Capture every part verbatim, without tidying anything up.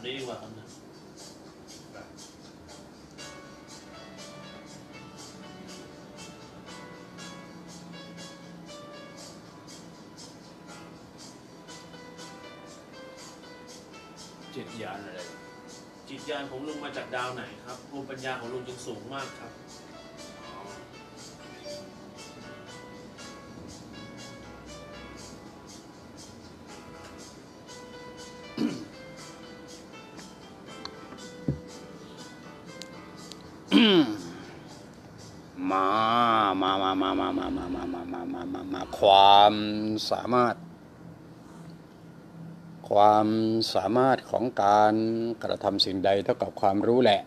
นี้ดีกว่าครับนะจิตญาณอะไรจิตญาณของลุงมาจากดาวไหนครับภูมิปัญญาของลุงจึงสูงมากครับมามามามามามามามามามามามามาความสามารถความสามารถของการกระทำสิ่งใดเท่ากับความรู้แหละ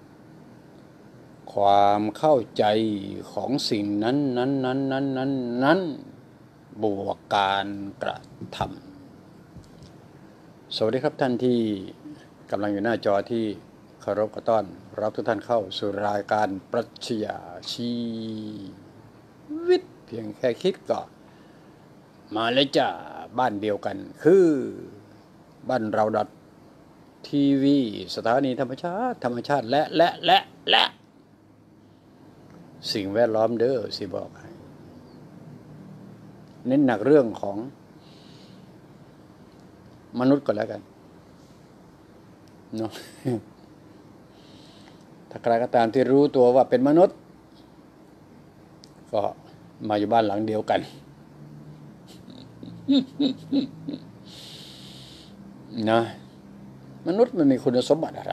ความเข้าใจของสิ่งนั้นนั้นนั้นนั้นนั้นนั้นบวกการกระทำสวัสดีครับท่านที่กำลังอยู่หน้าจอที่เคารพกระต้อนรับทุกท่านเข้าสู่รายการปรัชญาชีวิตเพียงแค่คิดก็มาเลยจ้าบ้านเดียวกันคือบ้านเราดอททีวีสถานีธรรมชาติธรรมชาติและและและและสิ่งแวดล้อมเด้อสิบอกให้เน้นหนักเรื่องของมนุษย์ก่อนแล้วกันเนาะถ้าใครก็ตามที่รู้ตัวว่าเป็นมนุษย์ก็มาอยู่บ้านหลังเดียวกันนะมนุษย์มันมีคุณสมบัติอะไร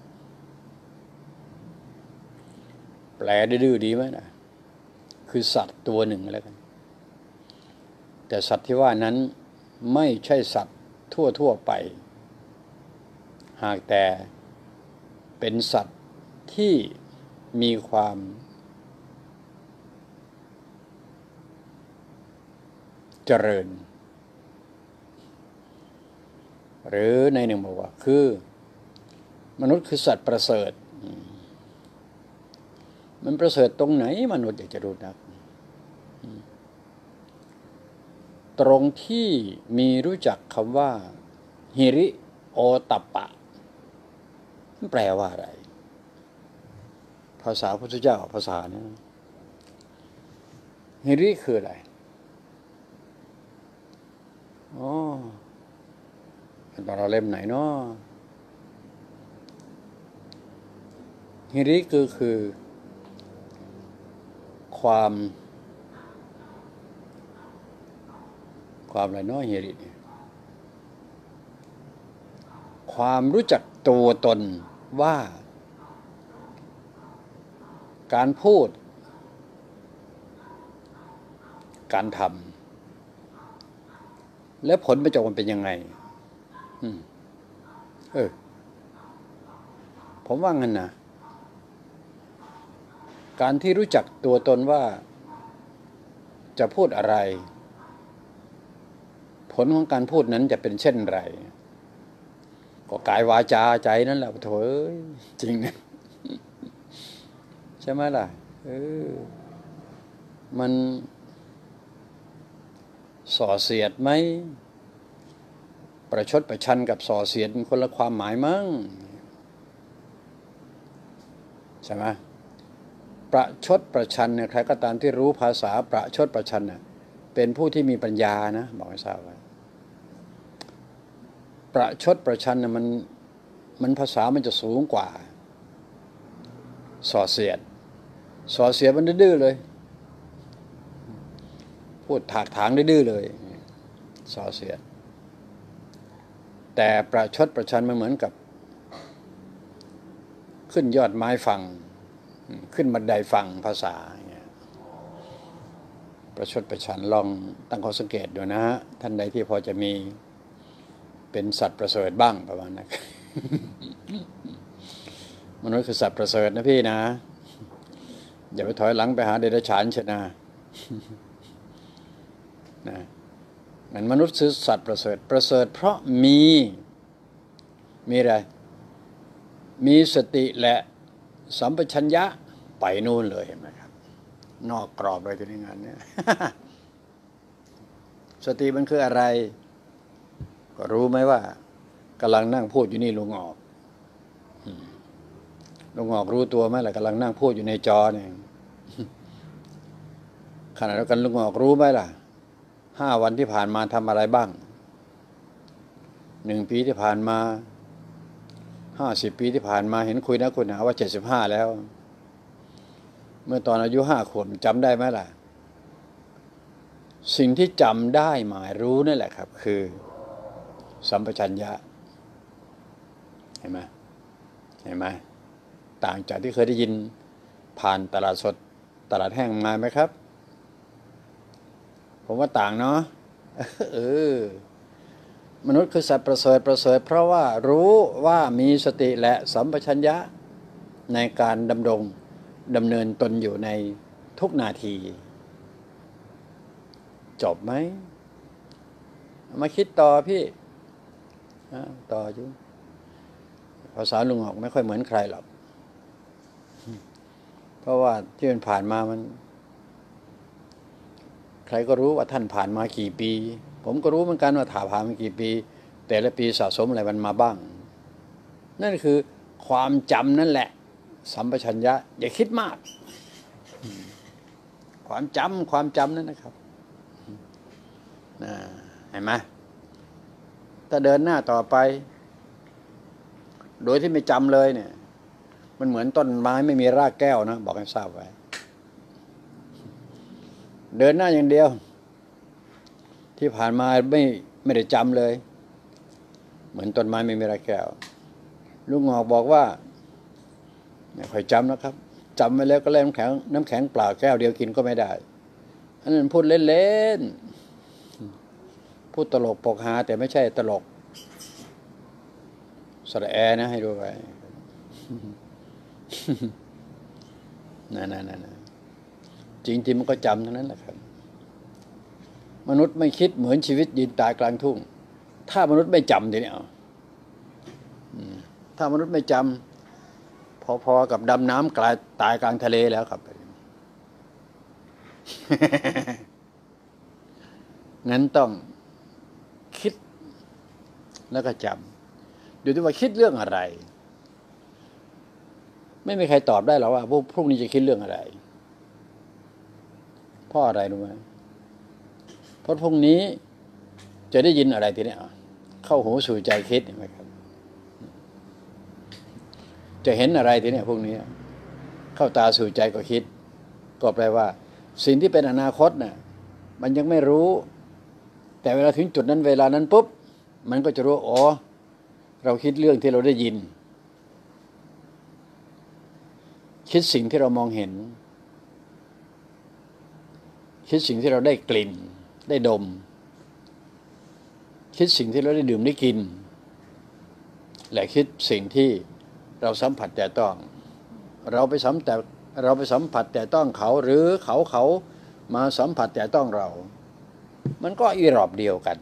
แปลดื้อๆดีไหมนะคือสัตว์ตัวหนึ่งแล้วกันแต่สัตว์ที่ว่านั้นไม่ใช่สัตว์ทั่วๆไปหากแต่เป็นสัตว์ที่มีความเจริญหรือในหนึ่งบอกว่าคือมนุษย์คือสัตว์ประเสริฐมันประเสริฐตรงไหนมนุษย์อยากจะรู้นักตรงที่มีรู้จักคำว่าหิริโอตัปปะมันแปลว่าอะไรภาษาพุทธเจ้าภาษาเนี่ยหิริคืออะไรอ๋อเป็นตอนเราเล่มไหนเนาะหิริคือคือความความอะไรเนาะหิริความรู้จักตัวตนว่าการพูดการทำและผลประจักษ์มันเป็นยังไงอืมเออผมว่างั้นนะการที่รู้จักตัวตนว่าจะพูดอะไรผลของการพูดนั้นจะเป็นเช่นไรก็กายวาจาใจนั่นแหละโถ่จริงนะใช่ไหมล่ะเออมันส่อเสียดไหมประชดประชันกับส่อเสียดมันคนละความหมายมั้งใช่ไหมประชดประชันเนี่ยใครก็ตามที่รู้ภาษาประชดประชันน่ะเป็นผู้ที่มีปัญญานะบอกให้ทราบไว้ประชดประชันน่ะมันมันภาษามันจะสูงกว่าส่อเสียดส่อเสียดมันดื้อเลยพูดถากถางดื้อเลยส่อเสียดแต่ประชดประชันมันเหมือนกับขึ้นยอดไม้ฟังขึ้นบันไดฟังภาษาประชดประชันลองตั้งข้อสังเกตดูนะฮะท่านใดที่พอจะมีเป็นสัตว์ประเสริฐบ้างประมาณนั้นมนุษย์คือสัตว์ประเสริฐนะพี่นะอย่าไปถอยหลังไปหาเดรัจฉานเชนะนะมันมนุษย์คือสัตว์ประเสริฐประเสริฐเพราะมีมีอะไรมีสติและสัมปชัญญะไปนู่นเลยเห็นไหมครับนอกกรอบเลยทีนี้งานเนี้ย สติมันคืออะไรก็รู้ไหมว่ากำลังนั่งพูดอยู่นี่ลุงออกลุงออกรู้ตัวไหมล่ะกำลังนั่งพูดอยู่ในจอเนี่ยขณะเดียวกันลุงออกรู้ไหมล่ะห้าวันที่ผ่านมาทำอะไรบ้างหนึ่งปีที่ผ่านมาห้าสิบปีที่ผ่านมาเห็นคุยนะคุณหาว่าเจ็ดสิบห้าแล้วเมื่อตอนอายุห้าขวบจำได้ไหมล่ะสิ่งที่จำได้หมายรู้นั่นแหละครับคือสัมปชัญญะเห็นไหมเห็นไหมต่างจากที่เคยได้ยินผ่านตลาดสดตลาดแห้งมาไหมครับผมว่าต่างเนาะเออมนุษย์คือสัตว์ประเสริฐประเสริฐเพราะว่ารู้ว่ามีสติและสัมปชัญญะในการดำรงดำเนินตนอยู่ในทุกนาทีจบไหมมาคิดต่อพี่ต่ออยู่ภาษาลุงออกไม่ค่อยเหมือนใครหรอกเพราะว่าที่มันผ่านมามันใครก็รู้ว่าท่านผ่านมากี่ปีผมก็รู้เหมือนกันว่าถ่าผ่านมากี่ปีแต่ละปีสะสมอะไรมันมาบ้างนั่นคือความจำนั่นแหละสัมปชัญญะอย่าคิดมากความจำความจำนั่นนะครับเห็นไหมถ้าเดินหน้าต่อไปโดยที่ไม่จำเลยเนี่ยมันเหมือนต้นไม้ไม่มีรากแก้วนะบอกให้ทราบไว้เดินหน้าอย่างเดียวที่ผ่านมาไม่ไม่ได้จำเลยเหมือนต้นไม้ไม่มีรากแก้วลุงหอกบอกว่าไม่ค่อยจำนะครับจำไปแล้วก็เล่นน้ำแข็งน้ำแข็งเปล่าแก้วเดียวกินก็ไม่ได้อันนั้นพูดเล่นๆพูดตลกปกฮาแต่ไม่ใช่ตลกสระแอนะให้ดูไว้นั่นๆๆจริงๆมันก็จำทั้งนั้นแหละครับมนุษย์ไม่คิดเหมือนชีวิตยืนตายกลางทุ่งถ้ามนุษย์ไม่จำทีนี้เอาถ้ามนุษย์ไม่จำพอๆกับดำน้ำกลายตายกลางทะเลแล้วครับงั้นต้องคิดแล้วก็จำอยู่ที่ว่าคิดเรื่องอะไรไม่มีใครตอบได้หรอกว่าพรุ่งนี้จะคิดเรื่องอะไรเพราะอะไรรู้ไหมเพราะพรุ่งนี้จะได้ยินอะไรทีนี้เข้าหูสู่ใจคิดเห็นไหมครับจะเห็นอะไรทีนี้พรุ่งนี้เข้าตาสู่ใจก็คิดก็แปลว่าสิ่งที่เป็นอนาคตน่ะมันยังไม่รู้แต่เวลาถึงจุดนั้นเวลานั้นปุ๊บมันก็จะรู้อ๋อเราคิดเรื่องที่เราได้ยินคิดสิ่งที่เรามองเห็นคิดสิ่งที่เราได้กลิ่นได้ดมคิดสิ่งที่เราได้ดื่มได้กินและคิดสิ่งที่เราสัมผัสแต่ต้องเราไปสัมแต่เราไปสัมผัสแต่ต้องเขาหรือเขาเขามาสัมผัสแต่ต้องเรามันก็อีรอบเดียวกัน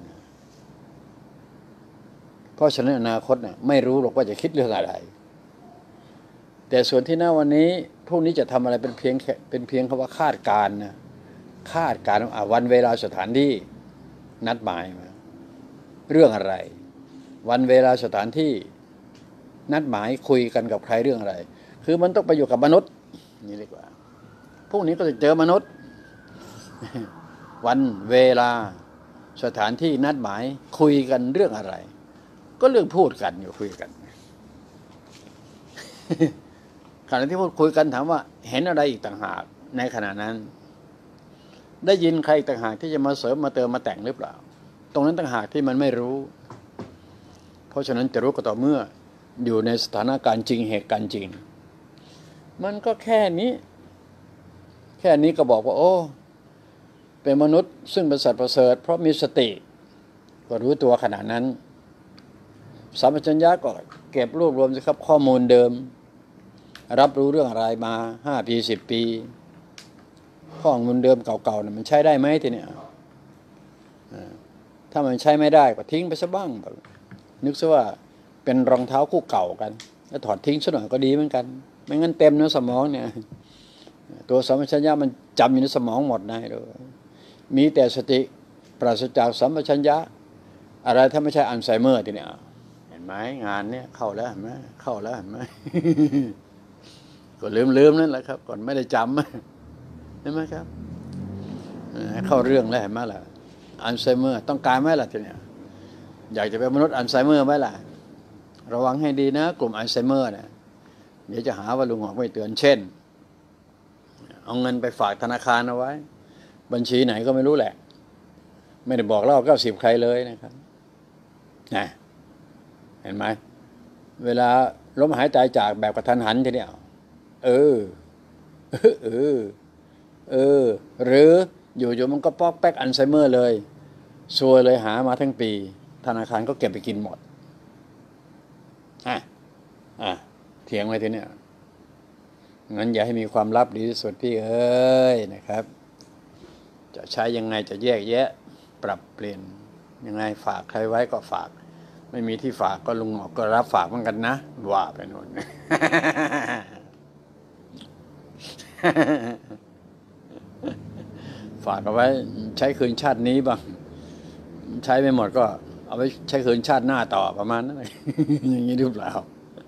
เพราะฉะนั้นอนาคตน่ะไม่รู้หรอกว่าจะคิดเรื่องอะไรแต่ส่วนที่หน้าวันนี้พรุ่งนี้จะทำอะไรเป็นเพียงเป็นเพียงคำว่าคาดการณ์นะคาดการณ์วันเวลาสถานที่นัดหมายมาเรื่องอะไรวันเวลาสถานที่นัดหมายคุยกันกับใครเรื่องอะไรคือมันต้องไปอยู่กับมนุษย์นี่ดีกว่าพรุ่งนี้ก็จะเจอมนุษย์วันเวลาสถานที่นัดหมายคุยกันเรื่องอะไรก็เรื่องพูดกันอยู่คุยกันขณะที่พูดคุยกันถามว่าเห็นอะไรอีกต่างหากในขณะนั้นได้ยินใครต่างหากที่จะมาเสริมมาเติมมาแต่งหรือเปล่าตรงนั้นต่างหากที่มันไม่รู้เพราะฉะนั้นจะรู้ก็ต่อเมื่ออยู่ในสถานการณ์จริงเหตุการณ์จริงมันก็แค่นี้แค่นี้ก็บอกว่าโอ้เป็นมนุษย์ซึ่งเป็นสัตว์ประเสริฐเพราะมีสติก็รู้ตัวขณะนั้นสัมปชัญญะก็เก็บรวบรวมสิครับข้อมูลเดิมรับรู้เรื่องอะไรมาห้าปีสิบปีข้อมูลเดิมเก่าๆเนี่ยมันใช้ได้ไหมทีเนี้ยถ้ามันใช้ไม่ได้ก็ทิ้งไปซะบ้างนึกซะว่าเป็นรองเท้าคู่เก่ากันแล้วถอดทิ้งซะหน่อยก็ดีเหมือนกันไม่งั้นเต็มเนื้อสมองเนี่ยตัวสัมปชัญญะมันจำอยู่ในสมองหมดนะเลยมีแต่สติปราศจากสัมปชัญญะอะไรถ้าไม่ใช่อัลไซเมอร์ทีเนี้ยเห็นไหมงานเนี้ยเข้าแล้วเห็นไหมเข้าแล้วเห็นไหมก็ลืมๆนั่นแหละครับก่อนไม่ได้จำเห็นไหมครับเข้าเรื่องแล้วเห็นไหมล่ะอัลไซเมอร์ต้องการไหมล่ะทีเนี้ยอยากจะเป็นมนุษย์อัลไซเมอร์ไหมล่ะระวังให้ดีนะกลุ่มอัลไซเมอร์เนี่ยเดี๋ยวจะหาว่าลุงหอกไม่เตือนเช่นเอาเงินไปฝากธนาคารเอาไว้บัญชีไหนก็ไม่รู้แหละไม่ได้บอกเล่าเก้าสิบใครเลยนะครับนะเห็นไหมเวลาล้มหายตายจากแบบกระทันหันทีเดียวเออเออเออหรืออยู่ๆมันก็ป๊อกแป๊กอัลไซเมอร์เลยซวยเลยหามาทั้งปีธนาคารก็เก็บไปกินหมดอ่ะอ่ะเถียงไว้ทีเนี้ยงั้นอย่าให้มีความลับดีที่สุดพี่เอ้ยนะครับจะใช้ยังไงจะแยกแยะปรับเปลี่ยนยังไงฝากใครไว้ก็ฝากไม่มีที่ฝากก็ลุงหมอกก็รับฝากเหมือนกันนะว่าไปโน่น ฝากเอาไว้ใช้คืนชาตินี้บ้างใช้ไม่หมดก็เอาไว้ใช้คืนชาติหน้าต่อประมาณนั้น อย่างนี้หรือเปล่า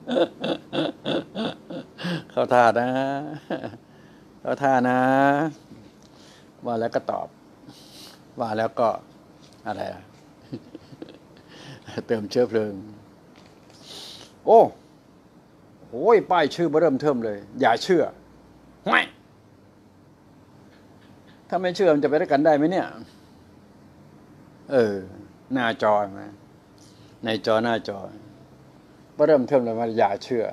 เข้าท่านะเข้าท่านะว่าแล้วก็ตอบว่าแล้วก็อะไรล่ะ เติมเชื้อเพลิงโอ้โหป้ายชื่อเริ่มเทิมเลยอย่าเชื่อไม่ถ้าไม่เชื่อมันจะไปด้วยกันได้ไหมเนี่ยเออหน้าจอนะในจอหน้าจอเริ่มเทิมเลยว่าอย่าเชื่อ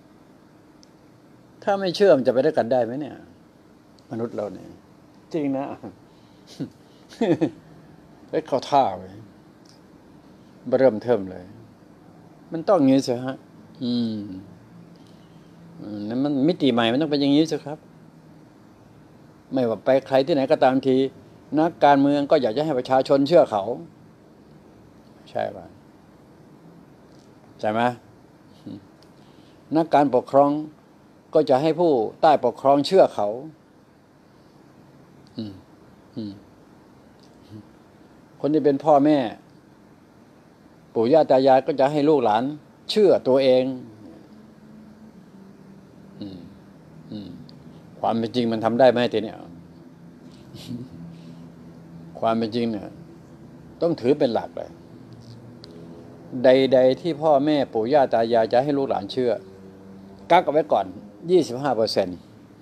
ถ้าไม่เชื่อมันจะไปด้วยกันได้ไหมเนี่ยมนุษย์เราเนี่ยจริงนะเฮ้ยเข้าท่าไว้เริ่มเทิมเลยมันต้องอย่างนี้สิฮะอืมนั่นมันมิติใหม่มันต้องเป็นอย่างนี้สิครับไม่ว่าไปใครที่ไหนก็ตามทีนักการเมืองก็อยากจะให้ประชาชนเชื่อเขาใช่ป่ะใช่ไหมนักการปกครองก็จะให้ผู้ใต้ปกครองเชื่อเขาอืมอืมคนที่เป็นพ่อแม่ปู่ย่าตายายก็จะให้ลูกหลานเชื่อตัวเองอืมอืมความเป็นจริงมันทำได้ไหมทีเนี้ยความเป็นจริงเนี่ยต้องถือเป็นหลักเลยใดๆที่พ่อแม่ปู่ย่าตายายจะให้ลูกหลานเชื่อกักเอาไว้ก่อนยี่สิบห้าเปอร์เซ็นต์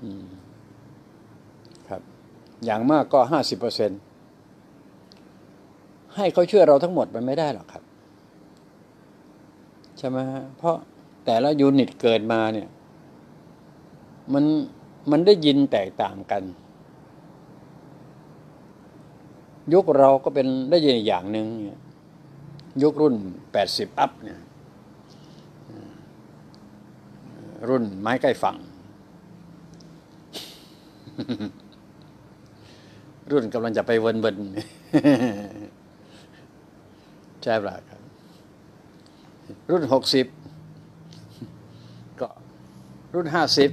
ครับอย่างมากก็ห้าสิบเปอร์เซ็นต์ให้เขาเชื่อเราทั้งหมดมันไม่ได้หรอกครับใช่ไหมฮะเพราะแต่ละยูนิตเกิดมาเนี่ยมันมันได้ยินแตกต่างกันยุคเราก็เป็นได้ยินอย่างหนึ่งยุครุ่นแปดสิบอัพเนี่ยรุ่นไม้ใกล้ฝั่ง รุ่นกำลังจะไปเวินเวิน ใช่ป่ะครับรุ่นหกสิบก็รุ่นห้าสิบ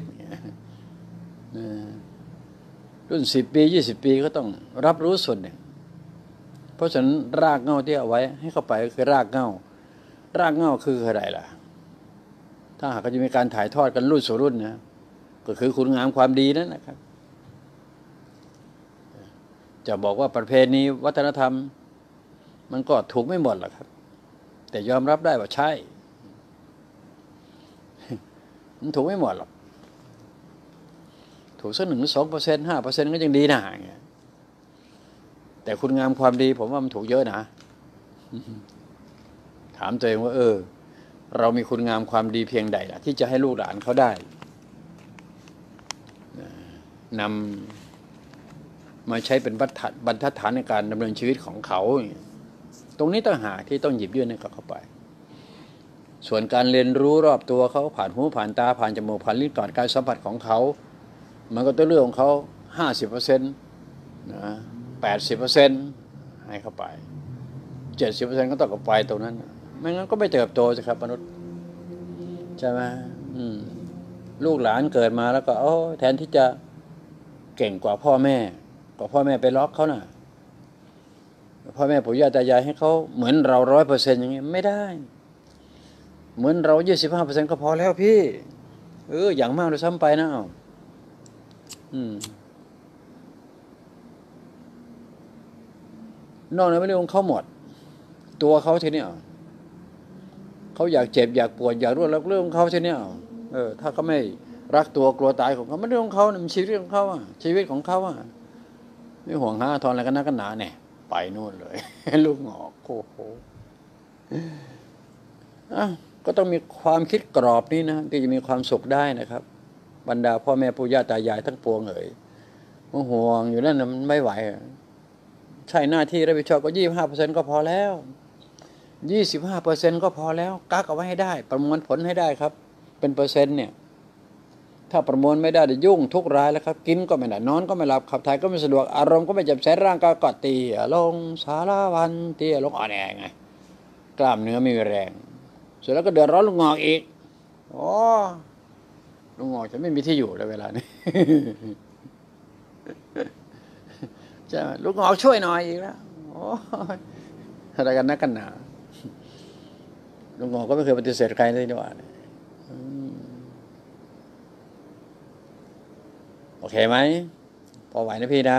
รุ่นสิบปียี่สิบปีก็ต้องรับรู้ส่วนหนึ่งเพราะฉะนั้นรากเหง้าที่เอาไว้ให้เข้าไปก็คือรากเหง้ารากเหง้าคืออะไรล่ะถ้าหากจะมีการถ่ายทอดกันรุ่นสู่รุ่นนะก็คือคุณงามความดีนั่นนะครับจะบอกว่าประเพณีวัฒนธรรมมันก็ถูกไม่หมดหรอกครับแต่ยอมรับได้ว่าใช่มันถูกไม่หมดหรอกถูกสักหนึ่งสองเปอร์เซ็นต์ห้าเปอร์เซ็นต์ก็ยังดีนะแต่คุณงามความดีผมว่ามันถูกเยอะนะถามตัวเองว่าเออเรามีคุณงามความดีเพียงใดล่ะที่จะให้ลูกหลานเขาได้นำมาใช้เป็นบรรทัดฐานในการดำเนินชีวิตของเขาตรงนี้ต่างหากที่ต้องหยิบยื่นให้เขาเข้าไปส่วนการเรียนรู้รอบตัวเขาผ่านหูผ่านตาผ่านจมูกผ่านลิ้นก่อนการสัมผัสของเขามันก็ตัวเรื่องของเขาห้าสิบเปอร์เซ็นต์นะแปดสิบเปอร์เซ็นต์ให้เข้าไปเจ็ดสิบเปอร์เซ็นต์ก็ต้องกับไปตรงนั้นไม่งั้นก็ไม่เติบโตสิครับมนุษย์ใช่ไหมอืมลูกหลานเกิดมาแล้วก็โอ้แทนที่จะเก่งกว่าพ่อแม่ก็พ่อแม่ไปล็อกเขาน่ะพ่อแม่ปู่ย่าตายายให้เขาเหมือนเราร้อยเปอร์เซ็นต์อย่างนี้ไม่ได้เหมือนเรายี่สิบห้าเปอร์เซ็นต์ก็พอแล้วพี่เอออย่างมากเลยซ้ำไปนะอืมนอกนั้นไม่ได้ของเขาหมดตัวเขาทีนี้เขาอยากเจ็บอยากปวดอยากรวดแล้วเรื่องของเขาทีนี้เออถ้าเขาไม่รักตัวกลัวตายของเขาไม่เรื่องของเขามันชีวิตของเขาอ่ะชีวิตของเขาอ่ะไม่ห่วงหาทอนอะไรกันนักกันหนาเนี่ยไปนู่นเลยลูกหงอกโอ้โหอ่ะก็ต้องมีความคิดกรอบนี้นะที่จะมีความสุขได้นะครับบรรดาพ่อแม่ปู่ย่าตายายทั้งปวงเอ๋ยห่วงอยู่นั่นมันไม่ไหวใช่หน้าที่รับผิดชอบก็ยี่สิบห้าเปอร์เซ็นต์ก็พอแล้วยี่สิบห้าเปอร์เซ็นต์ก็พอแล้วกักเอาไว้ให้ได้ประมวลผลให้ได้ครับเป็นเปอร์เซ็นต์เนี่ยถ้าประมวลไม่ได้จะยุ่งทุกรายแล้วครับกินก็ไม่ได้นอนก็ไม่หลับขับถ่ายก็ไม่สะดวกอารมณ์ก็ไม่จับแสร่างกายก็ตีลงสารวันตีลงอ่อนแอไงกล้ามเนื้อไม่มีแรงเสร็จแล้วก็เดือดร้อนลูกงอกอีกโอ้ลูกงอกจะไม่มีที่อยู่แล้วเวลานี้จะลูกงอกช่วยหน่อยอีกแล้วโอ้อะไรกันนักกันหนาลูกงอกก็ไม่เคยปฏิเสธใครเลยนี่หว่าโอเคไหมพอไหวนะพี่นะ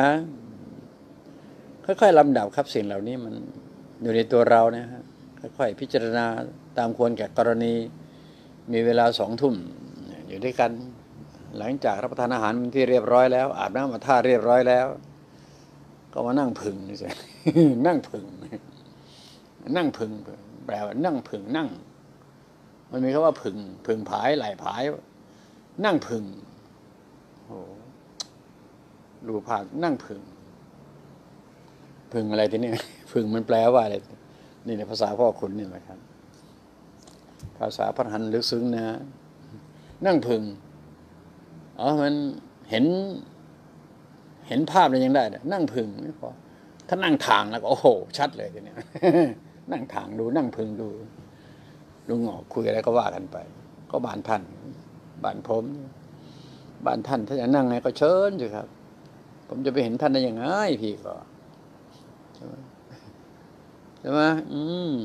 ค่อยๆลำดับครับสิ่งเหล่านี้มันอยู่ในตัวเรานะฮะค่อยๆพิจารณาตามควรแก่กรณีมีเวลาสองทุ่มอยู่ด้วยกันหลังจากรับประทานอาหารที่เรียบร้อยแล้วอาบน้ำมาท่าเรียบร้อยแล้วก็มานั่งผึ่งนี่สินั่งผึ่งนั่งผึ่งแปลว่านั่งผึ่งนั่งมันมีคำว่าผึ่งผึ่งผายไหลผายนั่งผึ่งโอ้ดูภาคนั่งผึ่งผึ่งอะไรทีนี้ผึ่งมันแปลว่าอะไรนี่ในภาษาพ่อคุณนี่นะครับภาษาพระหันลึกซึ้งนะนั่งผึ่งอ๋อมันเห็นเห็นภาพเลยยังได้นั่งผึ่งไม่พอถ้านั่งทางแล้วก็โอ้โหชัดเลยทีนี้นั่งทางดูนั่งผึ่งดูลุงหงอกคุยอะไรก็ว่ากันไปก็บ้านท่านบ้านผมบ้านท่านถ้าจะนั่งไงก็เชิญสิครับผมจะไปเห็นท่านได้ยังไงพี่ก็ใช่ไหมใช่ไหมอืม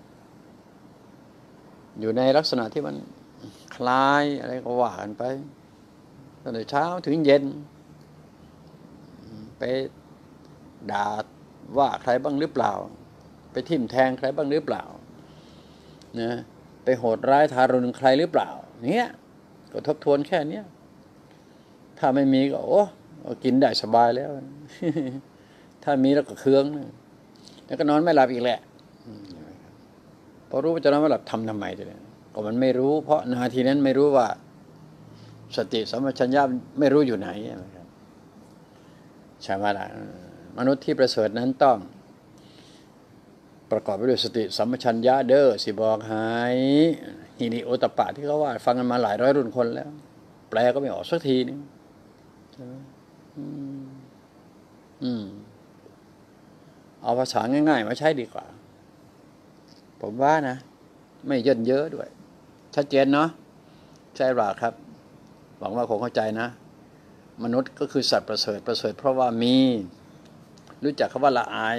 อยู่ในลักษณะที่มันคล้ายอะไรก็ว่ากันไปตั้งแต่เช้าถึงเย็นไปด่าว่าใครบ้างหรือเปล่าไปทิ่มแทงใครบ้างหรือเปล่านะไปโหดร้ายทารุณใครหรือเปล่าเนี้ยก็ทบทวนแค่เนี้ยถ้าไม่มีก็โอ้กินได้สบายแล้วถ้ามีแล้วก็เคืองแล้วก็นอนไม่หลับอีกแหละพอรู้ว่าจะนอนไม่หลับทำทำไมจะเนี่ยก็มันไม่รู้เพราะนาทีนั้นไม่รู้ว่าสติสัมปชัญญะไม่รู้อยู่ไหนใช่ไหมล่ะมนุษย์ที่ประเสริฐนั้นต้องประกอบไปด้วยสติสัมปชัญญะเด้อสิบอกหายฮิริโอตปะที่เขาว่าฟังกันมาหลายร้อยรุ่นคนแล้วแปลก็ไม่ออกสักทีนึงใช่ไหมอืมอืมเอาภาษาง่ายๆมาใช้ดีกว่าผมว่านะไม่เยินเยอะด้วยชัดเจนเนาะใช่หรือครับหวังว่าคงเข้าใจนะมนุษย์ก็คือสัตว์ประเสริฐประเสริฐเพราะว่ามีรู้จักคำว่าละอาย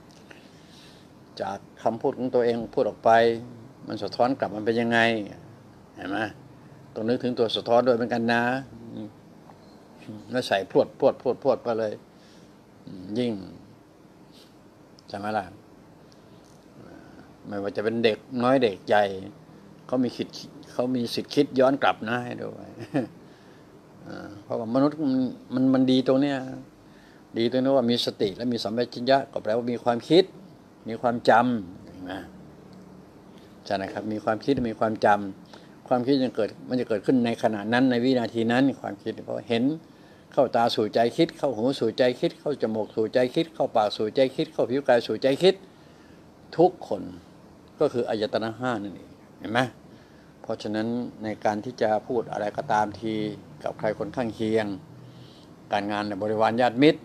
จากคำพูดของตัวเองพูดออกไปมันสะท้อนกลับมันเป็นยังไงเห็นไหมต้องนึกถึงตัวสะท้อนด้วยเหมือนกันนะแล้วใส่พรวดพรวดพรวดพรวดไปเลยยิ่งใช่ไหมล่ะไม่ว่าจะเป็นเด็กน้อยเด็กใหญ่เขามีคิดเขามีสิทธิ์คิดย้อนกลับนะให้ด้วยเพราะว่ามนุษย์มันมันดีตรงเนี้ยดีตรงนี้ว่ามีสติและมีสัมปชัญญะก็แปลว่ามีความคิดมีความจำเห็นไหมใช่นะครับมีความคิดมีความจำความคิดจะเกิดมันจะเกิดขึ้นในขณะนั้นในวินาทีนั้นความคิดเพราะเห็นเข้าตาสู่ใจคิดเข้าหูสู่ใจคิดเข้าจมูกสู่ใจคิดเข้าปากสู่ใจคิดเข้าผิวกายสู่ใจคิดทุกคนก็คืออายตนะห้านั่นเองเห็นไหมเพราะฉะนั้นในการที่จะพูดอะไรก็ตามทีกับใครคนข้างเคียงการงานในบริวารญาติมิตร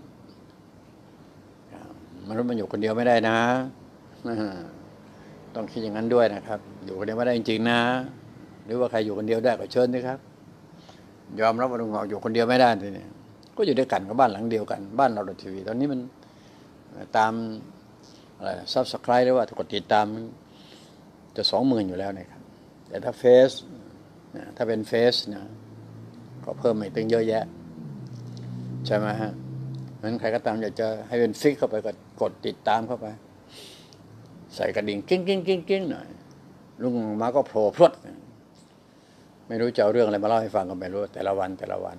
มนุษย์มันอยู่คนเดียวไม่ได้นะต้องคิดอย่างนั้นด้วยนะครับอยู่คนเดียวไม่ได้จริงๆนะหรือว่าใครอยู่คนเดียวได้ก็เชิญด้วยครับยอมรับว่าลุงหงอกอยู่คนเดียวไม่ได้ทีนี้ก็อยู่ด้วยกันกับบ้านหลังเดียวกันบ้านเราทีวีตอนนี้มันตามอะไรซับสไครต์หรือว่ากดติดตามจะสองหมื่นอยู่แล้วนะครับแต่ถ้าเฟซถ้าเป็นเฟซนะก็เพิ่มอีกตั้งเยอะแยะใช่ไหมฮะงั้นใครก็ตามอยากจะให้เป็นฟิกเข้าไปก็กดติดตามเข้าไปใส่กระดิ่งกิ้งกิ้งกิ้งกิ้งหน่อยลุงมาก็โผล่พรวดไม่รู้จะเอาเรื่องอะไรมาเล่าให้ฟังก็ไม่รู้แต่ละวันแต่ละวัน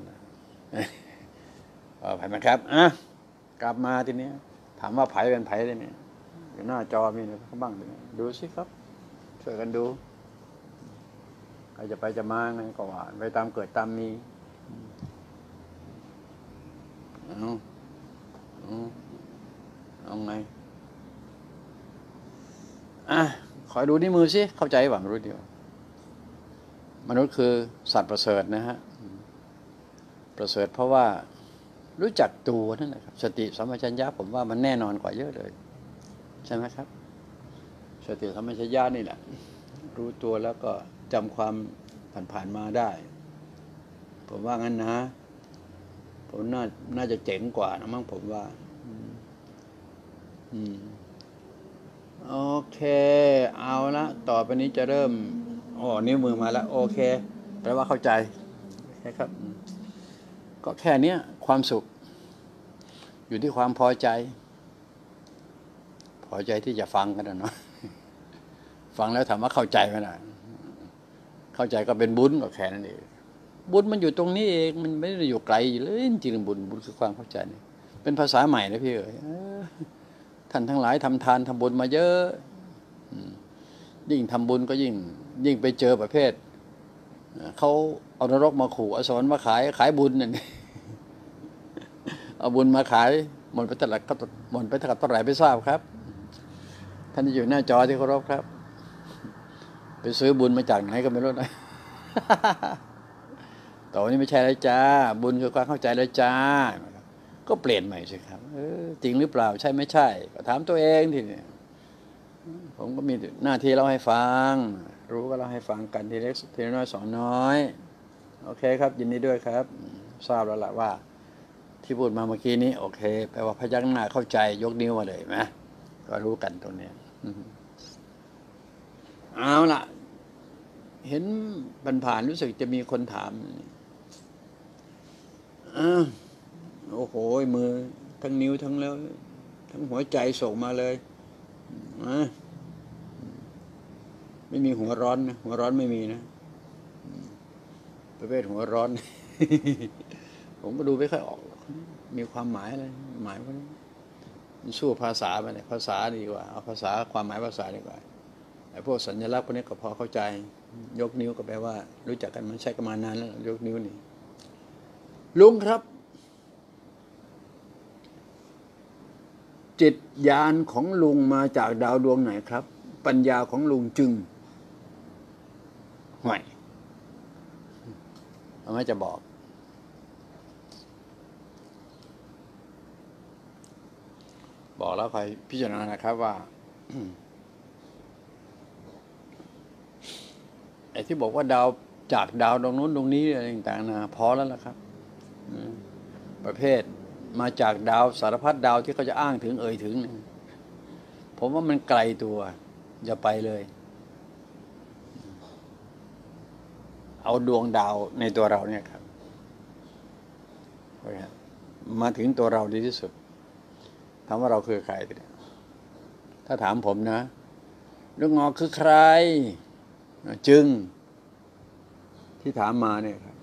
เอาไปไหมครับอ่ะกลับมาทีนี้ถามว่าไผเป็นไผทีนี้อยู่หน้าจอมีอะไรบ้างดูสิครับช่วยกันดูใครจะไปจะมาไงก็ว่าไปตามเกิดตามมีเอาเอาเอาไงอ่ะขอดูนิ้วมือสิเข้าใจหวังรู้เดียวมนุษย์คือสัตว์ประเสริฐนะฮะประเสริฐเพราะว่ารู้จักตัวนั่นแหละครับสติสัมปชัญญะผมว่ามันแน่นอนกว่าเยอะเลยใช่ไหมครับสติสัมปชัญญะนี่แหละรู้ตัวแล้วก็จำความผ่านๆมาได้ผมว่างั้นนะผมน่าน่าจะเจ๋งกว่านะมั้งผมว่าอืมโอเคเอาละต่อไปนี้จะเริ่มอ๋อนิ้วมือมาแล้วโอเคแปลว่าเข้าใจใช่ครับก็แค่นี้ความสุขอยู่ที่ความพอใจพอใจที่จะฟังกันนะเนาะฟังแล้วถามว่าเข้าใจไหมล่ะเข้าใจก็เป็นบุญก็แค่นั้นเองบุญมันอยู่ตรงนี้เองมันไม่ได้อยู่ไกลเลยจริงๆบุญบุญคือความเข้าใจนี่เป็นภาษาใหม่นะพี่เอ๋ยท่านทั้งหลายทำทานทำบุญมาเยอะยิ่งทำบุญก็ยิ่งยิ่งไปเจอประเภทเขาเอานรกมาขู่เอาสวรรค์มาขายขายบุญนั่นเอาบุญมาขายหมดไปเท่าไหร่ก็หมดไปเท่าไหร่ไม่ทราบครับท่านที่อยู่หน้าจอที่เคารพครับไปซื้อบุญมาจากไหนก็ไม่รู้นะต่อไปนี้ไม่ใช่แล้วจ้าบุญคือความเข้าใจแล้วจ้าก็เปลี่ยนใหม่สิครับเออจริงหรือเปล่าใช่ไม่ใช่ก็ถามตัวเองทีนี้ผมก็มีหน้าที่เล่าให้ฟังรู้ก็เล่าให้ฟังกันทีเล็กทีน้อยสอนน้อยโอเคครับยินดีด้วยครับทราบแล้วล่ะว่าที่พูดมาเมื่อกี้นี้โอเคแปลว่าพยักหน้าเข้าใจยกนิ้วมาเลยไหมก็รู้กันตรงนี้เอาล่ะเห็นผ่านๆรู้สึกจะมีคนถามอ้าวโอ้โหมือทั้งนิ้วทั้งแล้วทั้งหัวใจส่งมาเลยอ่ะไม่มีหัวร้อนนะหัวร้อนไม่มีนะประเภทหัวร้อน ผมก็ดูไม่ค่อยออกมีความหมายอะไรหมายว่าสู้ภาษาไปเลยภาษาดีกว่าเอาภาษาความหมายภาษาดีกว่าไอ้พวกสัญลักษณ์พวกนี้ก็พอเข้าใจยกนิ้วก็แปลว่ารู้จักกันมันใช้กันมานานแล้วยกนิ้วนี่ลุงครับจิตญาณของลุงมาจากดาวดวงไหนครับปัญญาของลุงจึงห่วยเอาไม่จะบอกบอกแล้วใครพิจารณานะครับว่า ไอ้ที่บอกว่าดาวจากดาวดวงนู้นดวงนี้อะไรต่างๆนะพอแล้วล่ะครับประเภทมาจากดาวสารพัดดาวที่เขาจะอ้างถึงเอ่ยถึงผมว่ามันไกลตัวอย่าไปเลยเอาดวงดาวในตัวเราเนี่ยครับมาถึงตัวเราดีที่สุดถามว่าเราคือใครถ้าถามผมนะลูกงอคือใครจึงที่ถามมาเนี่ยครับ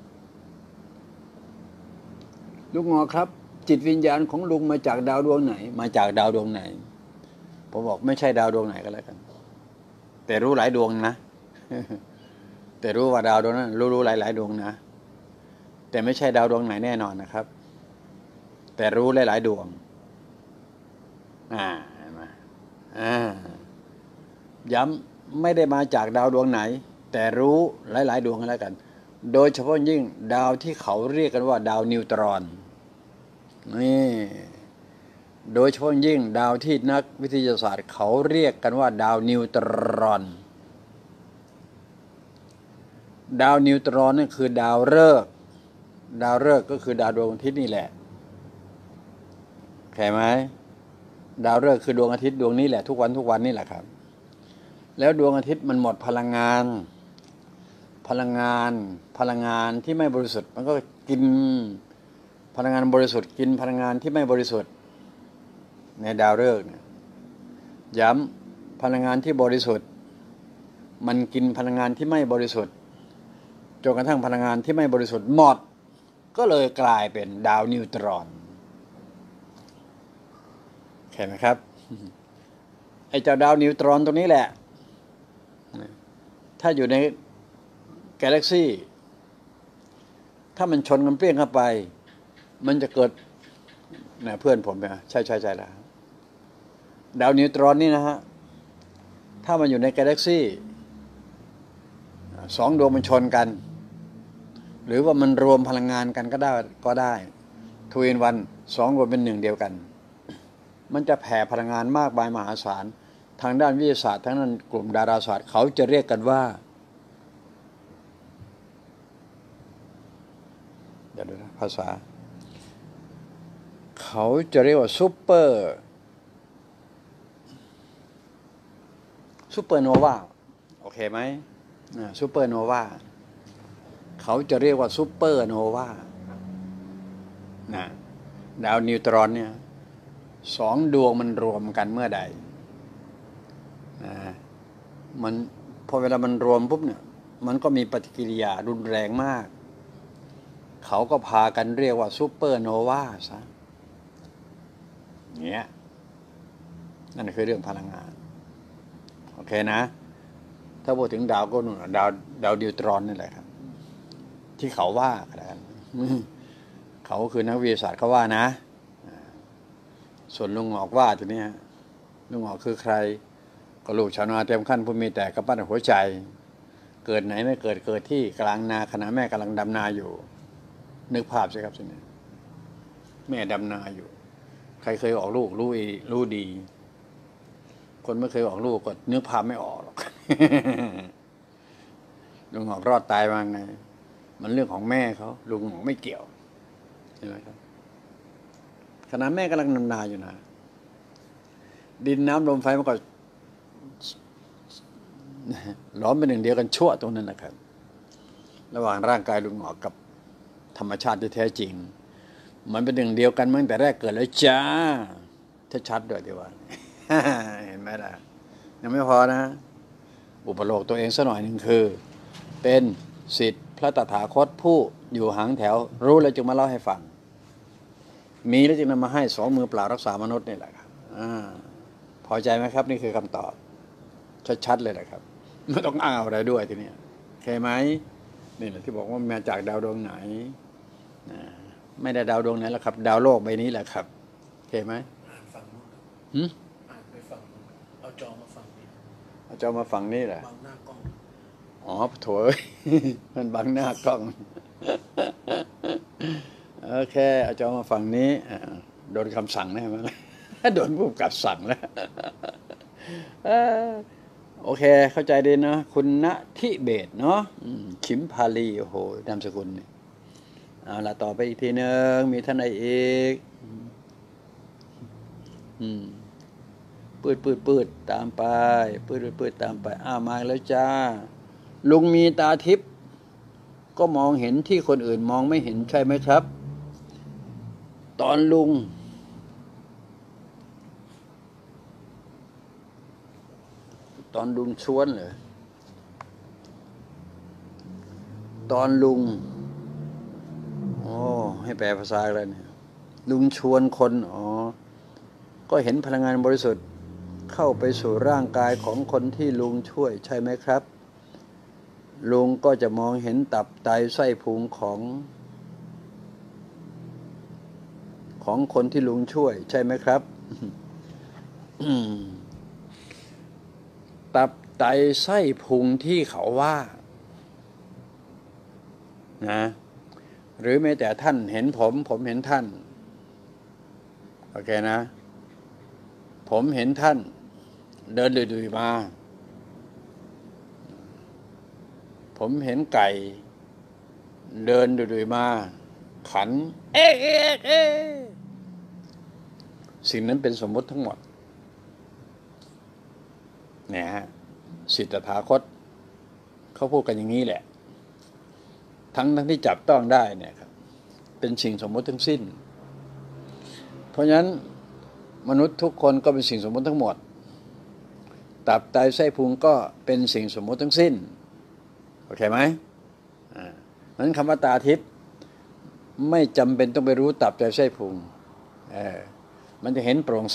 ลูกงอครับจิตวิญญาณของลุงมาจากดาวดวงไหนมาจากดาวดวงไหนผมบอกไม่ใช่ดาวดวงไหนก็แล้วกันแต่รู้หลายดวงนะ แต่รู้ว่าดาวดวงนั้นรู้รู้หลายหลายดวงนะแต่ไม่ใช่ดาวดวงไหนแน่นอนนะครับแต่รู้หลายหลายดวงอ่ามาอ่าย้ำไม่ได้มาจากดาวดวงไหนแต่รู้หลายๆดวงกันแล้วกันโดยเฉพาะยิ่งดาวที่เขาเรียกกันว่าดาวนิวตรอนนี่โดยเฉพาะยิ่งดาวที่นักวิทยาศาสตร์เขาเรียกกันว่าดาวนิวตรอนดาวนิวตรอนนั่นคือดาวฤกษ์ดาวฤกษ์ก็คือดาวดวงอาทิตย์นี่แหละเข้าไหมดาวฤกษ์คือดวงอาทิตย์ดวงนี้แหละทุกวันทุกวันนี่แหละครับแล้วดวงอาทิตย์มันหมดพลังงานพลังงานพลังงานที่ไม่บริสุทธิ์มันก็กินพลังงานบริสุทธิ์กินพลังงานที่ไม่บริสุทธิ์ในดาวฤกษ์เนี่ยย้ำพลังงานที่บริสุทธิ์มันกินพลังงานที่ไม่บริสุทธิ์จนกระทั่งพลังงานที่ไม่บริสุทธิ์หมดก็เลยกลายเป็นดาวนิวตรอนเห็นไหมครับไอ้เจ้าดาวนิวตรอนตรงนี้แหละถ้าอยู่ในกาแล็กซี่ถ้ามันชนกันเปรี้ยงเข้าไปมันจะเกิดนะเพื่อนผมเนี่ยใช่ใช่ใช่แล้วดาวนิวตรอนนี่นะฮะถ้ามันอยู่ในกาแล็กซี่สองดวงมันชนกันหรือว่ามันรวมพลังงานกันก็ได้ก็ได้ทวินวันสองดวงเป็นหนึ่งเดียวกันมันจะแผ่พลังงานมากมายมหาศาลทางด้านวิทยาศาสตร์ทั้งนั้นกลุ่มดาราศาสตร์เขาจะเรียกกันว่าเดี๋ยวนะภาษาเขาจะเรียกว่าซูเปอร์ซูเปอร์โนวาโอเคไหมซูเปอร์โนวาเขาจะเรียกว่าซูเปอร์โนวานะดาวนิวตรอนเนี่ยสองดวงมันรวมกันเมื่อใดนะมันพอเวลามันรวมปุ๊บเนี่ยมันก็มีปฏิกิริยารุนแรงมากเขาก็พากันเรียกว่าซูเปอร์โนวาซะเนี่ยนั่นคือเรื่องพลังงานโอเคนะถ้าพูดถึงดาวก็นู่นดาวดาวนิวตรอนนี่แหละครับที่เขาว่ากันเขาคือนักวิทยาศาสตร์เขาว่านะส่วนลุงหงอกว่าตัวนี้ลุงหงอกคือใครก็ลูกชาวนาเต็มขั้นผู้มีแต่กระปั้นหัวใจเกิดไหนไม่เกิดเกิดที่กลางนาขณะแม่กำลังดำนาอยู่นึกภาพสิครับสิเนี่ยแม่ดำนาอยู่ใครเคยออกลูกรู้รู้ดีคนไม่เคยออกลูกก็นึกภาพไม่ออกหรอกลุงหงอกรอดตายมาไงมันเรื่องของแม่เขาลุงหงอกไม่เกี่ยวใช่ไหมครับขณะแม่กำลังดำนาอยู่นะดินน้ำลมไฟมันก็ล้อมเป็นหนึ่งเดียวกันชั่วตรงนั้นนะครับระหว่างร่างกายลุงหงอกกับธรรมชาติที่แท้จริงมันเป็นหนึ่งเดียวกันตั้งแต่แรกเกิดแล้วจ้าชัดๆด้วยดีว่า เห็นไหมล่ะยังไม่พอนะอุปโลกตัวเองสักหน่อยหนึ่งคือเป็นศิษย์พระตถาคตผู้อยู่หางแถวรู้แล้วจึงมาเล่าให้ฟังมีแล้วจึงนำมาให้สองมือเปล่ารักษามนุษย์นี่แหละครับอ่าพอใจไหมครับนี่คือคำตอบชัดๆเลยนะครับไม่ต้องอ้างอะไรด้วยทีนี้โอเคไหมนี่แหละที่บอกว่ามาจากดาวดวงไหนไม่ได้ดาวดวงไหนแล้วครับดาวโลกใบนี้แหละครับโอเคไหมอ่านฝั่งนู้นหืมอ่านไปฝั่งนู้นเอาจอมาฝั่งนี้เอาจอมาฝั่งนี้แหละบังหน้ากล้องอ๋อโถยมันบังหน้ากล้องโอเคเอาจอมาฝั่งนี้โดนคำสั่งแน่ไหมโดนผู้กำกับสั่งแล้วโอเคเข้าใจดีเนาะคุณณทิเบศเนาะขิมพาลีโอ้โหนามสกุลนี่เอาละต่อไปอีกทีนึงมีท่านใดอีกอืมปืดปืดปืดตามไปปืดปืดปืดตามไปอ้ามาแล้วจ้าลุงมีตาทิพย์ก็มองเห็นที่คนอื่นมองไม่เห็นใช่ไหมครับตอนลุงตอนลุงชวนเหรอตอนลุงโอ้ให้แปลภาษาอะไรเนี่ยลุงชวนคนอ๋อก็เห็นพลังงานบริสุทธิ์เข้าไปสู่ร่างกายของคนที่ลุงช่วยใช่ไหมครับลุงก็จะมองเห็นตับไตไส้พุงของของคนที่ลุงช่วยใช่ไหมครับ ตับไตไส้พุงที่เขาว่านะหรือแม้แต่ท่านเห็นผมผมเห็นท่านโอเคนะผมเห็นท่านเดินดุยๆมาผมเห็นไก่เดินดุยๆมาขันเอ๊ะเอ๊ะเอ๊ะสิ่งนั้นเป็นสมมติทั้งหมดเนี่ยฮะศิษย์ตถาคตเขาพูดกันอย่างนี้แหละทั้งทั้งที่จับต้องได้เนี่ยครับเป็นสิ่งสมมติทั้งสิ้นเพราะฉะนั้นมนุษย์ทุกคนก็เป็นสิ่งสมมติทั้งหมดตับไตไส้พุงก็เป็นสิ่งสมมติทั้งสิ้นโอเคไหมอ่าเพราะฉะนั้นคำว่าตาทิพย์ไม่จำเป็นต้องไปรู้ตับไตไส้พุงเออมันจะเห็นโปร่งใส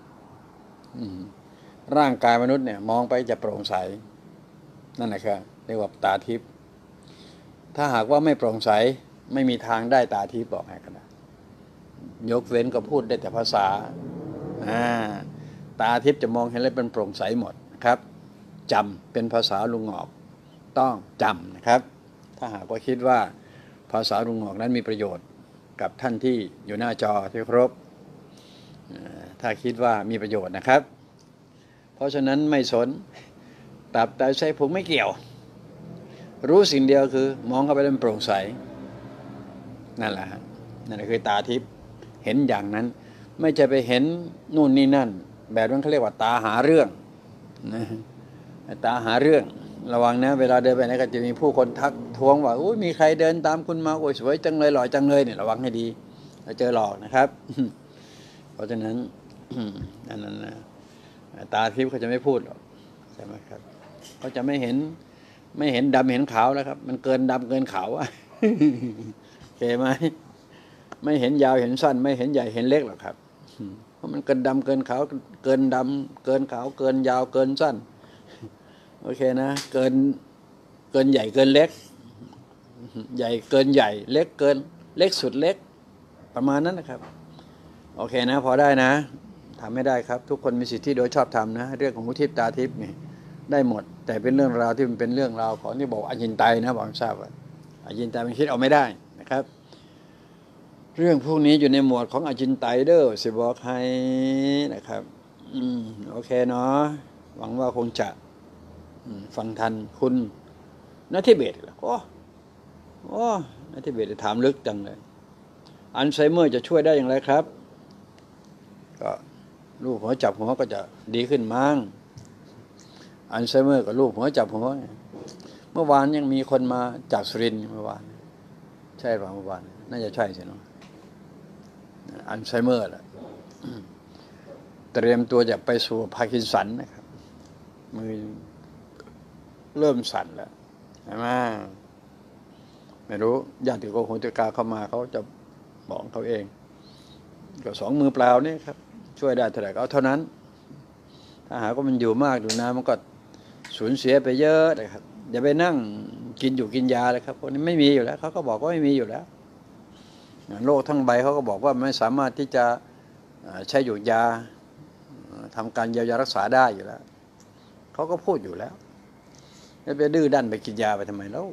ร่างกายมนุษย์เนี่ยมองไปจะโปร่งใสนั่นแหละครับเรียกว่าตาทิพย์ถ้าหากว่าไม่โปร่งใสไม่มีทางได้ตาทิพย์บอกให้กันนะยกเว้นก็พูดได้แต่ภาษาอ่าตาทิพย์จะมองเห็นอะไรเป็นโปร่งใสหมดนะครับจำเป็นภาษาลุงงอกต้องจำนะครับถ้าหากว่าคิดว่าภาษาลุงงอกนั้นมีประโยชน์กับท่านที่อยู่หน้าจอที่ครบถ้าคิดว่ามีประโยชน์นะครับเพราะฉะนั้นไม่สนตับไตไส้พุงไม่เกี่ยวรู้สิ่งเดียวคือมองเข้าไปแล้วมันโปร่งใสนั่นแหละนั่นแหละคือตาทิพย์เห็นอย่างนั้นไม่จะไปเห็นนู่นนี่นั่นแบบนั้นเขาเรียกว่าตาหาเรื่องนะตาหาเรื่องระวังนะเวลาเดินไปไหนก็จะมีผู้คนทักท้วงว่าโอ้ยมีใครเดินตามคุณมาโอ้ยสวยจังเลยหล่อจังเลยเนี่ยระวังให้ดีเราเจอหลอกนะครับเพราะฉะนั้นนั่นนะตาทิพย์เขาจะไม่พูดหรอกใช่ไหมครับเขาจะไม่เห็นไม่เห็นดำเห็นขาวแล้วครับมันเกินดำเกินขาวอ่ะเห็นไหมไม่เห็นยาวเห็นสั้นไม่เห็นใหญ่เห็นเล็กหรอกครับเพราะมันเกินดำเกินขาวเกินดำเกินขาวเกินยาวเกินสั้นโอเคนะเกินเกินใหญ่เกินเล็กใหญ่เกินใหญ่เล็กเกินเล็กสุดเล็กประมาณนั้นนะครับโอเคนะพอได้นะทำไม่ได้ครับทุกคนมีสิทธิโดยชอบธรรมนะเรื่องของหูทิพย์ตาทิพย์นี่ได้หมดแต่เป็นเรื่องราวที่มันเป็นเรื่องราวของที่บอกอจินไตยนะบอกทราบว่าอจินไตยมันคิดเอาไม่ได้นะครับเรื่องพวกนี้อยู่ในหมวดของอจินไตยเด้อสิบอกให้นะครับอืมโอเคเนาะหวังว่าคงจะฟังทันคุณนัทธิเบศโอ้โอ้นัทธิเบศถามลึกจังเลยอัลไซเมอร์จะช่วยได้อย่างไรครับก็ลูกหัวจับหัวก็จะดีขึ้นมั้งอัลไซเมอร์กับลูกหัวจับหัวเมื่อวานยังมีคนมาจากสุรินทร์เมื่อวานใช่ป่ะเมื่อวานน่าจะใช่สิเนาะอัลไซเมอร์แหละเตรียมตัวจะไปสู่พาร์กินสันนะครับมือเริ่มสั่นแล้วใช่ไหมไม่รู้ญาติโกโหติกาเข้ามาเขาจะบอกเขาเองก็สองมือเปล่านี่ครับช่วยได้เท่าไหร่ก็เอาเท่านั้นถ้าหากว่ามันอยู่มากอยู่นานมันก็สูญเสียไปเยอะนะครับอย่าไปนั่งกินอยู่กินยาเลยครับพวกนี้ไม่มีอยู่แล้วเขาก็บอกว่าไม่มีอยู่แล้วโลกทั้งใบเขาก็บอกว่าไม่สามารถที่จะใช้หยุกยาทำการเยียวยารักษาได้อยู่แล้วเขาก็พูดอยู่แล้วจะไปดื้อดันไปกินยาไปทำไมแล้ว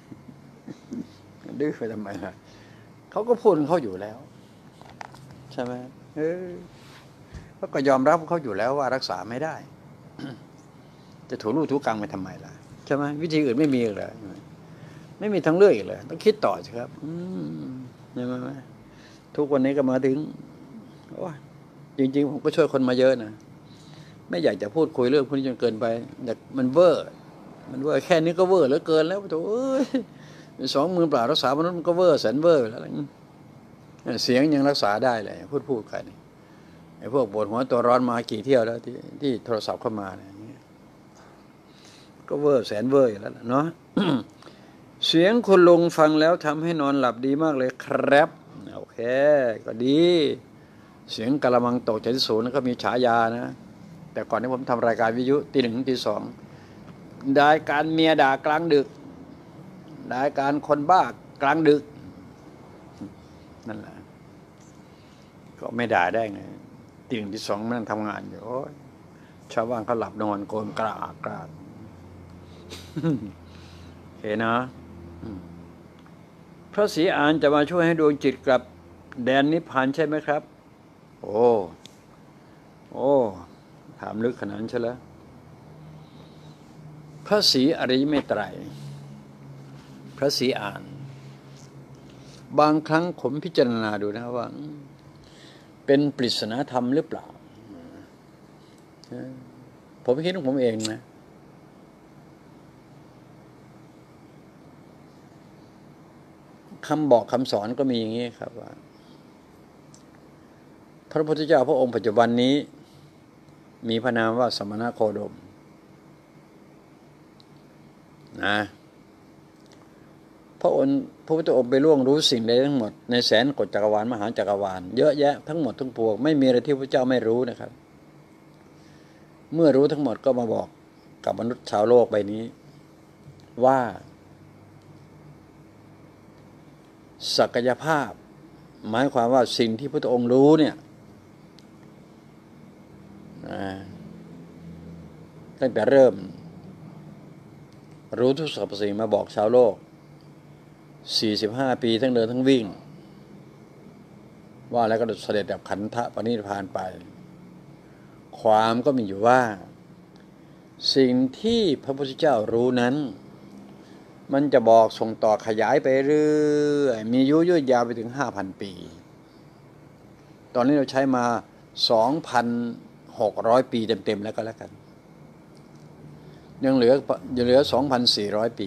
ดื้อไปทำไมล่ะเขาก็พูดของเขาอยู่แล้วใช่ไหมเออเขาก็ยอมรับเขาอยู่แล้วว่ารักษาไม่ได้จะถูรูถูกังไปทำไมล่ะใช่ไหมวิธีอื่นไม่มีเลยไม่มีทางเลือกอีกเลยต้องคิดต่อสิครับอืมใช่ไหมทุกวันนี้ก็มาถึงโอ้จริงๆผมก็ช่วยคนมาเยอะนะไม่อยากจะพูดคุยเรื่องพวกนี้จนเกินไปแต่มันเวอร์มันเวอร์แค่นี้ก็เวอร์เหลือเกินแล้วโถ่เอ้ยสองมือเปล่ารักษามนุษย์มันก็เวอร์แสนเวอร์แล้วเสียงยังรักษาได้เลยพูดพูดใครนี่ไอ้พวกปวดหัวตัวร้อนมากี่เที่ยวแล้วที่ที่โทรศัพท์เข้ามาเนี่ยก็เวอร์แสนเวอร์อยู่แล้วเนาะ เสียงคุณลุงฟังแล้วทำให้นอนหลับดีมากเลยครับโอเคก็ดีเสียงกะละมังตกจากที่สูงนั้นก็มีฉายานะแต่ก่อนที่ผมทำรายการวิทยุตีหนึ่งตีสองได้การเมียด่ากลางดึกได้การคนบ้ากลางดึกนั่นแหละก็ไม่ด่าได้ไงตีหนึ่งตีสองมันนั่งทำงานอยู่โอ้ยชาวบ้านเขาหลับนอนโกนกรากกรากเห็นนะพระศรีอานจะมาช่วยให้ดวงจิตกลับแดนนิพพานใช่ไหมครับโอ้โอ้ถามลึกขนาดนั้นใช่แล้วพระศรีอริยเมตไตรพระศรีอานบางครั้งผมพิจารณาดูนะว่าเป็นปริศนาธรรมหรือเปล่าผมคิดของผมเองนะคำบอกคำสอนก็มีอย่างนี้ครับว่าพระพุทธเจ้าพระองค์ปัจจุบันนี้มีพระนามว่าสมณโคดมนะพระองค์พระพุทธองค์ไปล่วงรู้สิ่งใดทั้งหมดในแสนกฎจักรวาลมหาจักรวาลเยอะแยะทั้งหมดทั้งปวงไม่มีอะไรที่พระเจ้าไม่รู้นะครับเมื่อรู้ทั้งหมดก็มาบอกกับมนุษย์ชาวโลกใบนี้ว่าศักยภาพหมายความว่าสิ่งที่พระองค์รู้เนี่ยตั้งแต่เริ่มรู้ทุกสรรพสิ่งมาบอกชาวโลกสี่สิบห้าปีทั้งเดินทั้งวิ่งว่าแล้วก็เสด็จดับขันธปณิพพานไปความก็มีอยู่ว่าสิ่งที่พระพุทธเจ้ารู้นั้นมันจะบอกส่งต่อขยายไปเรื่อยมีอายุยืดยาวไปถึง ห้าพัน ปีตอนนี้เราใช้มา สองพันหกร้อย ปีเต็มๆแล้วก็แล้วกันยังเหลือยังเหลือ สองพันสี่ร้อย ปี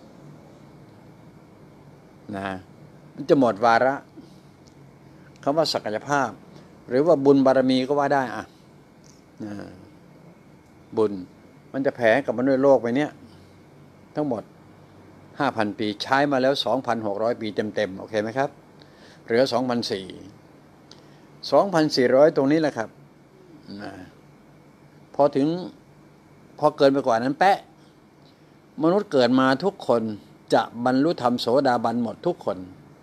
นะมันจะหมดวาระคำว่าศักยภาพหรือว่าบุญบารมีก็ว่าได้อะนะบุญมันจะแผ่กับมนุษย์โลกไปเนี้ยทั้งหมด ห้าพัน ปีใช้มาแล้ว สองพันหกร้อย ปีเต็มๆโอเคไหมครับเหลือ สองพันสี่ร้อย สองพันสี่ร้อย ตรงนี้แหละครับนะพอถึงพอเกินไปกว่านั้นแปะมนุษย์เกิดมาทุกคนจะบรรลุธรรมโสดาบันหมดทุกคน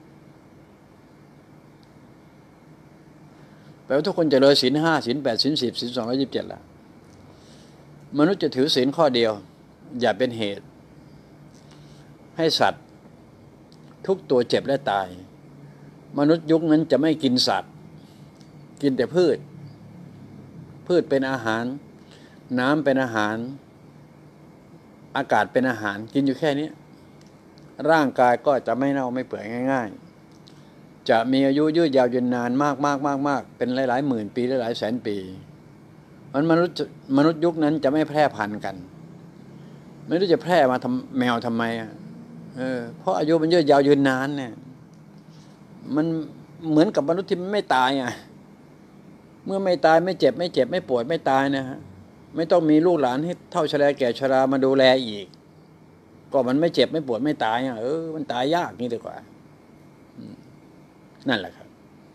แปลว่าทุกคนจะเลยศีลห้าศีลแปดศีลสิบศีลสองร้อยยี่สิบเจ็ดละมนุษย์จะถือศีลข้อเดียวอย่าเป็นเหตุให้สัตว์ทุกตัวเจ็บและตายมนุษย์ยุคนั้นจะไม่กินสัตว์กินแต่พืชพืชเป็นอาหารน้ำเป็นอาหารอากาศเป็นอาหารกินอยู่แค่นี้ร่างกายก็จะไม่เน่าไม่เปื่อยง่ายๆจะมีอายุยืดยาวยืนนานมากมากมากมากเป็นหลายๆหมื่นปีหลายๆแสนปีมันมนุษย์มนุษย์ยุคนั้นจะไม่แพร่พันธุ์กันไม่รู้จะแพร่มาทำแมวทำไมอ่ะเออเพราะอายุมันยืดยาวยืนนานเนี่ยมันเหมือนกับมนุษย์ที่ไม่ตายอ่ะเมื่อไม่ตายไม่เจ็บไม่เจ็บไม่ปวดไม่ตายนะฮะไม่ต้องมีลูกหลานให้เท่าชราแก่ชรามาดูแลอีกก็มันไม่เจ็บไม่ปวดไม่ตายอ่ะเออมันตายยากนี่ดีกว่านั่นแหละครับ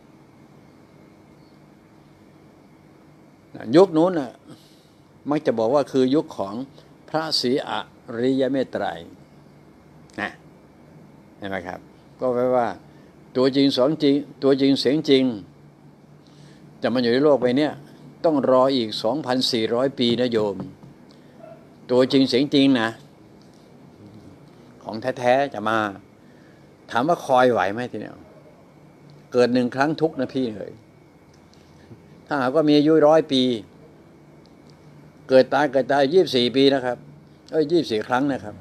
ยุคนู้นน่ะมักจะบอกว่าคือยุคของพระศรีอริยเมตไตรนะเห็นไหมครับก็แปลว่าตัวจริงสองจริงตัวจริงเสียงจริงจะมาอยู่ในโลกใบนี้ต้องรออีก สองพันสี่ร้อย ปีนะโยมตัวจริงเสียงจริงนะของแท้ๆจะมาถามว่าคอยไหวไหมทีเนี้ยเกิดหนึ่งครั้งทุกนะพี่เลยถ้าหากว่ามีอายุร้อยปีเกิดตายเกิดตายยี่สิบสี่ปีนะครับเอ้ยยี่สิบสี่ครั้งนะครับ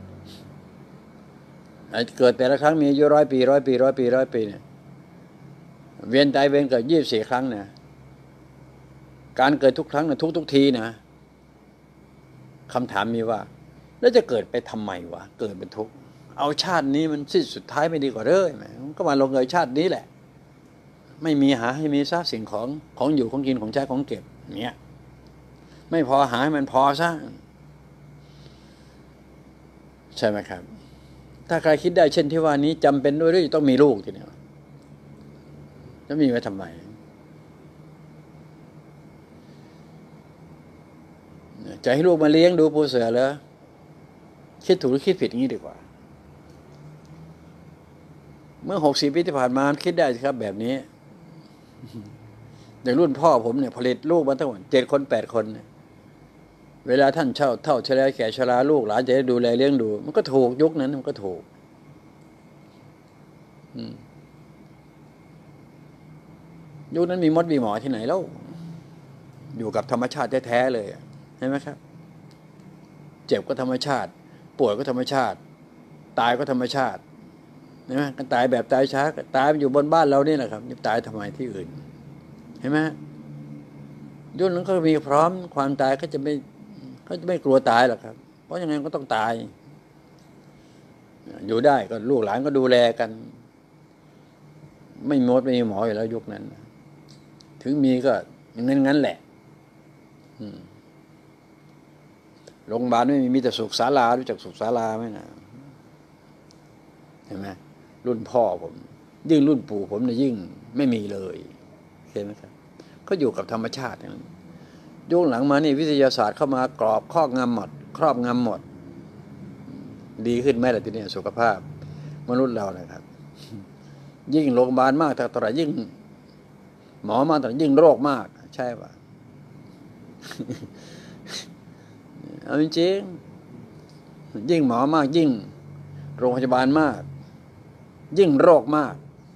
เกิดแต่ละครั้งมีอายุร้อยปีร้อยปีร้อยปีร้อยปีเนี่ยเวียนตายเวียนเกิดยี่สิบสี่ครั้งเนี่ยการเกิดทุกครั้งนะทุกทุกทีนะคำถามมีว่าแล้วจะเกิดไปทำไมวะเกิดเป็นทุกข์เอาชาตินี้มันสิ้นสุดท้ายไม่ดีกว่าเด้อไหมก็มาลงเอยชาตินี้แหละไม่มีหาให้มีซะสิ่งของของอยู่ของกินของใช้ของเก็บเนี้ยไม่พอหาให้มันพอซะใช่ไหมครับถ้าใครคิดได้เช่นที่ว่านี้จำเป็นด้วยหรือต้องมีลูกทีเนี้ยจะมีไว้ทำไมจะให้ลูกมาเลี้ยงดูปูเสือเหรอคิดถูกหรือคิดผิดอย่างนี้ดีกว่าเมื่อหกสิบปีที่ผ่านมาคิดได้สิครับแบบนี้อย่างรุ่นพ่อผมเนี่ยผลิตลูกมาทั้งหมดเจ็ดคนแปดคนเนี่ยเวลาท่านเช่าเท่าชราแก่ชราลูกหลานจะได้ดูแลเลี้ยงดูมันก็ถูกยุคนั้นมันก็ถูกยุคนั้นมีมดมีหมอที่ไหนแล้วอยู่กับธรรมชาติแท้ๆเลยเห็นไหมครับเจ็บก็ธรรมชาติป่วยก็ธรรมชาติตายก็ธรรมชาติเห็นไหมกันตายแบบตายช้าตายอยู่บนบ้านเรานี่แหละครับจะตายทำไมที่อื่นเห็นไหมยุคนั้นก็มีพร้อมความตายก็จะไม่ก็จะไม่กลัวตายหรอกครับเพราะยังไงก็ต้องตายอยู่ได้ก็ลูกหลานก็ดูแลกันไม่มดไม่มีหมออยู่แล้วยุคนั้นถึงมีก็งั้นงั้นแหละโรงพยาบาลไม่มีมีแต่สุขศาลารู้จักสุขศาลาไหมนะเห็นไหมรุ่นพ่อผมยิ่งรุ่นปู่ผมเนี่ยยิ่งไม่มีเลยเห็นไหมครับก็อยู่กับธรรมชาติอย่างนั้นยุคหลังมานี่วิทยาศาสตร์เข้ามากรอบครอบงำหมดครอบงำหมดดีขึ้นไหมล่ะทีนี้สุขภาพมนุษย์เรานะครับยิ่งโรงพยาบาลมากเท่าไหร่ยิ่งหมอมากเท่าไหร่ยิ่งโรคมากใช่ป่ะเอาจริงๆยิ่งหมอมากยิ่งโรงพยาบาลมากยิ่งโรคมาก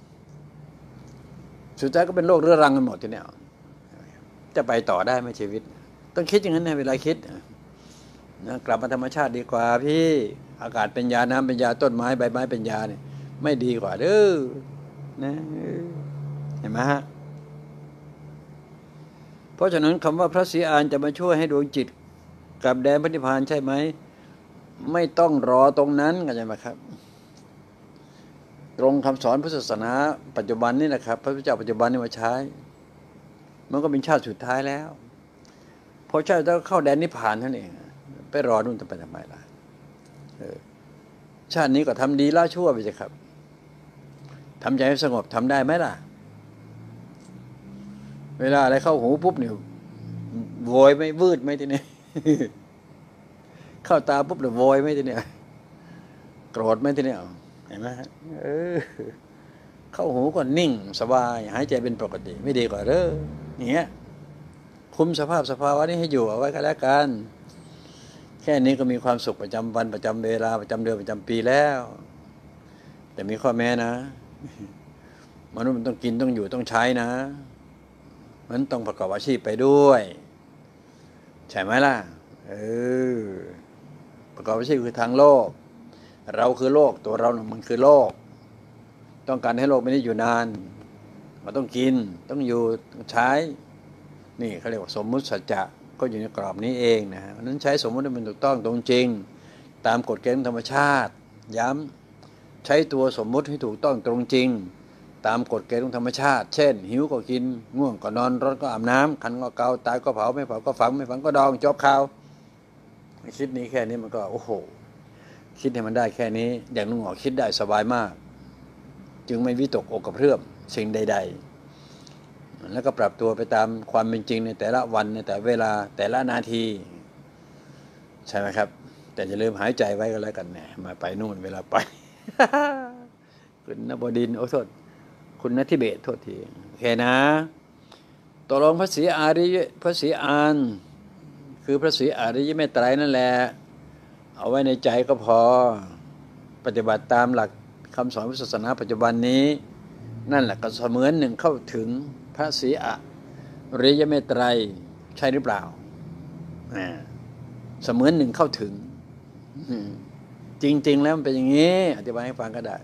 สุดท้ายก็เป็นโรคเรื้อรังกันหมดทีนี้จะไปต่อได้ไหมชีวิตต้องคิดอย่างนั้นนะเวลาคิดนะกลับมาธรรมชาติดีกว่าพี่อากาศเป็นยาน้ำเป็นยาต้นไม้ใบไม้เป็นยาเนี่ยไม่ดีกว่าเด้อนะเห็นไหมฮะเพราะฉะนั้นคำว่าพระศรีอานจะมาช่วยให้ดวงจิตกลับแดนพระนิพพานใช่ไหมไม่ต้องรอตรงนั้นกันใช่ไหมครับตรงคำสอนพุทธศาสนาปัจจุบันนี่นะครับพระพุทธเจ้าปัจจุบันนี่มาใช้มันก็เป็นชาติสุดท้ายแล้วพอชาติแล้วเข้าแดนนิพพานนั่นเองไปรอนู่นจะไปทำไมล่ะชาตินี้ก็ทำดีละชั่วไปสิครับทำใจให้สงบทำได้ไหมล่ะเวลาอะไรเข้าหูปุ๊บเนี่ยโวยไม่วืดไหมทีนี้เข้าตาปุ๊บเนี่ยโวยไหมทีนี้โกรธไหมทีนี้เห็นไหมเออเข้าหูก็นิ่งสบายหายใจเป็นปกติไม่ดีกว่าเด้ออย่างเงี้ยคุมสภาพสภาวะนี้ให้อยู่เอาไว้ก็แล้วกันแค่นี้ก็มีความสุขประจำวันประจำเวลาประจำเดือนประจำปีแล้วแต่มีข้อแม้นะมนุษย์มันต้องกินต้องอยู่ต้องใช้นะมันต้องประกอบอาชีพไปด้วยใช่ไหมล่ะเออประกอบอาชีพคือทางโลกเราคือโลกตัวเราเนี่ยมันคือโลกต้องการให้โลกไม่ได้อยู่นานมันต้องกินต้องอยู่ต้องใช้นี่เขาเรียกว่าสมมุติสัจจะก็อยู่ในกรอบนี้เองนะเพราะนั้นใช้สมมุติให้มันถูกต้องตรงจริงตามกฎเกณฑ์ธรรมชาติย้ำใช้ตัวสมมุติให้ถูกต้องตรงจริงตามกฎเกณฑ์ของธรรมชาติเช่นหิวก็กินง่วงก็นอนร้อนก็อาบน้ำคันก็เกาตายก็เผาไม่เผาก็ฝังไม่ฝังก็ดองจบข่าวคิดนี้แค่นี้มันก็โอ้โหคิดให้มันได้แค่นี้อย่างลุงหงอคิดได้สบายมากจึงไม่วิตกอกกระเพื่อมสิ่งใดๆแล้วก็ปรับตัวไปตามความเป็นจริงในแต่ละวันในแต่เวลาแต่ละนาทีใช่ไหมครับแต่อย่าลืมหายใจไว้ก็แล้วกันเนี่ยมาไปนู่นเวลาไป คุณนบดินทร์โอ้โทษคุณณทิเบศโทษทีโอเคนะตกลงพระศรีอาริยพระศรีอานคือพระศรีอริยเมตไตรนั่นแหละเอาไว้ในใจก็พอปฏิบัติตามหลักคำสอนพุทธศาสนาปัจจุบันนี้นั่นแหละก็เสมือนหนึ่งเข้าถึงพระศรีอริยเมตไตรใช่หรือเปล่าเสมือนหนึ่งเข้าถึงจริงๆแล้วมันเป็นอย่างนี้อธิบายให้ฟังก็ได้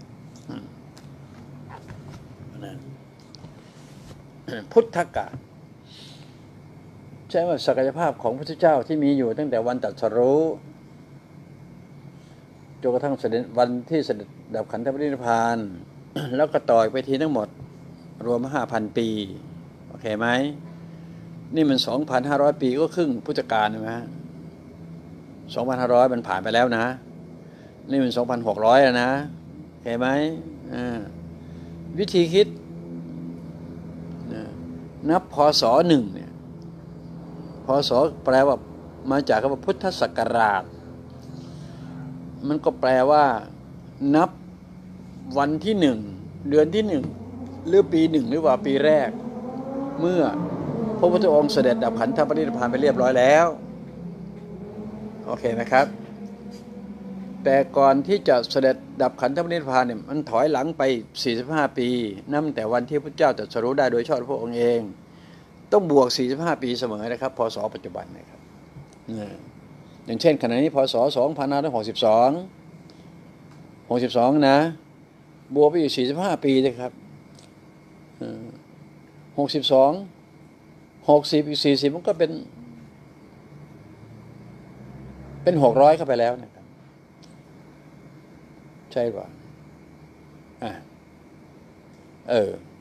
พุทธกาลใช่ว่าศักยภาพของพระพุทธเจ้าที่มีอยู่ตั้งแต่วันตรัสรู้จนกระทั่งเสด็จวันที่เสด็จดับขันธปรินิพพาน แล้วก็ต่อยไปทีทั้งหมดรวมห้าพันปีโอเคไหมนี่มันสองพันห้าร้อยปีก็ครึ่งพุทธกาลใช่ไหมฮะสองพันห้าร้อยมันผ่านไปแล้วนะนี่มันสองพันหกร้อยแล้วนะโอเคไหมอ่าวิธีคิดนับพศหนึ่งเนี่ยพศแปลว่ามาจากคำว่าพุทธศักราชมันก็แปลว่านับวันที่หนึ่งเดือนที่หนึ่งหรือปีหนึ่งหรือว่าปีแรกเมื่อพระพุทธองค์เสด็จดับขันธปรินิพพานไปเรียบร้อยแล้วโอเคไหมครับแต่ก่อนที่จะเสด็จดับขันธปรินิพพานเนี่ยมันถอยหลังไปสี่สิบห้าปีนับแต่วันที่พระเจ้าตรัสรู้ได้โดยชอบพระองค์เองต้องบวกสี่สิบห้าปีเสมอนะครับพศปัจจุบันนะครับอย่างเช่นขณะนี้พศสองพันห้าร้อยหกสิบสอง หกสิบสองนะบวกไปอีกสี่สิบห้าปีเลยครับหกสิบสองหกสิบอีกสี่สิบมันก็เป็นเป็นหกร้อยเข้าไปแล้วนะครับใช่ป่ะอ่ะเออ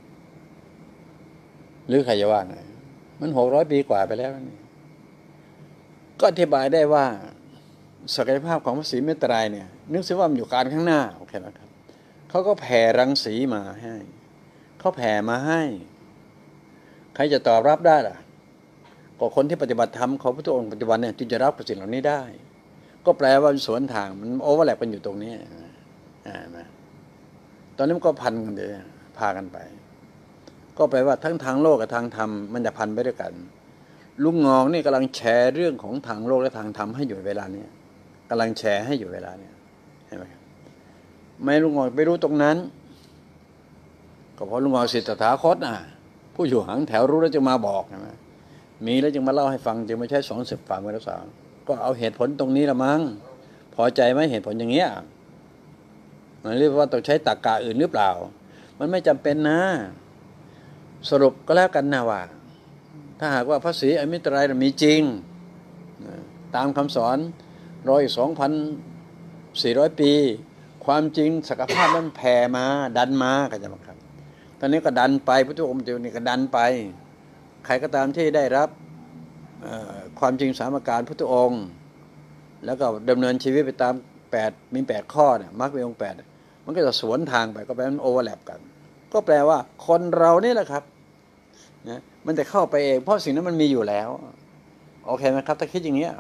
หรือใครจะว่าไงมันหกร้อยปีกว่าไปแล้วนี่ก็อธิบายได้ว่าศักยภาพของพระศรีเมตไตรเนี่ยนึกซิว่ามันอยู่การข้างหน้าโอเคนะครับเขาก็แผ่รังสีมาให้เขาแผ่มาให้ใครจะตอบรับได้ล่ะก็คนที่ปฏิบัติธรรมของพระพุทธองค์ปัจจุบันเนี่ยจึงจะรับสิ่งเหล่านี้ได้ก็แปลว่าสวนทางมันโอเวอร์แลปกันอยู่ตรงนี้อ่านะตอนนี้มันก็พันกันเลยพากันไปก็แปลว่าทั้งทางโลกกับทางธรรมมันจะพันไปด้วยกันลุงงองนี่กำลังแชร์เรื่องของทางโลกและทางธรรมให้อยู่เวลานี้กำลังแชร์ให้อยู่เวลานี้เห็นไหมครับไม่ลุงงองไปรู้ตรงนั้นก็เพราะลุงงองศิษย์ตถาคตน่ะผู้อยู่หางแถวรู้แล้วจึงมาบอกใช่ไหมมีแล้วจึงมาเล่าให้ฟังจึงไม่ใช่สองสิบฝ่ามือรักษาก็เอาเหตุผลตรงนี้ละมั้งพอใจไหมเหตุผลอย่างเงี้ยมันเรียกว่าต้องใช้ตรรกะอื่นหรือเปล่ามันไม่จำเป็นนะสรุปก็แล้วกันนะว่าถ้าหากว่าพระศรีอมิตรไตรมีจริงตามคำสอนรออีกสองพันสี่ร้อยปีความจริงศักยภาพมันแผ่มาดันมาก็จะมาครับตอนนี้ก็ดันไปพระพุทธองค์เดียวนี่ก็ดันไปใครก็ตามที่ได้รับความจริงสามประการพุทธองค์แล้วก็ดำเนินชีวิตไปตามแปดมีแปดข้อเนี่ยมรรคมีองค์แปดมันก็จะสวนทางไปก็แปลมันโอเวอร์แลปกันก็แปลว่าคนเรานี่แหละครับนะมันจะเข้าไปเองเพราะสิ่งนั้นมันมีอยู่แล้วโอเคไหมครับถ้าคิดอย่างนี้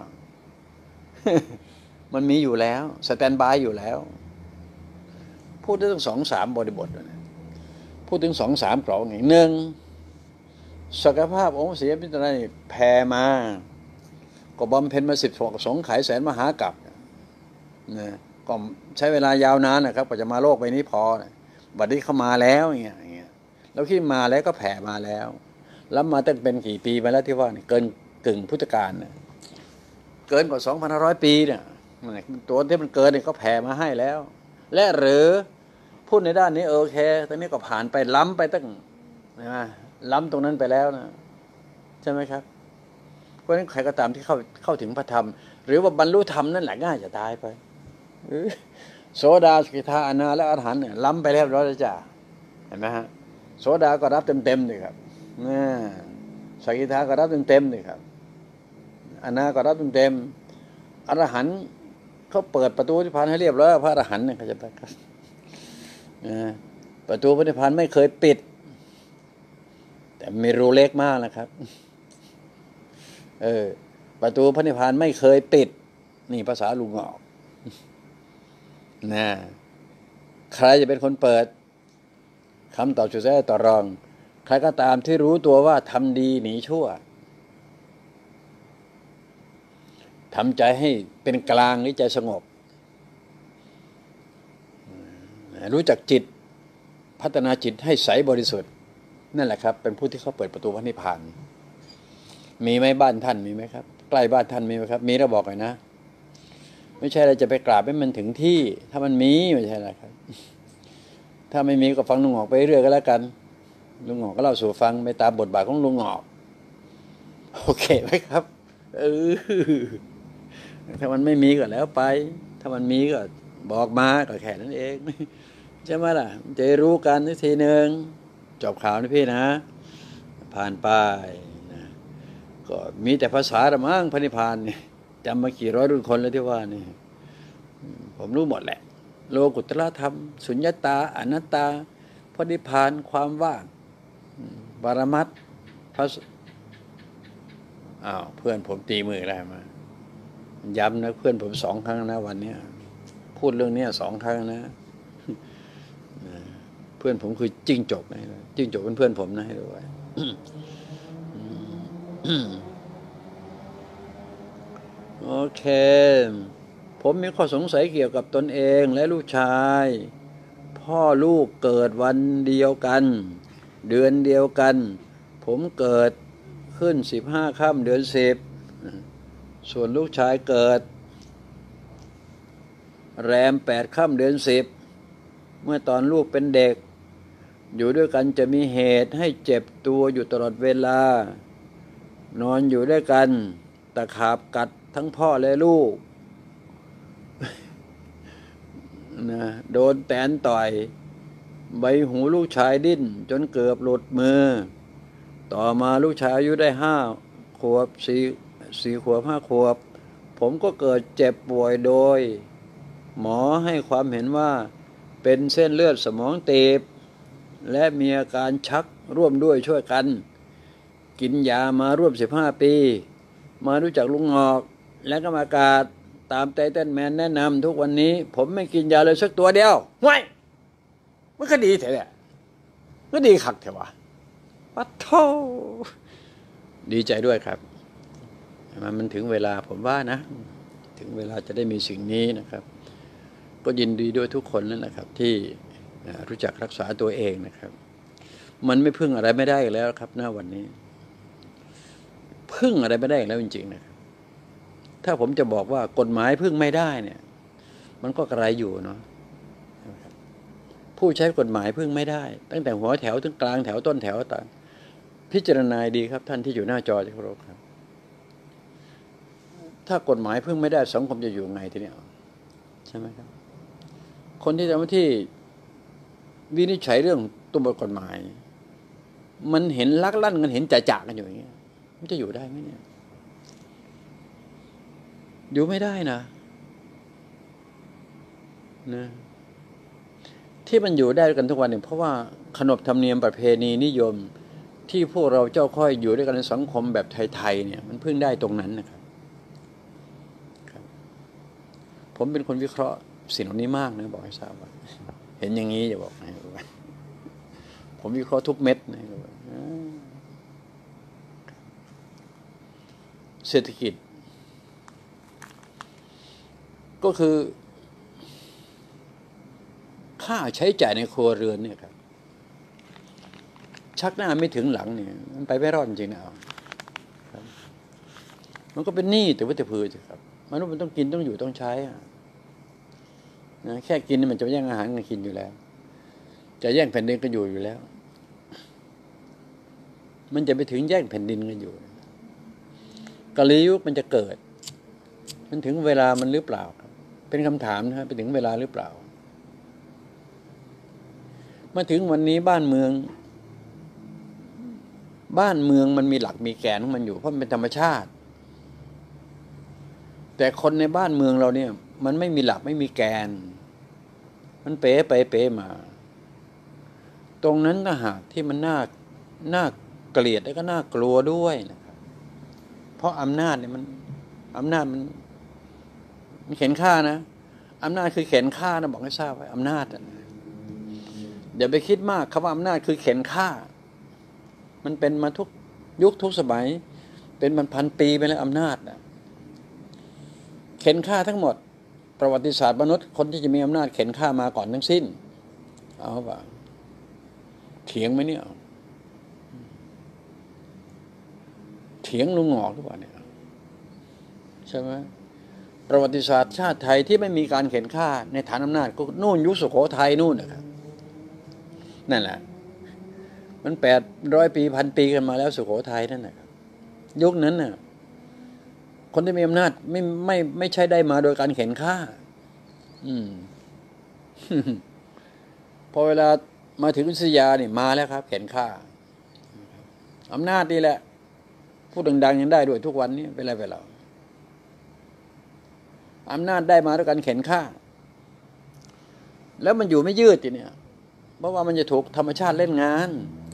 มันมีอยู่แล้วสแตนบายอยู่แล้วพูดถึงสองสามบริบทนะพูดถึงสองสามกรองอย่างหนึ่งศักยภาพองค์เสียพิจารณาแผ่มาก็บำเพ็ญมาสิบสองไขแสนมหากัปนะก็ใช้เวลายาวนานนะครับกว่าจะมาโลกใบนี้พอนะบัดนี้เข้ามาแล้วอย่างเงี้ยอย่างเงี้ยแล้วที่มาแล้วก็แผ่มาแล้วแล้วมาตั้งเป็นกี่ปีมาแล้วที่ว่าเกินกึ่งพุทธกาลนะเกินกว่าสองพันห้าร้อยปีเนี่ยตัวที่มันเกินเนี่ยก็แผ่มาให้แล้วและหรือพูดในด้านนี้โอเคตอนนี้ก็ผ่านไปล้ำไปตั้งนะล้ำตรงนั้นไปแล้วนะใช่ไหมครับเพราะฉะนั้นใครก็ตามที่เข้าเข้าถึงพระธรรมหรือว่าบรรลุธรรมนั่นแหละง่ายจะตายไปโสดาสกิทาอนาและอรหันต์เนี่ยล้ำไปแล้วร้อยจ้าเห็นไหมฮะโสดาก็รับเต็มๆเลยครับนะสกิทาก็รับเต็มๆเลยครับอนาก็รับเต็มๆอรหันต์เขาเปิดประตูนิพพานให้เรียบร้อยพระอรหันต์เนี่ยเขาจะไปครับประตูพระนิพพานไม่เคยปิดแต่มีรูเล็กมากนะครับเออประตูพระนิพพานไม่เคยปิดนี่ภาษาลุงออกนะใครจะเป็นคนเปิดคำตอบจุดแท้ต่อรองใครก็ตามที่รู้ตัวว่าทำดีหนีชั่วทำใจให้เป็นกลางหรือใจสงบรู้จักจิตพัฒนาจิตให้ใสบริสุทธิ์นั่นแหละครับเป็นผู้ที่เขาเปิดประตูพระนิพพานมีไหมบ้านท่านมีไหมครับใกล้บ้านท่านมีไหมครับมีแล้วบอกหน่อยนะไม่ใช่เราจะไปกราบให้มันถึงที่ถ้ามันมีไม่ใช่นะครับถ้าไม่มีก็ฟังลุงหงอกไปเรื่อยก็แล้วกันลุงหงอกก็เล่าสู่ฟังไปตามบทบาทของลุงหงอกโอเคไหมครับเออถ้ามันไม่มีก็แล้วไปถ้ามันมีก็บอกมาก็แค่นั้นเองใช่ไหมล่ะจะรู้กันทีหนึ่งจบข่าวนะพี่นะผ่านไปนะก็มีแต่ภาษาละมั้งพระนิพพานเนี่ยจำมากี่ร้อยรุ่นคนแล้วที่ว่านี่ผมรู้หมดแหละโลกุตตรธรรมสุญญตาอนัตตาพระนิพพานความว่างปรมัตถ์พระอ้าวเพื่อนผมตีมือได้มาย้ำนะเพื่อนผมสองครั้งนะวันนี้พูดเรื่องนี้สองครั้งนะเพื่อนผมคือจิ้งจกนะจิ้งจกเป็นเพื่อนผมนะให้ด้วยโอเคผมมีข้อสงสัยเกี่ยวกับตนเองและลูกชายพ่อลูกเกิดวันเดียวกันเดือนเดียวกันผมเกิดขึ้นสิบห้าค่ำเดือนสิบส่วนลูกชายเกิดแรมแปดค่ำเดือนสิบเมื่อตอนลูกเป็นเด็กอยู่ด้วยกันจะมีเหตุให้เจ็บตัวอยู่ตลอดเวลานอนอยู่ด้วยกันตะขาบกัดทั้งพ่อและลูกนะโดนแตนต่อยใบหูลูกชายดิ้นจนเกือบหลุดมือต่อมาลูกชายอายุได้ห้าขวบสี่สี่ขวบห้าขวบผมก็เกิดเจ็บป่วยโดยหมอให้ความเห็นว่าเป็นเส้นเลือดสมองตีบและมีอาการชักร่วมด้วยช่วยกันกินยามาร่วมสิบห้าปีมารู้จักลุงงอกและก็มากาดตามไตเติ้ลแมนแนะนำทุกวันนี้ผมไม่กินยาเลยสักตัวเดียวห่วยมันก็ดีแท้แหละก็ดีคักแท้วะปัดโธดีใจด้วยครับมันถึงเวลาผมว่านะถึงเวลาจะได้มีสิ่งนี้นะครับก็ยินดีด้วยทุกคนนั่นแหละครับที่รู้จักรักษาตัวเองนะครับมันไม่พึ่งอะไรไม่ได้แล้วครับหน้าวันนี้พึ่งอะไรไม่ได้แล้วจริงๆนะครับถ้าผมจะบอกว่ากฎหมายพึ่งไม่ได้เนี่ยมันก็กระไรอยู่เนาะผู้ใช้กฎหมายพึ่งไม่ได้ตั้งแต่หัวแถวถึงกลางแถวต้นแถวต่างพิจารณาดีครับท่านที่อยู่หน้าจอที่เคารพครับถ้ากฎหมายพึ่งไม่ได้สังคมจะอยู่ไงทีนี้ใช่ไหมครับคนที่ทำหน้าที่วินิจฉัยเรื่องตัวบทกฎหมายมันเห็นลักลั่นกันเห็นจ่าจ่ากันอยู่อย่างเงี้ยมันจะอยู่ได้ไหมเนี่ยอยู่ไม่ได้นะนะที่มันอยู่ได้กันทุกวันเนี่ยเพราะว่าขนบธรรมเนียมประเพณีนิยมที่พวกเราเจ้าค่อยอยู่ด้วยกันในสังคมแบบไทยๆเนี่ยมันเพิ่งได้ตรงนั้นนะครับผมเป็นคนวิเคราะห์สิ่งเหล่านี้มากนะบอกให้ทราบว่าเห็นอย่างนี้อย่าบอกนะผมวิเคราะห์ทุกเม็ดนะเศรษฐกิจก็คือค่าใช้จ่ายในครัวเรือนเนี่ยครับชักหน้าไม่ถึงหลังเนี่ยมันไปไม่รอดจริงๆนะเอามันก็เป็นหนี้แต่ว่าแต่พือสิครับมนุษย์มันต้องกินต้องอยู่ต้องใช้นะแค่กินมันจะแย่งอาหารกันกินอยู่แล้วจะแย่งแผ่นดินกันอยู่อยู่แล้วมันจะไปถึงแย่งแผ่นดินกันอยู่กาลียุคมันจะเกิดมันถึงเวลามันหรือเปล่าครับเป็นคำถามนะครับไปถึงเวลาหรือเปล่ามาถึงวันนี้บ้านเมืองบ้านเมืองมันมีหลักมีแกนของมันอยู่เพราะมันเป็นธรรมชาติแต่คนในบ้านเมืองเราเนี่ยมันไม่มีหลักไม่มีแกนมันเป๋ไปเป๋มาตรงนั้นก็หากที่มันน่าน่าเกลียดและก็น่ากลัวด้วยนะครับเพราะอำนาจเนี่ยมันอำนาจมันมันเข็นฆ่านะอำนาจคือเข็นฆ่านะบอกให้ทราบไว้อำนาจอย่าไปคิดมากคำว่าอำนาจคือเข็นฆ่ามันเป็นมาทุกยุคทุกสมัยเป็นมันพันปีไปแล้วอำนาจนะเข็นฆ่าทั้งหมดประวัติศาสตร์มนุษย์คนที่จะมีอำนาจเข็นฆ่ามาก่อนทั้งสิ้นเอาป่ะเถียงไหมเนี่ยเถียงลุงงอกหรือเปล่าเนี่ยใช่ไหมประวัติศาสตร์ชาติไทยที่ไม่มีการเข็นฆ่าในฐานอำนาจก็นู่นยุคสุโขทัยนู่นนะครับนั่นแหละมันแปดร้อยปีพันปีกันมาแล้วสุโขทัยนั่นแหละครับยุคนั้นน่ะคนที่มีอำนาจไม่ไม่ไม่ใช่ได้มาโดยการเข็นฆ่าอืม พอเวลามาถึงอยุธยาเนี่ยมาแล้วครับเข็นฆ่าอำนาจนี่แหละพูดดังๆยังได้ด้วยทุกวันนี้เป็นไรไปแล้วอำนาจได้มาด้วยการเข็นฆ่าแล้วมันอยู่ไม่ยืดทีเนี่ยเพราะว่ามันจะถูกธรรมชาติเล่นงาน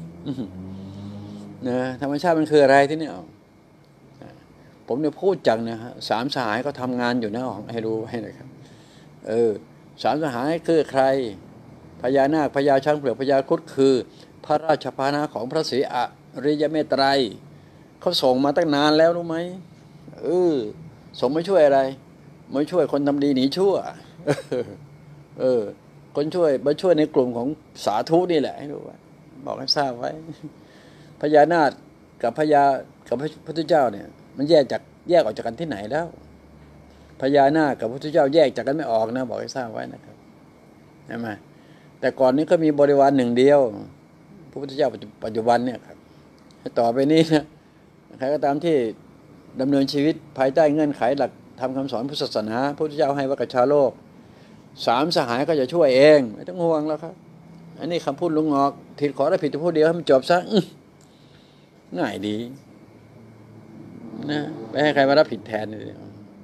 นะธรรมชาติมันคืออะไรที่เนี่ยผมเนี่ยพูดจังนะฮะสามสหายก็ทำงานอยู่นะให้รู้ให้หน่อยครับเออสามสหายคือใครพญานาคพญาช้างเผือกพญาครุฑคือพระราชพานะของพระศรีอริยเมตไตรเขาส่งมาตั้งนานแล้วรู้ไหมเออส่งไม่ช่วยอะไรไม่ช่วยคนทำดีหนีชั่วเออคนช่วยมาช่วยในกลุ่มของสาธุนี่แหละให้รู้ว่าบอกให้ทราบไว้พญานาคกับพญากับพระพุทธเจ้าเนี่ยมันแยกจากแยกออกจากกันที่ไหนแล้วพญานาคกับพระพุทธเจ้าแยกจากกันไม่ออกนะบอกให้ทราบไว้นะครับใช่ไหมแต่ก่อนนี้ก็มีบริวารหนึ่งเดียวพระพุทธเจ้าปัจจุบันเนี่ยครับต่อไปนี้นะใครก็ตามที่ดำเนินชีวิตภายใต้เงื่อนไขหลักทำคำสอนพุทธศาสนาพระพุทธเจ้าให้ว่ากับชาวโลกสามสหายก็จะช่วยเองไม่ต้องห่วงแล้วครับอันนี้คำพูดลุงงอกผิดขอได้ผิดแต่พูดเดียวให้มันจบซะนง่ายดีนะไปให้ใครมารับผิดแทนเลย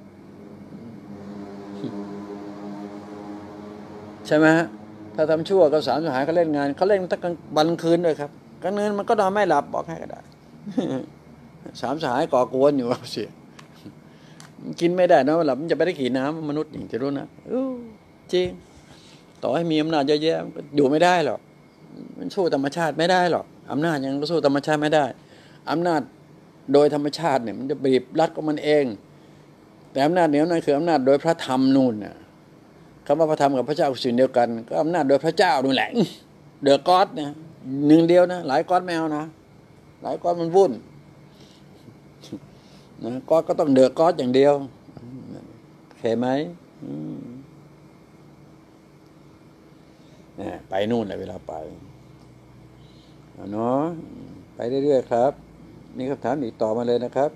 ใช่ไหมฮะถ้าทำชั่วก็สามสหายเขาเล่นงานเขาเล่นตั้งกลางวันคืนด้วยครับกลางคืนมันก็นอนไม่หลับบอกให้ก็ได้สามสหายก่อกวนอยู่เสียกินไม่ได้นะหลับมันจะไปได้กี่น้ำมนุษย์อย่างที่รู้นะจริงต่อให้มีอำนาจเยอะแยะอยู่ไม่ได้หรอกมันสู้ธรรมชาติไม่ได้หรอกอำนาจยังสู้ธรรมชาติไม่ได้อำนาจโดยธรรมชาติเนี่ยมันจะบีบรัดของมันเองแต่อำนาจเหนือนั้นคืออำนาจโดยพระธรรมนู่นน่ะคำว่าพระธรรมกับพระเจ้าคือสิ่งเดียวกันก็อำนาจโดยพระเจ้านู่นแหละเดอะก็อดเนี่ยหนึ่งเดียวนะหลายก็อดไม่เอานะหลายก็อดมันวุ่นนะก็ก็ต้องเดอะก็อดอย่างเดียวเห็นไหมไปนู่นเลยเวลาไปเนาะไปเรื่อยๆครับนี่คำถามอีกต่อมาเลยนะครับ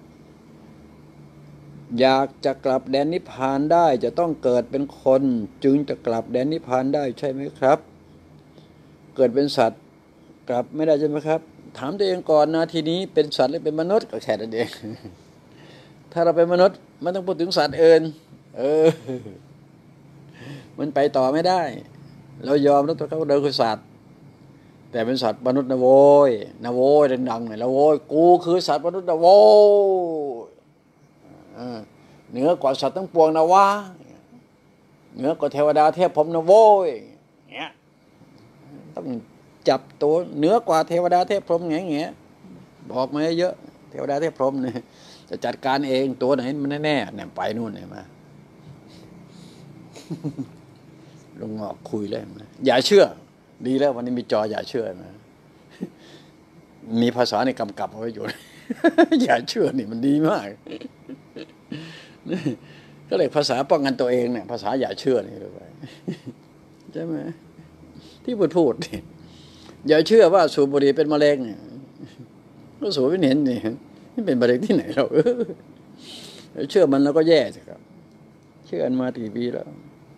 อยากจะกลับแดนนิพพานได้จะต้องเกิดเป็นคนจึงจะกลับแดนนิพพานได้ใช่ไหมครับเกิดเป็นสัตว์กลับไม่ได้ใช่ไหมครับถามตัวเองก่อนนะทีนี้เป็นสัตว์หรือเป็นมนุษย์ก็แค่นั้นเองถ้าเราเป็นมนุษย์ไม่ต้องพูดถึงสัตว์อื่นเออมันไปต่อไม่ได้เรายอมแล้วตัวเขาเดินคือสัตว์แต่เป็นสัตว์มนุษย์นะโว้ยนะโว้ยดังๆหน่อยแล้วโว้ยกูคือสัตว์มนุษย์นะโว้ยเหนือกว่าสัตว์ทั้งปวงนะวะเหนือกว่าเทวดาเทพพรหมนะโว้ยเงี้ยต้องจับตัวเหนือกว่าเทวดาเทพพรหมเงี้ยเงี้ยบอกมาเยอะเทวดาเทพพรหมเนี่ยจะจัดการเองตัวไหนมันแน่ๆเนี่ยไปนู่นเนี่ยมาลงงอกคุยเลยมาอย่าเชื่อดีแล้ววันนี้มีจออย่าเชื่อนะมีภาษาในกำกับเอาไว้อยู่ อย่าเชื่อนี่มันดีมากก็เลยภาษาป้องกันตัวเองเนี่ยภาษาอย่าเชื่อนี่ด้วยใช่ไหมที่พูดพูดนี่อย่าเชื่อว่าสูบบุหรี่เป็นมะเร็งเนี่ยก็สูบไม่เห็นนี่นี่เป็นมะเร็งที่ไหนเราเออเชื่อมันแล้วก็แย่สิครับเชื่อมันมากี่ปีแล้ว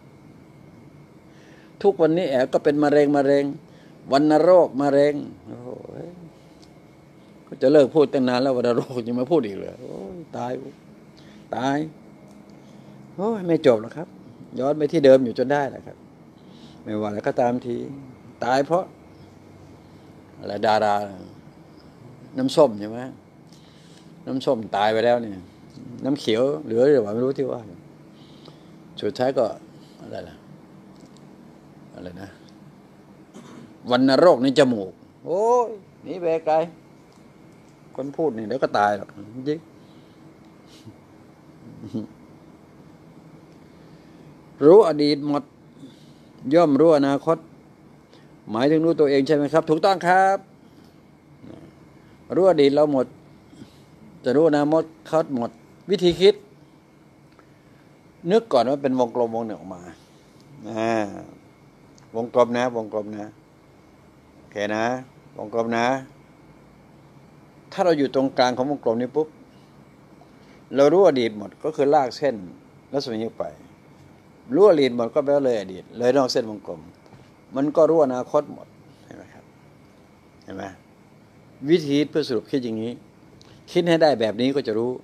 ทุกวันนี้แอบก็เป็นมะเร็งมะเร็งวัณโรคมะเร็งโอ้ยก็จะเลิกพูดตั้งนานแล้ววัณโรคยังมาพูดอีกเลยโอ้ยตายตายโอ้ยไม่จบหรอกครับย้อนไปที่เดิมอยู่จนได้แหละครับไม่ว่าอะไรก็ตามทีตายเพราะอะไรดาราน้ำส้มใช่ไหมน้ำส้มตายไปแล้วเนี่ยน้ำเขียวเหลือหรือเปล่าไม่รู้ที่ว่าสุดท้ายก็อะไรล่ะอะไรนะวัณโรคในจมูกโอ้ยนี่ไปไกลคนพูดนี่เดี๋ยวก็ตายหรอกจริงรู้อดีตหมดย่อมรู้อนาคตหมายถึงรู้ตัวเองใช่ไหมครับถูกต้องครับรู้อดีตเราหมดจะรู้อนาคตเขาหมดวิธีคิดนึกก่อนว่าเป็นวงกลมวงหนึ่งออกมาอ่าวงกลมนะวงกลมนะโอเคนะวงกลมนะถ้าเราอยู่ตรงกลางของวงกลมนี้ปุ๊บเรารู้อดีตหมดก็คือลากเส้นแล้วสมัยนี้ไปรู้อดีตหมดก็แปลว่าเลยอดีตเลยนอกเส้นวงกลมมันก็รู้อนาคตหมดเห็นไหมครับเห็นไหมวิธีเพื่อสรุปคิดอย่างนี้คิดให้ได้แบบนี้ก็จะรู้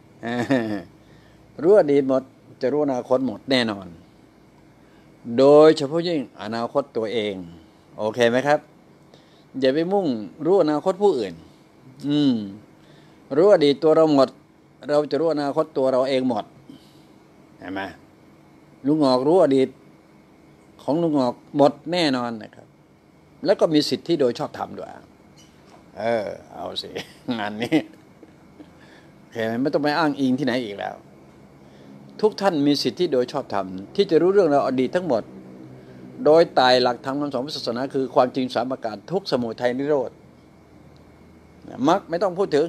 รู้อดีตหมดจะรู้อนาคตหมดแน่นอนโดยเฉพาะยิ่งอนาคตตัวเองโอเคไหมครับอย่าไปมุ่งรู้อนาคตผู้อื่นอืมรู้อดีตตัวเราหมดเราจะรู้อนาคตตัวเราเองหมดเห็นไหมลุงงอกรู้อดีตของลุงงอกหมดแน่นอนนะครับแล้วก็มีสิทธิโดยชอบธรรมด้วยเออเอาสิงานนี้โอเคไม่ต้องไปอ้างอิงที่ไหนอีกแล้วทุกท่านมีสิทธิโดยชอบธรรมที่จะรู้เรื่องราวอดีตทั้งหมดโดยตายหลักธรรมคำสอนพุทธศาสนาคือความจริงสามประการทุกข์สมุทัยนิโรธมรรคไม่ต้องพูดถึง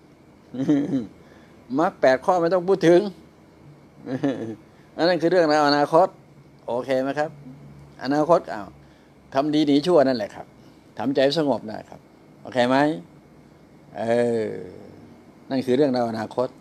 มรรคแปดข้อไม่ต้องพูดถึงนั่นคือเรื่องราวอนาคตโอเคไหมครับอนาคตอ้าวทำดีหนีชั่วนั่นแหละครับทำใจสงบนะครับโอเคไหมเออนั่นคือเรื่องราวอนาคต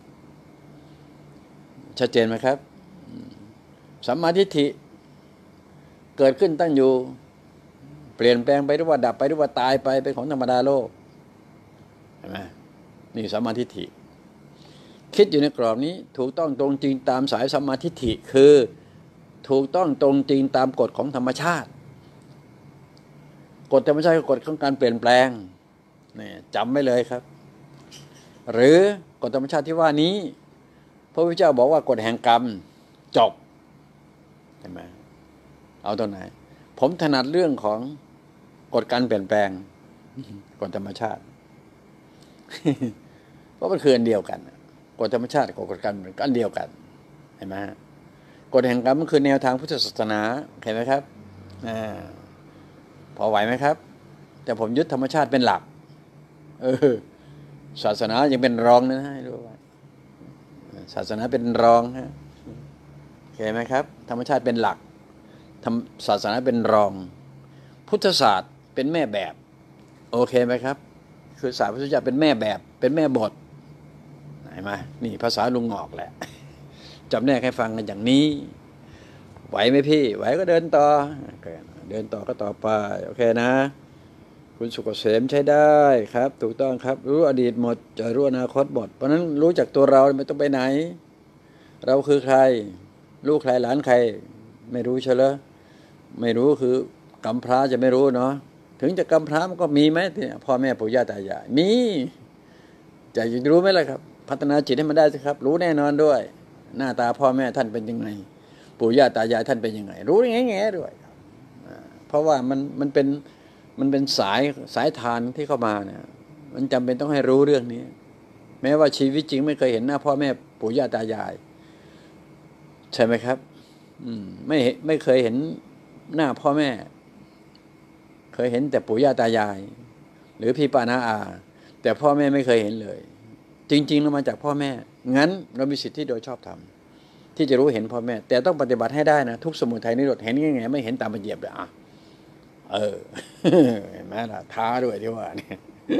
ชัดเจนไหมครับสัมมาทิฏฐิเกิดขึ้นตั้งอยู่เปลี่ยนแปลงไปหรือว่าดับไปหรือว่าตายไปเป็นของธรรมดาโลกเห็นไหมนี่สัมมาทิฏฐิคิดอยู่ในกรอบนี้ถูกต้องตรงจริงตามสายสัมมาทิฏฐิคือถูกต้องตรงจริงตามกฎของธรรมชาติกฎธรรมชาติคือกฎของการเปลี่ยนแปลงนี่จำไว้เลยครับหรือกฎธรรมชาติที่ว่านี้พระพุทธเจ้าบอกว่ากฎแห่งกรรมจบเห็นไหมเอาตรงไหนผมถนัดเรื่องของกฎการเปลี่ยนแปลงกฎธรรมชาติ เพราะมันคืออันเดียวกันกฎธรรมชาติกับกฎการเป็นอันเดียวกันเห็นไหมกฎแห่งกรรมมันคือแนวทางพุทธศาสนาเห็นไหมครับอ่าพอไหวไหมครับแต่ผมยึดธรรมชาติเป็นหลักเออศาสนายังเป็นรองนะให้รู้ไว้ศาสนาเป็นรองฮะเห็นไหมครับธรรมชาติเป็นหลักธรรมศาสนาเป็นรองพุทธศาสตร์เป็นแม่แบบโอเคไหมครับคือศาสตร์พุทธศาสตร์เป็นแม่แบบเป็นแม่บทเห็นไหมนี่ภาษาลุงงอกแหละจำแนกให้ฟังกันอย่างนี้ไหวไหมพี่ไหวก็เดินต่อเดินต่อก็ต่อไปโอเคนะคุณสุกเกษมใช้ได้ครับถูกต้องครับรู้อดีตหมดจะรู้อนาคตหมดเพราะนั้นรู้จักตัวเราไม่ต้องไปไหนเราคือใครลูกใครหลานใครไม่รู้เชลอไม่รู้คือกำพร้าจะไม่รู้เนาะถึงจะกำพร้ามันก็มีไหมเนี่ยพ่อแม่ปู่ย่าตายายมีจะรู้ไหมล่ะครับพัฒนาจิตให้มันได้สิครับรู้แน่นอนด้วยหน้าตาพ่อแม่ท่านเป็นยังไงปู่ย่าตายายท่านเป็นยังไงรู้แง่แง่ด้วยเพราะว่ามันมันเป็นมันเป็นสายสายทานที่เข้ามาเนี่ยมันจำเป็นต้องให้รู้เรื่องนี้แม้ว่าชีวิตจริงไม่เคยเห็นหน้าพ่อแม่ปู่ย่าตายายใช่ไหมครับอืมไม่ไม่เคยเห็นหน้าพ่อแม่เคยเห็นแต่ปู่ย่าตายายหรือพี่ป้าน้าอาแต่พ่อแม่ไม่เคยเห็นเลยจริงๆเรามาจากพ่อแม่งั้นเรามีสิทธิโดยชอบธรรมที่จะรู้เห็นพ่อแม่แต่ต้องปฏิบัติให้ได้นะทุกสมุทัยนิโรธเห็นยังไงไม่เห็นตามมาเหยียบเลยอ่ะเออเห็นไหมล่ะท้าด้วยที่ว่านี่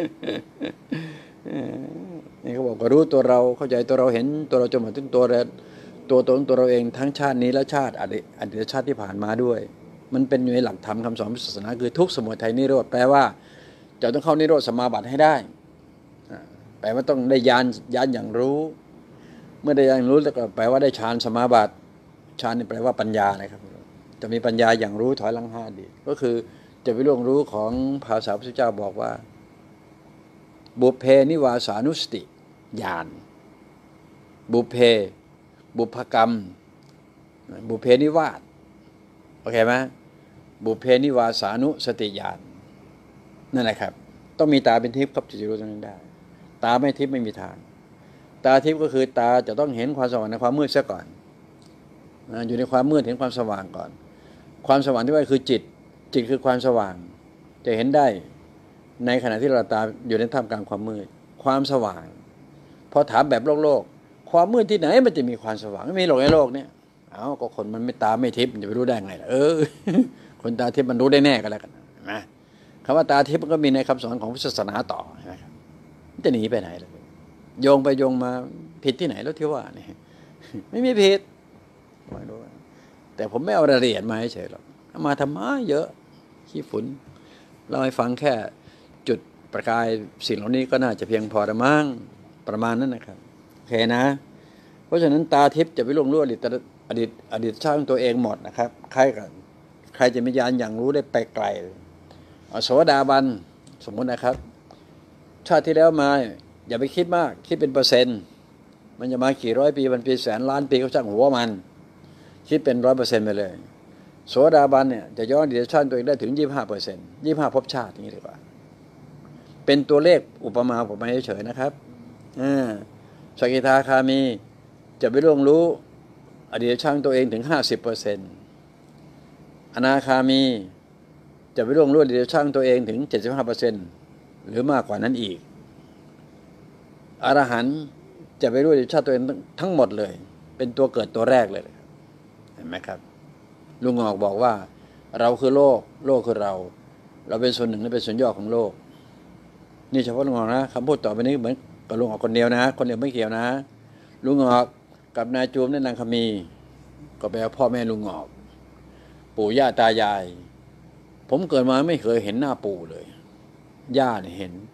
นี่เขาบอกก็รู้ตัวเราเข้าใจตัวเราเห็นตัวเราจนหมดถึงตัวเราตัวตนตัวเราเองทั้งชาตินี้และชาติอดีตอดีตชาติที่ผ่านมาด้วยมันเป็นอยู่ในหลักธรรมคำสอนพุทธศาสนาคือทุกสมุทัยนิโรธแปลว่าจะต้องเข้านิโรธสมาบัติให้ได้แปลว่าต้องได้ญาณญาณอย่างรู้เมื่อได้ญาณรู้แล้วก็แปลว่าได้ฌานสมาบัติฌานนี่แปลว่าปัญญานะครับจะมีปัญญาอย่างรู้ถอยหลังห้าดีก็คือจะไปล่วงรู้ของภาษาพระพุทธเจ้าบอกว่าบุพเพนิวาสานุสติญาณบุพเพบุพกรรมบุพเพนิวาสโอเคไหมบุพเพนิวาสานุสติญาณนั่นแหละครับต้องมีตาเป็นทิพย์ครับจะรู้ตรงนั้นได้ตาไม่ทิพย์ไม่มีทางตาทิพย์ก็คือตาจะต้องเห็นความสว่างในความมืดซะก่อนอยู่ในความมืดเห็นความสว่างก่อนความสว่างที่ว่าคือจิตจิตคือความสว่างจะเห็นได้ในขณะที่เราตาอยู่ในท่ามกลางความมืดความสว่างพอถามแบบโลกโลกความมืดที่ไหนมันจะมีความสว่างไม่มีหรอกในโลกนี้เอ้าก็คนมันไม่ตาไม่ทิพย์จะไปรู้ได้ไงล่ะเออคนตาทิพย์มันรู้ได้แน่กันแล้วกันนะคำว่าตาทิพย์มันก็มีในคำสอนของพุทธศาสนาต่อนะครับจะหนีไปไหนเลยโยงไปโยงมาผิดที่ไหนแล้วที่ว่านี่ไม่มีผิดไม่รู้แต่ผมไม่เอารายละเอียดมาเฉยหรอกมาทำไมเยอะขี้ฝุ่นเราให้ฟังแค่จุดประกายสิ่งเหล่านี้ก็น่าจะเพียงพอละมั้งประมาณนั้นนะครับโอเคนะเพราะฉะนั้นตาทิพย์จะไปล่วงรู้อดีตอดีตอดีตชาติของตัวเองหมดนะครับใครกันใครจะมีญาณอย่างรู้ได้ไปไกลโสดาบันสมมตินะครับชาติที่แล้วมาอย่าไปคิดมากคิดเป็นเปอร์เซ็นต์มันจะมากี่ร้อยปีพันปีแสนล้านปีก็ช่างหัวมันคิดเป็นร้อยเปอร์เซ็นต์ไปเลยโสดาบันเนี่ยจะย้อนอดีตชาติตัวเองได้ถึงยี่สิบห้าเปอร์เซ็นต์ยี่สิบห้าภพชาติอย่างนี้ดีกว่าเป็นตัวเลขอุปมาผมไม่เฉยนะครับอ่าสกิทาคามีจะไปล่วงรู้อดีตชาติตัวเองถึงห้าสิบเปอร์เซ็นต์อนาคามีจะไปล่วงรู้อดีตชาติตัวเองถึงเจ็ดสิบห้าเปอร์เซ็นต์หรือมากกว่านั้นอีกอรหันต์จะไปรู้อดีตชาติตัวเองทั้งหมดเลยเป็นตัวเกิดตัวแรกเลยเห็นไหมครับลุงงอกบอกว่าเราคือโลกโลกคือเราเราเป็นส่วนหนึ่งและเป็นส่วนย่อของโลกนี่เฉพาะลุงงอกนะคำพูดต่อไปนี้เหมือนกับลุงงอกคนเดียวนะคนเดียวไม่เกี่ยวนะลุงงอกกับนายจูมและนางคมีก็แปลว่าพ่อแม่ลุงงอกปู่ย่าตายายผมเกิดมาไม่เคยเห็นหน้าปู่เลยย่าเนี่ยเห็น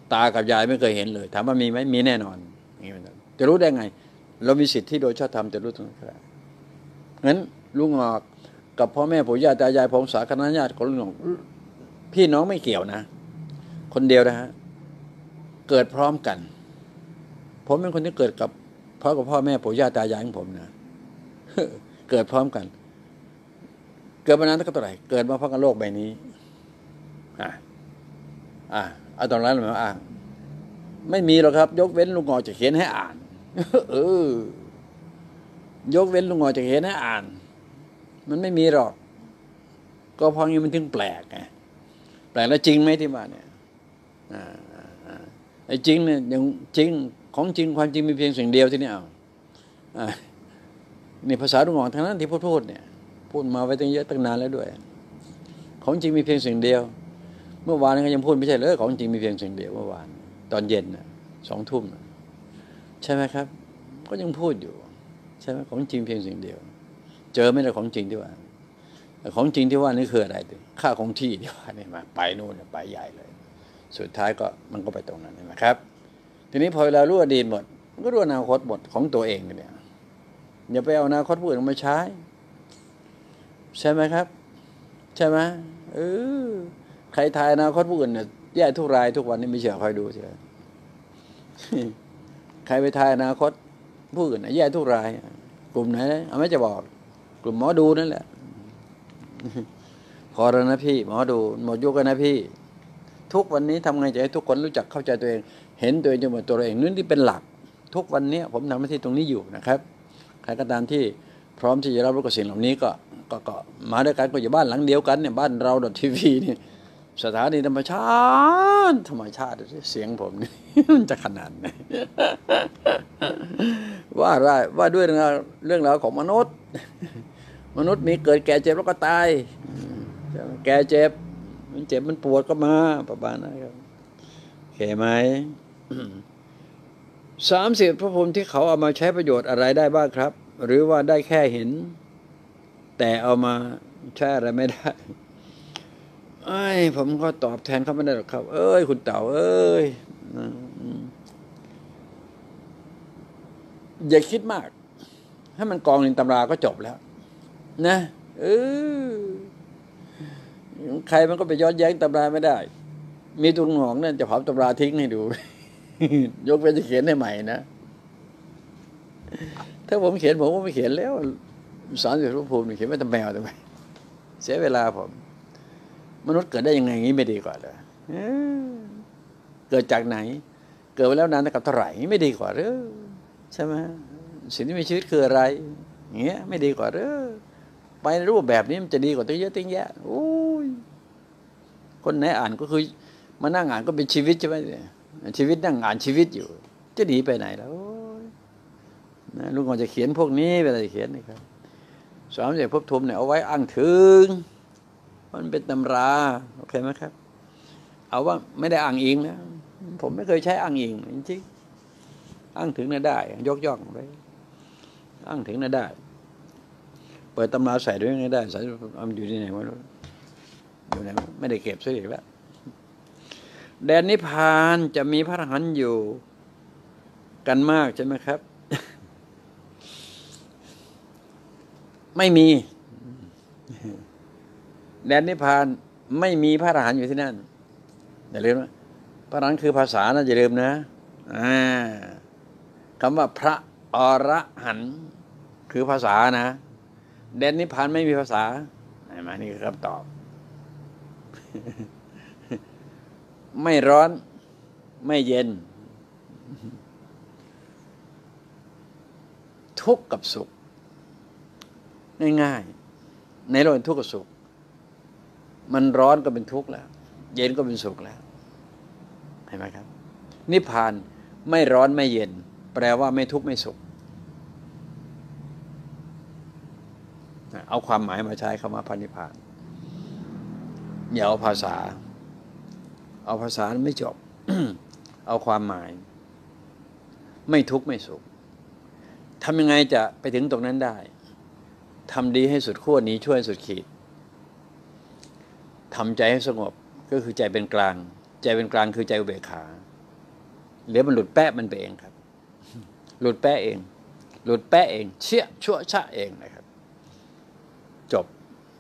ตากับยายไม่เคยเห็นเลยถามว่ามีไหมมีแน่นอนจะรู้ได้ไงเรามีสิทธิ์ที่โดยชอบธรรมจะรู้ตรงนั้นงั้นลุงหงอกกับพ่อแม่ปู่ย่าตายายผมสาคณะญาติของลุงหงอกพี่น้องไม่เกี่ยวนะคนเดียวนะฮะเกิดพร้อมกันผมเป็นคนที่เกิดกับพร้อมกับพ่อแม่ปู่ย่าตายายของผมนะเกิดพร้อมกันเกิดมานานตั้งแต่ไหร่เกิดมาเพราะกับโลกใบนี้อ่ะอ่ะเอาตรงนั้นมาอ้างไม่มีหรอกครับยกเว้นลุงหงอกจะเขียนให้อ่านเออยกเว้นลุงหงอกจะเขียนให้อ่านมันไม่มีหรอกก็เพราะงี้มันถึงแปลกไงแปลกแล้วจริงไหมที่ว่าเนี่ยอ่าไอ้จริงเนี่ยอย่างจริงของจริงความจริงมีเพียงสิ่งเดียวที่นี่เอาอ่านี่ภาษาลุงหงอกทั้งนั้นที่พูดพูดเนี่ยพูดมาไว้ตั้งเยอะตั้งนานแล้วด้วยของจริงมีเพียงสิ่งเดียวเมื่อวานก็ยังพูดไม่ใช่เลยของจริงมีเพียงสิ่งเดียวเมื่อวานตอนเย็นน่ะสองทุ่มใช่ไหมครับก็ยังพูดอยู่ใช่ไหมของจริงเพียงสิ่งเดียวเจอไม่ได้ของจริงที่ว่าของจริงที่ว่านี่คืออะไรค่าของที่ที่ว่านี่มาไปนู่นไปใหญ่เลยสุดท้ายก็มันก็ไปตรงนั้นนะครับทีนี้พอเวลารู้อดีตหมดมันก็รู้อนาคตหมดของตัวเองเนี่ยอย่าไปเอาอนาคตผู้อื่นมาใช้ใช่ไหมครับใช่ไหมเออใครทายอนาคตผู้อื่นเนี่ยแย่ทุกรายทุกวันนี้ไม่เชื่อคอยดูเถอะใครไปทายอนาคตผู้อื่นแย่ทุกรายกลุ่มไหนเอาไม่จะบอกกลุ่มหมอดูนั่นแหละพอแล้วนะพี่หมอดูหมดยุคแล้วนะพี่ทุกวันนี้ทำไงจะให้ทุกคนรู้จักเข้าใจตัวเองเห็นตัวเองจนหมดตัวเองนั่นที่เป็นหลักทุกวันนี้ผมทำหน้าที่ตรงนี้อยู่นะครับใครก็ตามที่พร้อมที่จะรับรู้กับสิ่งเหล่านี้ก็ก็ก็มาด้วยกันก็อยู่บ้านหลังเดียวกันเนี่ยบ้านเราดอททีวีนี่สถานีธรรมชาติธรรมชาติเสียงผมนี่มันจะขนาดไหนว่าได้ว่าด้วยเรื่องเรื่องราวของมนุษย์มนุษย์มีเกิดแก่เจ็บแล้วก็ตายแก่เจ็บมันเจ็บมันปวดก็มาประมาณนั้นครับโอเคไหมสามสิบพระภูมิที่เขาเอามาใช้ประโยชน์อะไรได้บ้างครับหรือว่าได้แค่เห็นแต่เอามาใช้อะไรไม่ได้เอ้ยผมก็ตอบแทนเขาไม่ได้หรอกครับเอ้ยคุณเต่าเอ้ยอย่าคิดมากให้มันกองในตำราก็จบแล้วนะเออใครมันก็ไปย้อนแย้งตำราไม่ได้มีตุงหงนั่นจะเผาตำราทิ้งให้ดูยกเว้นจะเขียนให้ใหม่นะถ้าผมเขียนผมก็ไม่เขียนแล้วสารสิทธิภูมิเขียนไม่ทำแมวทำไมเสียเวลาผมมนุษย์เกิดได้ยังไงงี้ไม่ดีกว่าเลยเกิดจากไหนเกิดไปแล้วนานกับเท่าไหร่ไม่ดีกว่าหรือใช่ไหมสิ่งที่มีชีวิตคืออะไรอย่างเงี้ยไม่ดีกว่าหรือไปในรูปแบบนี้มันจะดีกว่าตั้งเยอะตั้งแยะโอ้ยคนไหนอ่านก็คือมานั่งอ่านก็เป็นชีวิตใช่ไหมชีวิตนั่งอ่านชีวิตอยู่จะหนีไปไหนแล้วนะลุงก็จะเขียนพวกนี้เวลาเขียนนี่ครับสามสิบภพภูมิเนี่ยเอาไว้อ้างถึงมันเป็นตำราโอเคไหมครับเอาว่าไม่ได้อ้างอิงนะผมไม่เคยใช้อ้างอิงจริงๆอ้างถึงน่ะได้ยกย่องไปอ้างถึงน่ะได้เปิดตำราใส่ด้วยน่ะได้ใส่มันอยู่ที่ไหนวะอยู่ไหนไม่ได้เก็บซะอีกแล้วแดนนิพพานจะมีพระอรหันต์อยู่กันมากใช่ไหมครับไม่มีแดนนิพพานไม่มีพระอรหันต์อยู่ที่นั่นอย่าลืมนะพระอรหันต์คือภาษานะอย่าลืมนะอ่าคำว่าพระอรหันต์คือภาษานะแดนนิพพานไม่มีภาษาไหนมานี่คือคำตอบไม่ร้อนไม่เย็นทุกข์กับสุขง่ายๆในโลกทุกข์กับสุขมันร้อนก็เป็นทุกข์แล้วเย็นก็เป็นสุขแล้วเห็นไหมครับนิพพานไม่ร้อนไม่เย็นแปลว่าไม่ทุกข์ไม่สุขเอาความหมายมาใช้คำว่าพระนิพพานอย่าเอาภาษาเอาภาษาไม่จบ เอาความหมายไม่ทุกข์ไม่สุขทำยังไงจะไปถึงตรงนั้นได้ทำดีให้สุดขั้วนี้ช่วยสุดขีดทำใจให้สงบก็คือใจเป็นกลางใจเป็นกลางคือใจอุเบกขาเดี๋ยวมันหลุดแปะมันไปเองครับหลุดแปะเองหลุดแปะเองเชี่ยชั่วชะเองนะครับจบ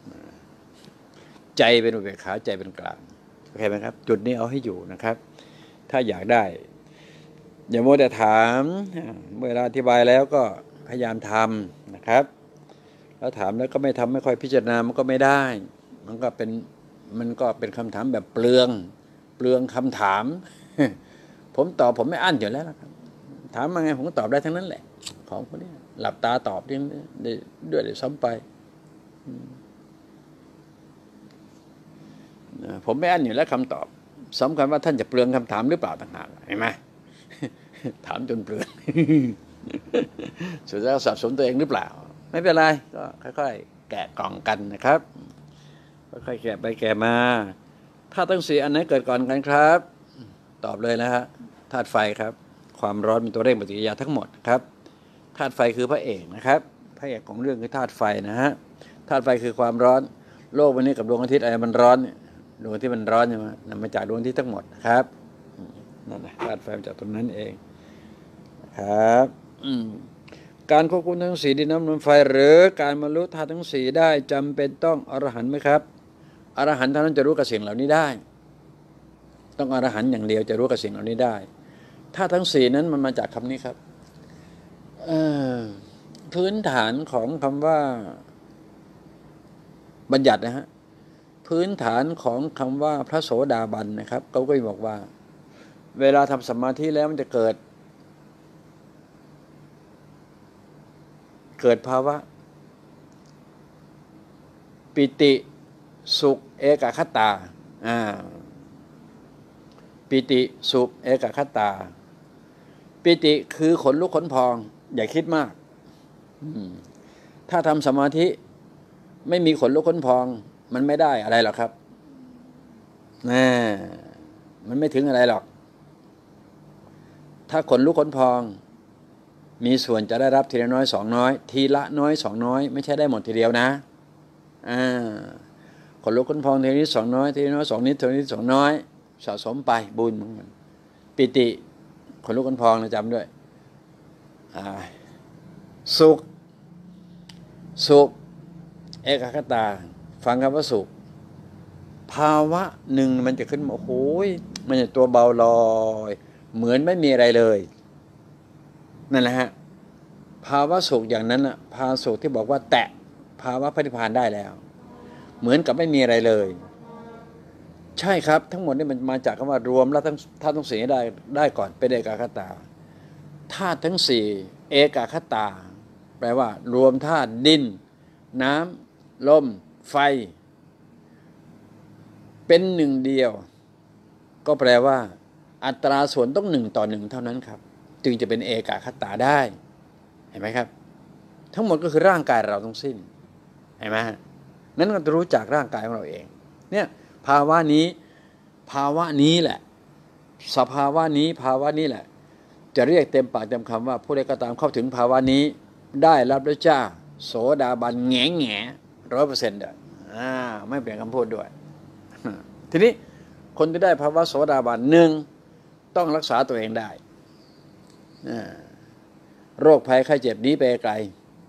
ใจเป็นอุเบกขาใจเป็นกลางโอเคไหมครับจุดนี้เอาให้อยู่นะครับถ้าอยากได้อย่าโมแต่ถามเวลาอธิบายแล้วก็พยายามทำนะครับแล้วถามแล้วก็ไม่ทำไม่ค่อยพิจารณามันก็ไม่ได้มันก็เป็นมันก็เป็นคำถามแบบเปลืองเปลืองคำถามผมตอบผมไม่อั้นอยู่แล้วนะครับถามมาไงผมก็ตอบได้ทั้งนั้นแหละของพวกนี้หลับตาตอบด้วยด้วยด้วยซ้ำไปผมไม่อั้นอยู่แล้วคำตอบสำคัญว่าท่านจะเปลืองคำถามหรือเปล่าต่างหากเห็นไหมถามจนเปลืองสุดท้ายสับสนตัวเองหรือเปล่าไม่เป็นไรก็ค่อยๆแกะกล่องกันนะครับค่อยๆแกะไปแกะมาถ้าทั้งสี่อันไหนเกิดก่อนกันครับตอบเลยนะฮะธาตุไฟครับความร้อนเป็นตัวเร่งปฏิกิริยาทั้งหมดครับธาตุไฟคือพระเอกนะครับพระเอกของเรื่องคือธาตุไฟนะฮะธาตุไฟคือความร้อนโลกวันนี้กับดวงอาทิตย์อะไรมันร้อนดวงอาทิตย์มันร้อนใช่ไหมนำมาจากดวงอาทิตย์ทั้งหมดนะครับนั่นนะธาตุไฟมาจากตรงนั้นเองครับการควบคุมทั้งสี่ดินน้ำลมไฟหรือการบรรลุธาตุทั้งสี่ได้จำเป็นต้องอรหันต์ไหมครับอรหันต์เท่านั้นจะรู้กับสิ่งเหล่านี้ได้ต้องอรหันต์อย่างเดียวจะรู้กับสิ่งเหล่านี้ได้ธาตุทั้งสี่นั้นมันมาจากคำนี้ครับพื้นฐานของคำว่าบัญญัตินะฮะพื้นฐานของคำว่าพระโสดาบันนะครับเขาก็บอกว่าเวลาทำสมาธิแล้วมันจะเกิดเกิดภาวะปิติสุขเอกคตาอ่าปิติสุขเอกคตาปิติคือขนลุกขนพองอย่าคิดมากถ้าทำสมาธิไม่มีขนลุกขนพองมันไม่ได้อะไรหรอกครับน่มันไม่ถึงอะไรหรอกถ้าขนลุกขนพองมีส่วนจะได้รับทีละน้อยสองน้อยทีละน้อยสองน้อยไม่ใช่ได้หมดทีเดียวนะอ่าขนลุกขนพองทีละนิดสองน้อยทีละน้อยสองนิดทีละนิดสองน้อยสะสมไปบุญของมันปิติขนลุกขนพองนะจำด้วยสุขสุขเอกคตาฟังคำว่าสุขภาวะหนึ่งมันจะขึ้นมาโอ้โหมันจะตัวเบาลอยเหมือนไม่มีอะไรเลยนั่นแหละฮะภาวะสุขอย่างนั้นนะภาวะสุขที่บอกว่าแตะภาวะพระนิพพานได้แล้วเหมือนกับไม่มีอะไรเลยใช่ครับทั้งหมดนี่มันมาจากคำว่ารวมแล้วทั้งธาตุทั้งสี่ได้ได้ก่อนเป็นเอกคตาธาตุทั้งสี่เอกคตาแปลว่ารวมธาตุดินน้ำลมไฟเป็นหนึ่งเดียวก็แปลว่าอัตราส่วนต้องหนึ่งต่อหนึ่งเท่านั้นครับจึงจะเป็นเอกคตาได้เห็นไหมครับทั้งหมดก็คือร่างกายเราทั้งสิ้นเห็นไหมนั้นเราจะรู้จักร่างกายของเราเองเนี่ยภาวะนี้ภาวะนี้แหละสภาวะนี้ภาวะนี้แหละจะเรียกเต็มปากเต็มคำว่าผู้ใดก็ตามเข้าถึงภาวะนี้ได้รับด้วยจ้าโสดาบันแง่แง่ร้อยเปอร์เซ็นต์เด้ออ่าไม่เปลี่ยนคำพูดด้วยทีนี้คนที่ได้ภาวะโสดาบันหนึ่งต้องรักษาตัวเองได้โรคภัยไข้เจ็บนี้ไปไกล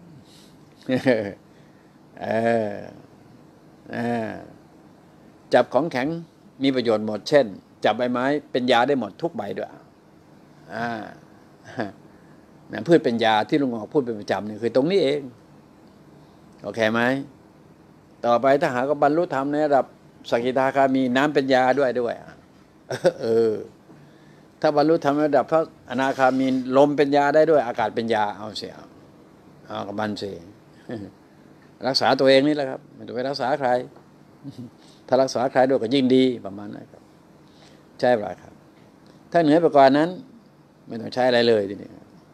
เออเออจับของแข็งมีประโยชน์หมดเช่นจับใบไม้เป็นยาได้หมดทุกใบด้วยอ่านะพืชเป็นยาที่ลุงออกพูดเป็นประจำนี่คือตรงนี้เองโอเคไหมต่อไปถ้าหากบรรลุธรรมในระดับสกิทาคามีน้ำเป็นยาด้วยด้วยเออถ้าบรรลุธรรมในระดับพระอนาคามีลมเป็นยาได้ด้วยอากาศเป็นยาเอาเสียเอากับมันเสียรักษาตัวเองนี่แหละครับไม่ต้องไปรักษาใครถ้ารักษาใครด้วยก็ยิ่งดีประมาณนั้นครับใช่ไหมครับถ้าเหนือไปกว่านั้นไม่ต้องใช้อะไรเลยทีนี้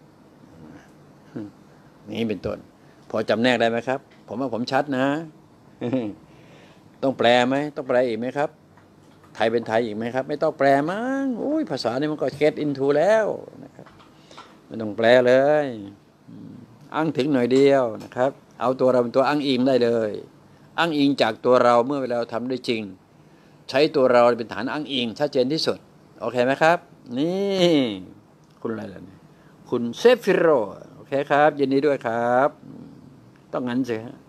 นี่เป็นต้นพอจำแนกได้ไหมครับผมว่าผมชัดนะต้องแปลไหมต้องแปลอีกไหมครับไทยเป็นไทยอีกไหมครับไม่ต้องแปลมั้งโอ้ยภาษานี่มันก็ get into แล้วนะครับไม่ต้องแปลเลยอ้างถึงหน่อยเดียวนะครับเอาตัวเราเป็นตัวอ้างอิงได้เลยอ้างอิงจากตัวเราเมื่อเวลาเราทำได้จริงใช้ตัวเราเป็นฐานอ้างอิงชัดเจนที่สุดโอเคไหมครับนี่คุณอะไรล่ะเนี่ยคุณเซฟิโรโอเคครับยินดีด้วยครับต้องงั้นสิฮะ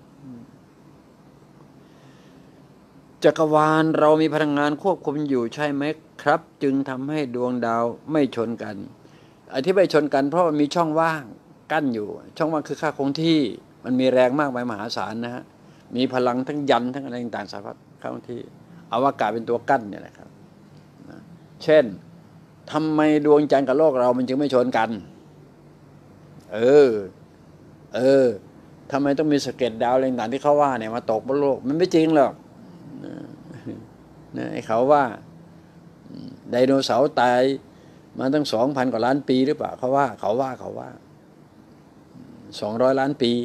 จักรวาลเรามีพลังงานควบคุมอยู่ใช่ไหมครับจึงทำให้ดวงดาวไม่ชนกันไอ้ที่ไม่ชนกันเพราะมันมีช่องว่างกั้นอยู่ช่องว่างคือค่าคงที่มันมีแรงมากมายมหาศาลนะฮะมีพลังทั้งยันทั้งอะไรต่างๆสารพัดค่าคงที่อวกาศเป็นตัวกั้นเนี่ยแหละครับนะเช่นทำไมดวงจันทร์กับโลกเรามันจึงไม่ชนกันเออเออทำไมต้องมีสะเก็ดดาวอะไรต่างๆที่เขาว่าเนี่ยมาตกบนโลกมันไม่จริงหรอกนะไอ้เขาว่าไดโนเสาร์ตายมาตั้งสองพันกว่าล้านปีหรือเปล่าเขาว่าเขาว่าเขาว่าสองร้อยล้านปี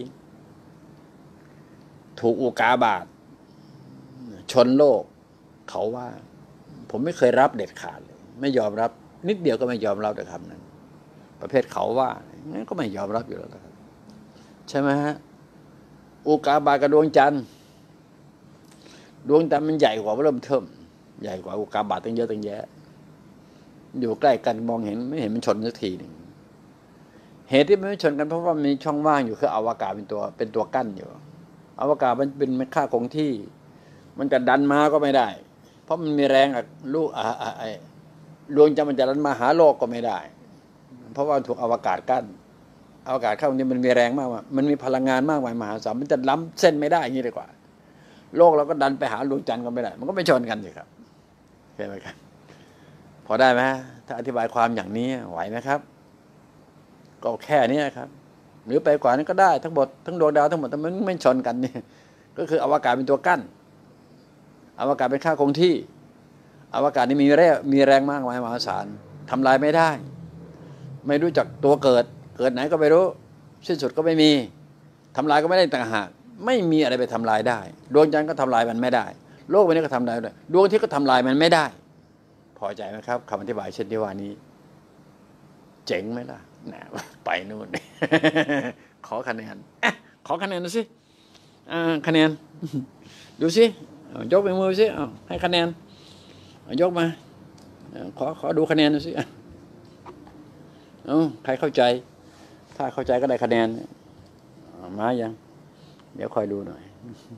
ถูกอุกาบาตชนโลกเขาว่าผมไม่เคยรับเด็ดขาดเลยไม่ยอมรับนิดเดียวก็ไม่ยอมรับแต่คำนั้นประเภทเขาว่างั้นก็ไม่ยอมรับอยู่แล้วครับใช่ไหมฮะอุกาบาตกับดวงจันทร์ดวงจันทร์มันใหญ่กว่าเริ่มเทิมใหญ่กว่าอุกาบาตตั้งเยอะตั้งแยะอยู่ใกล้กันมองเห็นไม่เห็นมันชนสักทีหนึ่งเหตุที่มันไม่ชนกันเพราะว่ามีช่องว่างอยู่คืออวกาศเป็นตัวเป็นตัวกั้นอยู่อวกาศมันเป็นค่าคงที่มันจะดันมาก็ไม่ได้เพราะมันมีแรงอ่ะลูกอ่าไอ้ดวงจันทร์มันจะดันมาหาโลกก็ไม่ได้เพราะว่าถูกอวกาศกั้นอวกาศเข้านี้มันมีแรงมากว่ามันมีพลังงานมากมายมหาศาลมันจะล้ำเส้นไม่ได้อย่างนี้ดีกว่าโลกเราก็ดันไปหาดวงจันทร์ก็ไม่ได้มันก็ไม่ชนกันสิครับเข้าใจไหมครับพอได้ไหมถ้าอธิบายความอย่างนี้ไหวไหมครับก็แค่นี้ครับหรือไปกว่านั้นก็ได้ทั้งหมดทั้งดวงดาวทั้งหมดมันไม่ชนกันนี่ก็คืออวกาศเป็นตัวกั้นอวกาศเป็นค่าคงที่อวกาศนี่มีแรงมีแรงมากมายมหาศาลทำลายไม่ได้ไม่รู้จักตัวเกิดเกิดไหนก็ไม่รู้สิ้นสุดก็ไม่มีทำลายก็ไม่ได้ต่างหากไม่มีอะไรไปทำลายได้ดวงจันทร์ก็ทำลายมันไม่ได้โลกใบนี้ก็ทำลายไม่ได้ดวงอาทิตย์ก็ทำลายมันไม่ได้พอใจไหมครับคำอธิบายเช่นที่ว่านี้เจ๋งไหมล่ะนะไปนู่น ขอคะแนนขอคะแนนดูสิคะแนนดูสิยกไปมือสิให้คะแนนยกมาขอขอดูคะแนนดูสิเอาใครเข้าใจถ้าเข้าใจก็ได้คะแนนมายังเดี๋ยวคอยดูหน่อย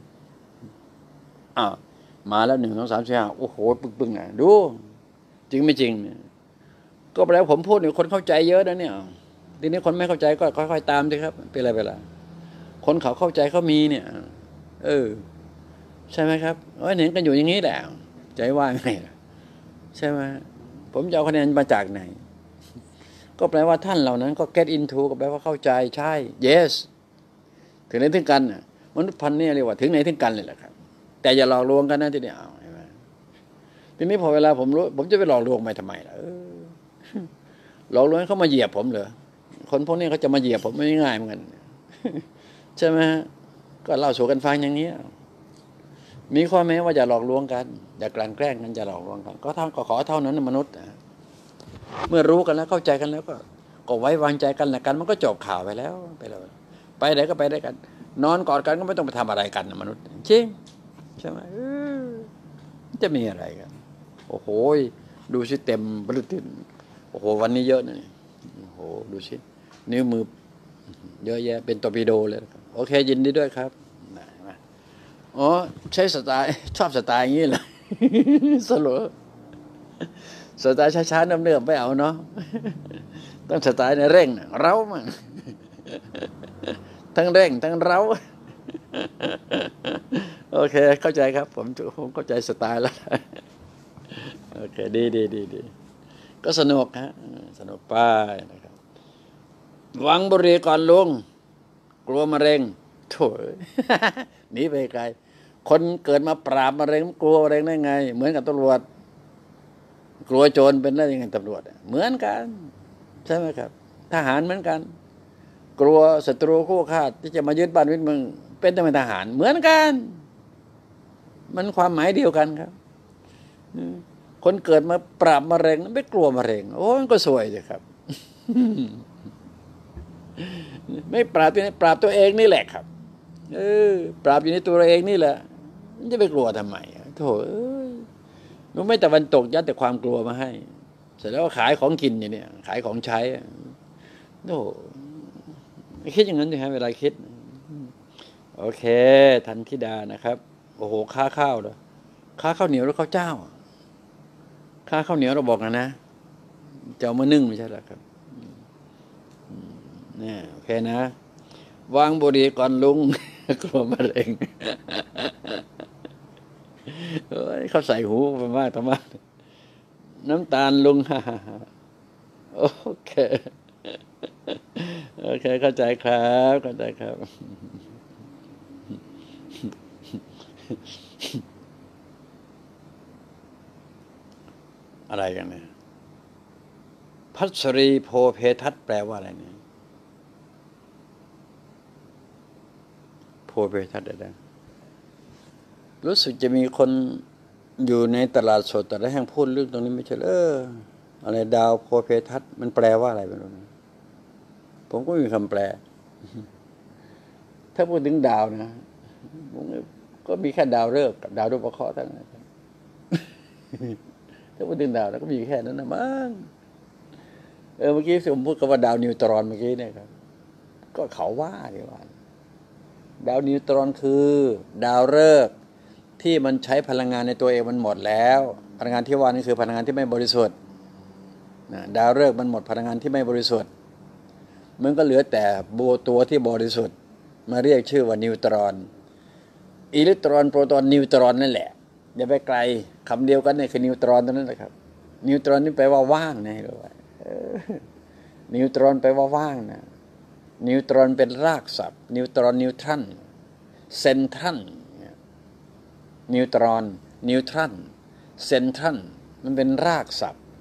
อ้าวมาแล้วหนึ่งสองสามสี่ห้าโอ้โหปึ้งปึ้งอ่ะดูจริงไม่จริงเนี่ยก็แปลว่าผมพูดเนี่ยคนเข้าใจเยอะนะเนี่ยทีนี้คนไม่เข้าใจก็ค่อยๆตามสิครับเป็นไรไปล่ะคนเขาเข้าใจเขามีเนี่ยเออใช่ไหมครับเออเห็นกันอยู่อย่างนี้แหละใจว่าไงใช่ไหมผมจะเอาคะแนนมาจากไหนก็แปลว่าท่านเหล่านั้นก็ get into ก็แปลว่าเข้าใจใช่ yes ถึงไหนถึงกันมนุษย์พันธุ์นี่เรียกว่าถึงไหนถึงกันเลยแหละครับแต่อย่าหลอกลวงกันนะทีเดียวใช่ไหมทีนี้พอเวลาผมรู้ผมจะไปหลอกลวงไปทำไมล่ะหลอกลวงให้เขามาเหยียบผมเหรอคนพวกนี้เขาจะมาเหยียบผมไม่ง่ายเหมือนกันใช่ไหมก็เล่าสู่กันฟังอย่างนี้มีข้อแม้ว่าอย่าหลอกลวงกันอย่ากลั่นแกล้งกันอย่าหลอกลวงกันก็เท่าก็ขอเท่านั้นมนุษย์เมื่อรู้กันแล้วเข้าใจกันแล้วก็ก็ไว้วางใจกันละกันมันก็จบข่าวไปแล้วไปแล้วไปไหนก็ไปได้กันนอนกอดกันก็ไม่ต้องไปทำอะไรกันมนุษย์จริงใช่ไหมจะมีอะไรกันโอ้โหดูสิเต็มบริตินโอ้โหวันนี้เยอะนะนี่โอ้โหดูสินิ้วมือเยอะแยะเป็นตอร์ปิโดเลยโอเคยินดีด้วยครับอ๋อใช้สไตล์ชอบสไตล์อย่างนี้เลยสโลสไตล์ช้าๆเนิ่มๆไม่เอาเนาะต้องสไตล์ในเร่งเร้ามั่งทั้งเร่งทั้งเร้าโอเคเข้าใจครับผมผมเข้าใจสไตล์แล้วโอเคดีดีดีดีก็สนุกฮะสนุกไปนะครับหวังบุรีก่อนลุงกลัวมะเร็งโถ่หนีไปไกลคนเกิดมาปราบมะเร็งกลัวมะเร็งได้ไงเหมือนกับตำรวจกลัวโจรเป็นได้ยังไงตำรวจเหมือนกันใช่ไหมครับทหารเหมือนกันกลัวศัตรูคู่ฆ่าที่จะมายึดบ้านยึดเมืองเป็นทหารเหมือนกันมันความหมายเดียวกันครับคนเกิดมาปราบมะเร็งไม่กลัวมะเร็งโอ้มันก็สวยสิครับไม่ปราบตัวนี้ปราบตัวเองนี่แหละครับเออปราบอยู่ในตัวเราเองนี่แหละจะไปกลัวทำไมโถ่เอ้ยมันไม่แต่วันตกยัดแต่ความกลัวมาให้เสร็จแล้วขายของกินอย่างนี้ขายของใช้โอ้คิดอย่างนั้นสิฮะเวลาคิดโอเคทันธิดานะครับโอ้โหค่าข้าวเหรอค่าข้าวเหนียวหรือข้าวเจ้าค่าข้าวเหนียวเราบอกนะนะจะเอามานึ่งไม่ใช่หรอครับเนี่ยโอเคนะวางบุหรี่ก่อนลุงกลัวมะเร็งเฮ้ยเขาใส่หูไปมากทำไมน้ำตาลลุงฮ่าฮ่าโอเคโอเคเข้าใจครับเข้าใจครับอะไรกันเนี่ยพัสรีโพเพทัศน์แปลว่าอะไรเนี่ยโพเพทัศน์อะไรรู้สึกจะมีคนอยู่ในตลาดสดแต่ละแห่งพูดเรื่องตรงนี้ไม่ใช่เอออะไรดาวโพเพทัศน์มันแปลว่าอะไรไม่รู้นะผมก็ไม่มีคำแปลถ้าพูดถึงดาวนะผมก็มีแค่ดาวฤกษ์กับดาวดวงประเคราะห์เท่านั้นถ้าพูดถึงดาวแล้วก็มีแค่นั้นนะมั้งเออเมื่อกี้ผมพูดกับว่าดาวนิวตรอนเมื่อกี้เนี่ยครับก็เขาว่าดีว่าดาวนิวตรอนคือดาวฤกษ์ที่มันใช้พลังงานในตัวเองมันหมดแล้วพลังงานที่ว่านี่คือพลังงานที่ไม่บริสุทธิ์ดาวฤกษ์มันหมดพลังงานที่ไม่บริสุทธิ์มันก็เหลือแต่โบตัวที่บริสุทธิ์มาเรียกชื่อว่านิวตรอนอิเล็กตรอนโปรตอนนิวตรอนนั่นแหละอย่าไปไกลคำเดียวกันเนี่ยคือนิวตรอนตัวนั้นแหละครับนิวตรอนนี่แปลว่าว่างนะรู้ไหมนิวตรอนแปลว่าว่างนะนิวตรอนเป็นรากศัพท์นิวตรอนนิวทรันเซนทรันนิวตรอนนิวทรันเซนทรันมันเป็นรากศัพท์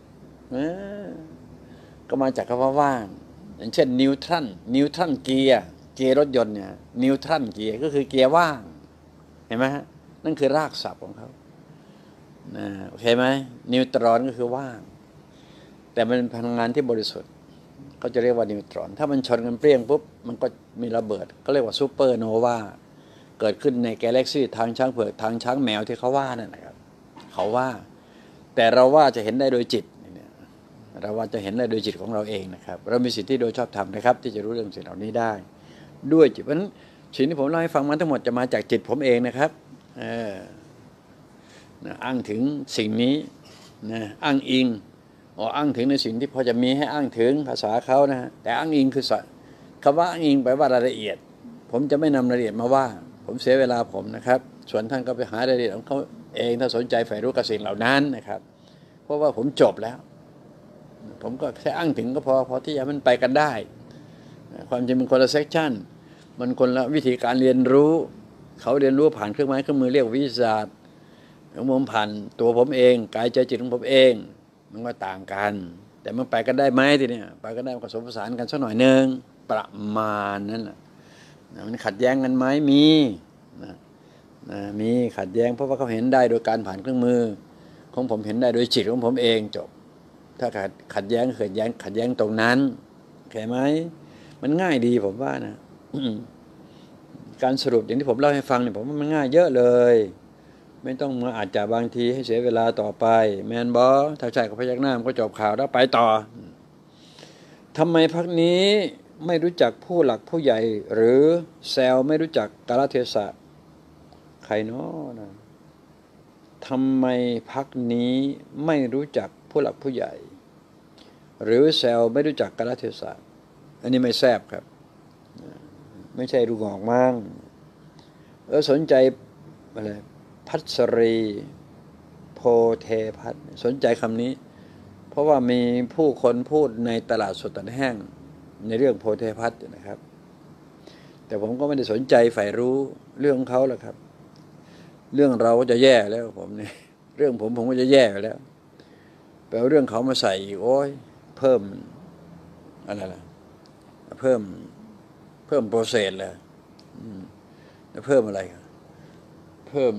ก็มาจากคำว่าว่างอย่างเช่นนิวทรันนิวทรันเกียร์เกียร์รถยนต์เนี่ยนิวทรันเกียร์ก็คือเกียร์ว่างเห็นไหมฮะนั่นคือรากศัพท์ของเขานะโอเคไหมนิวตรอนก็คือว่างแต่มันเป็นพลังงานที่บริสุทธิ์ก็จะเรียกว่านิวตรอนถ้ามันชนกันเปรี้ยงปุ๊บมันก็มีระเบิดก็เรียกว่าซูเปอร์โนวาเกิดขึ้นในกาแล็กซี่ทางช้างเผือกทางช้างแมวที่เขาว่านั่นนะครับเขาว่าแต่เราว่าจะเห็นได้โดยจิตเราว่าจะเห็นได้โดยจิตของเราเองนะครับเรามีสิทธิโดยชอบธรรมนะครับที่จะรู้เรื่องสิ่งเหล่านี้ได้ด้วยจิตเพราะฉะนั้นสิ่งที่ผมเล่าให้ฟังมาทั้งหมดจะมาจากจิตผมเองนะครับเออนะอ้างถึงสิ่งนี้นะอ้างอิงอ๋ออ้างถึงในสิ่งที่พอจะมีให้อ้างถึงภาษาเขานะแต่อ้างอิงคือคำว่าอ้างอิงแปลว่ารายละเอียดผมจะไม่นำรายละเอียดมาว่าผมเสียเวลาผมนะครับส่วนท่านก็ไปหารายละเอียดของเขาเองถ้าสนใจใฝ่รู้กับสิ่งเหล่านั้นนะครับเพราะว่าผมจบแล้วผมก็แค่อ้างถึงก็พอพอที่จะมันไปกันได้ความจริงมันคนละเซกชันมันคนละวิธีการเรียนรู้เขาเรียนรู้ผ่านเครื่องไม้เครื่องมือเรียกวิทยาศาสตร์ของผมผ่านตัวผมเองกายใจจิตของผมเองมันก็ต่างกันแต่มันไปกันได้ไหมทีเนี้ยไปกันได้ผสมผสานกันสักหน่อยนึงประมาณนั้นแหละมันขัดแย้งกันไหมมีนะนะมีขัดแย้งเพราะว่าเขาเห็นได้โดยการผ่านเครื่องมือของผมเห็นได้โดยจิตของผมเองจบถ้าขัดขัดแย้งขัดแย้งขัดแย้งตรงนั้นเข้าใจไหมมันง่ายดีผมว่านะการสรุปอย่างที่ผมเล่าให้ฟังเนี่ยผมว่ามันง่ายเยอะเลยไม่ต้องมาอาจจะบางทีให้เสียเวลาต่อไปแมนบอถ้าใช่ก็พยักหน้ามันก็จบข่าวแล้วไปต่อทำไมพรรคนี้ไม่รู้จักผู้หลักผู้ใหญ่หรือแซวไม่รู้จักกาลเทศะใครเนาะนะทำไมพรรคนี้ไม่รู้จักผู้หลักผู้ใหญ่หรือแซวไม่รู้จักกาลเทศะอันนี้ไม่แซบครับไม่ใช่รูงอกมั่งเออสนใจอะไรพัสรีโพเทพัสสนใจคำนี้เพราะว่ามีผู้คนพูดในตลาดสดตลาดแห้งในเรื่องโพเทพัสนะครับแต่ผมก็ไม่ได้สนใจใฝ่รู้เรื่องของเขาหรอกครับเรื่องเราก็จะแย่แล้วผมเนี่ยเรื่องผมผมก็จะแย่แล้วแปลเรื่องเขามาใส่โอ้ยเพิ่มอะไรล่ะเพิ่มเพิ่มโปรเซสเลยแล้วเพิ่มอะไรเพิ่ม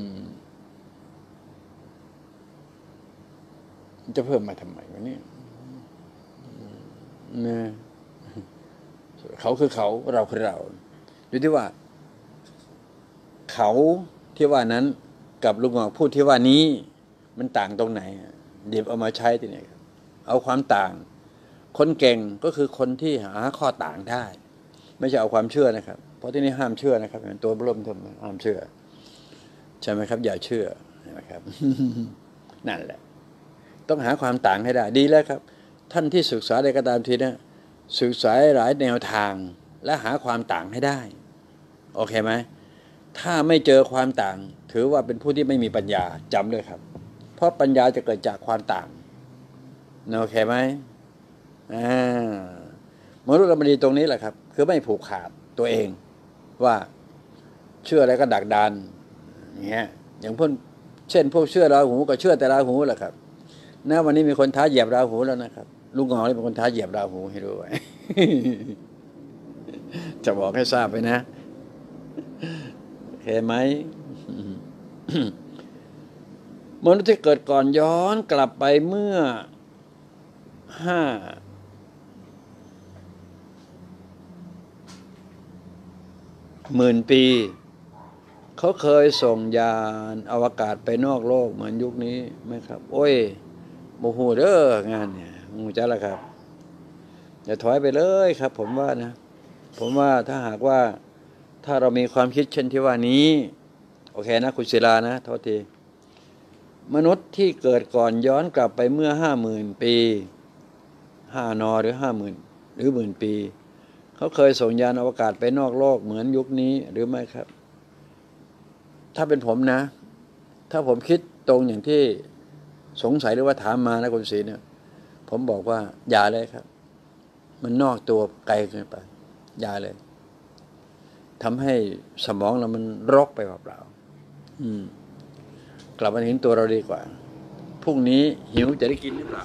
จะเพิ่มมาทำไมวะเนี่ยนะเขาคือเขาเราคือเราดูที่ว่าเขาที่ว่านั้นกับลุงหงอกพูดที่ว่านี้มันต่างตรงไหนเดี๋ยวเอามาใช้ที่ไหนครับเอาความต่าง คนเก่งก็คือคนที่หาข้อต่างได้ ไม่ใช่เอาความเชื่อนะครับเพราะที่นี่ห้ามเชื่อนะครับตัวเริ่มทำห้ามเชื่อใช่ไหมครับอย่าเชื่อนะครับ นั่นแหละต้องหาความต่างให้ได้ดีแล้วครับท่านที่ศึกษาใดก็ตามทีนะศึกษาหลายแนวทางและหาความต่างให้ได้โอเคไหมถ้าไม่เจอความต่างถือว่าเป็นผู้ที่ไม่มีปัญญาจำด้วยครับเพราะปัญญาจะเกิดจากความต่างโอเคไหมอ่ามนุษย์เรามันดีตรงนี้แหละครับคือไม่ผูกขาดตัวเองว่าเชื่ออะไรก็ดักดานอย่างเงี้ยอย่างพวกเช่นพวกเชื่อราหูก็เชื่อแต่ราหูแหละครับนะวันนี้มีคนท้าเหยียบราหูแล้วนะครับลุงหงอนี่เป็นคนท้าเหยียบราหูให้รู้ไว้ จะบอกให้ทราบไปนะเห็นไหม มนุษย์ที่เกิดก่อนย้อนกลับไปเมื่อห้าหมื่นปีเขาเคยส่งยานอวกาศไปนอกโลกเหมือนยุคนี้ไหมครับโอ้ยโมโหเด้องานเนี่ยมูจ้าละครับอย่าถอยไปเลยครับผมว่านะผมว่าถ้าหากว่าถ้าเรามีความคิดเช่นที่ว่านี้โอเคนะคุณศิลานะโทษทีมนุษย์ที่เกิดก่อนย้อนกลับไปเมื่อห้าหมื่นปีห้านอหรือห้าหมื่นหรือหมื่นปีเขาเคยส่งยานอวกาศไปนอกโลกเหมือนยุคนี้หรือไม่ครับถ้าเป็นผมนะถ้าผมคิดตรงอย่างที่สงสัยหรือว่าถามมานะคุณศรีเนี่ยผมบอกว่าอย่าเลยครับมันนอกตัวไกลเกินไปอย่าเลยทำให้สมองเรามันรกไปเปล่าๆอืมกลับมาเห็นตัวเราดีกว่าพรุ่งนี้หิวจะได้กินหรือเปล่า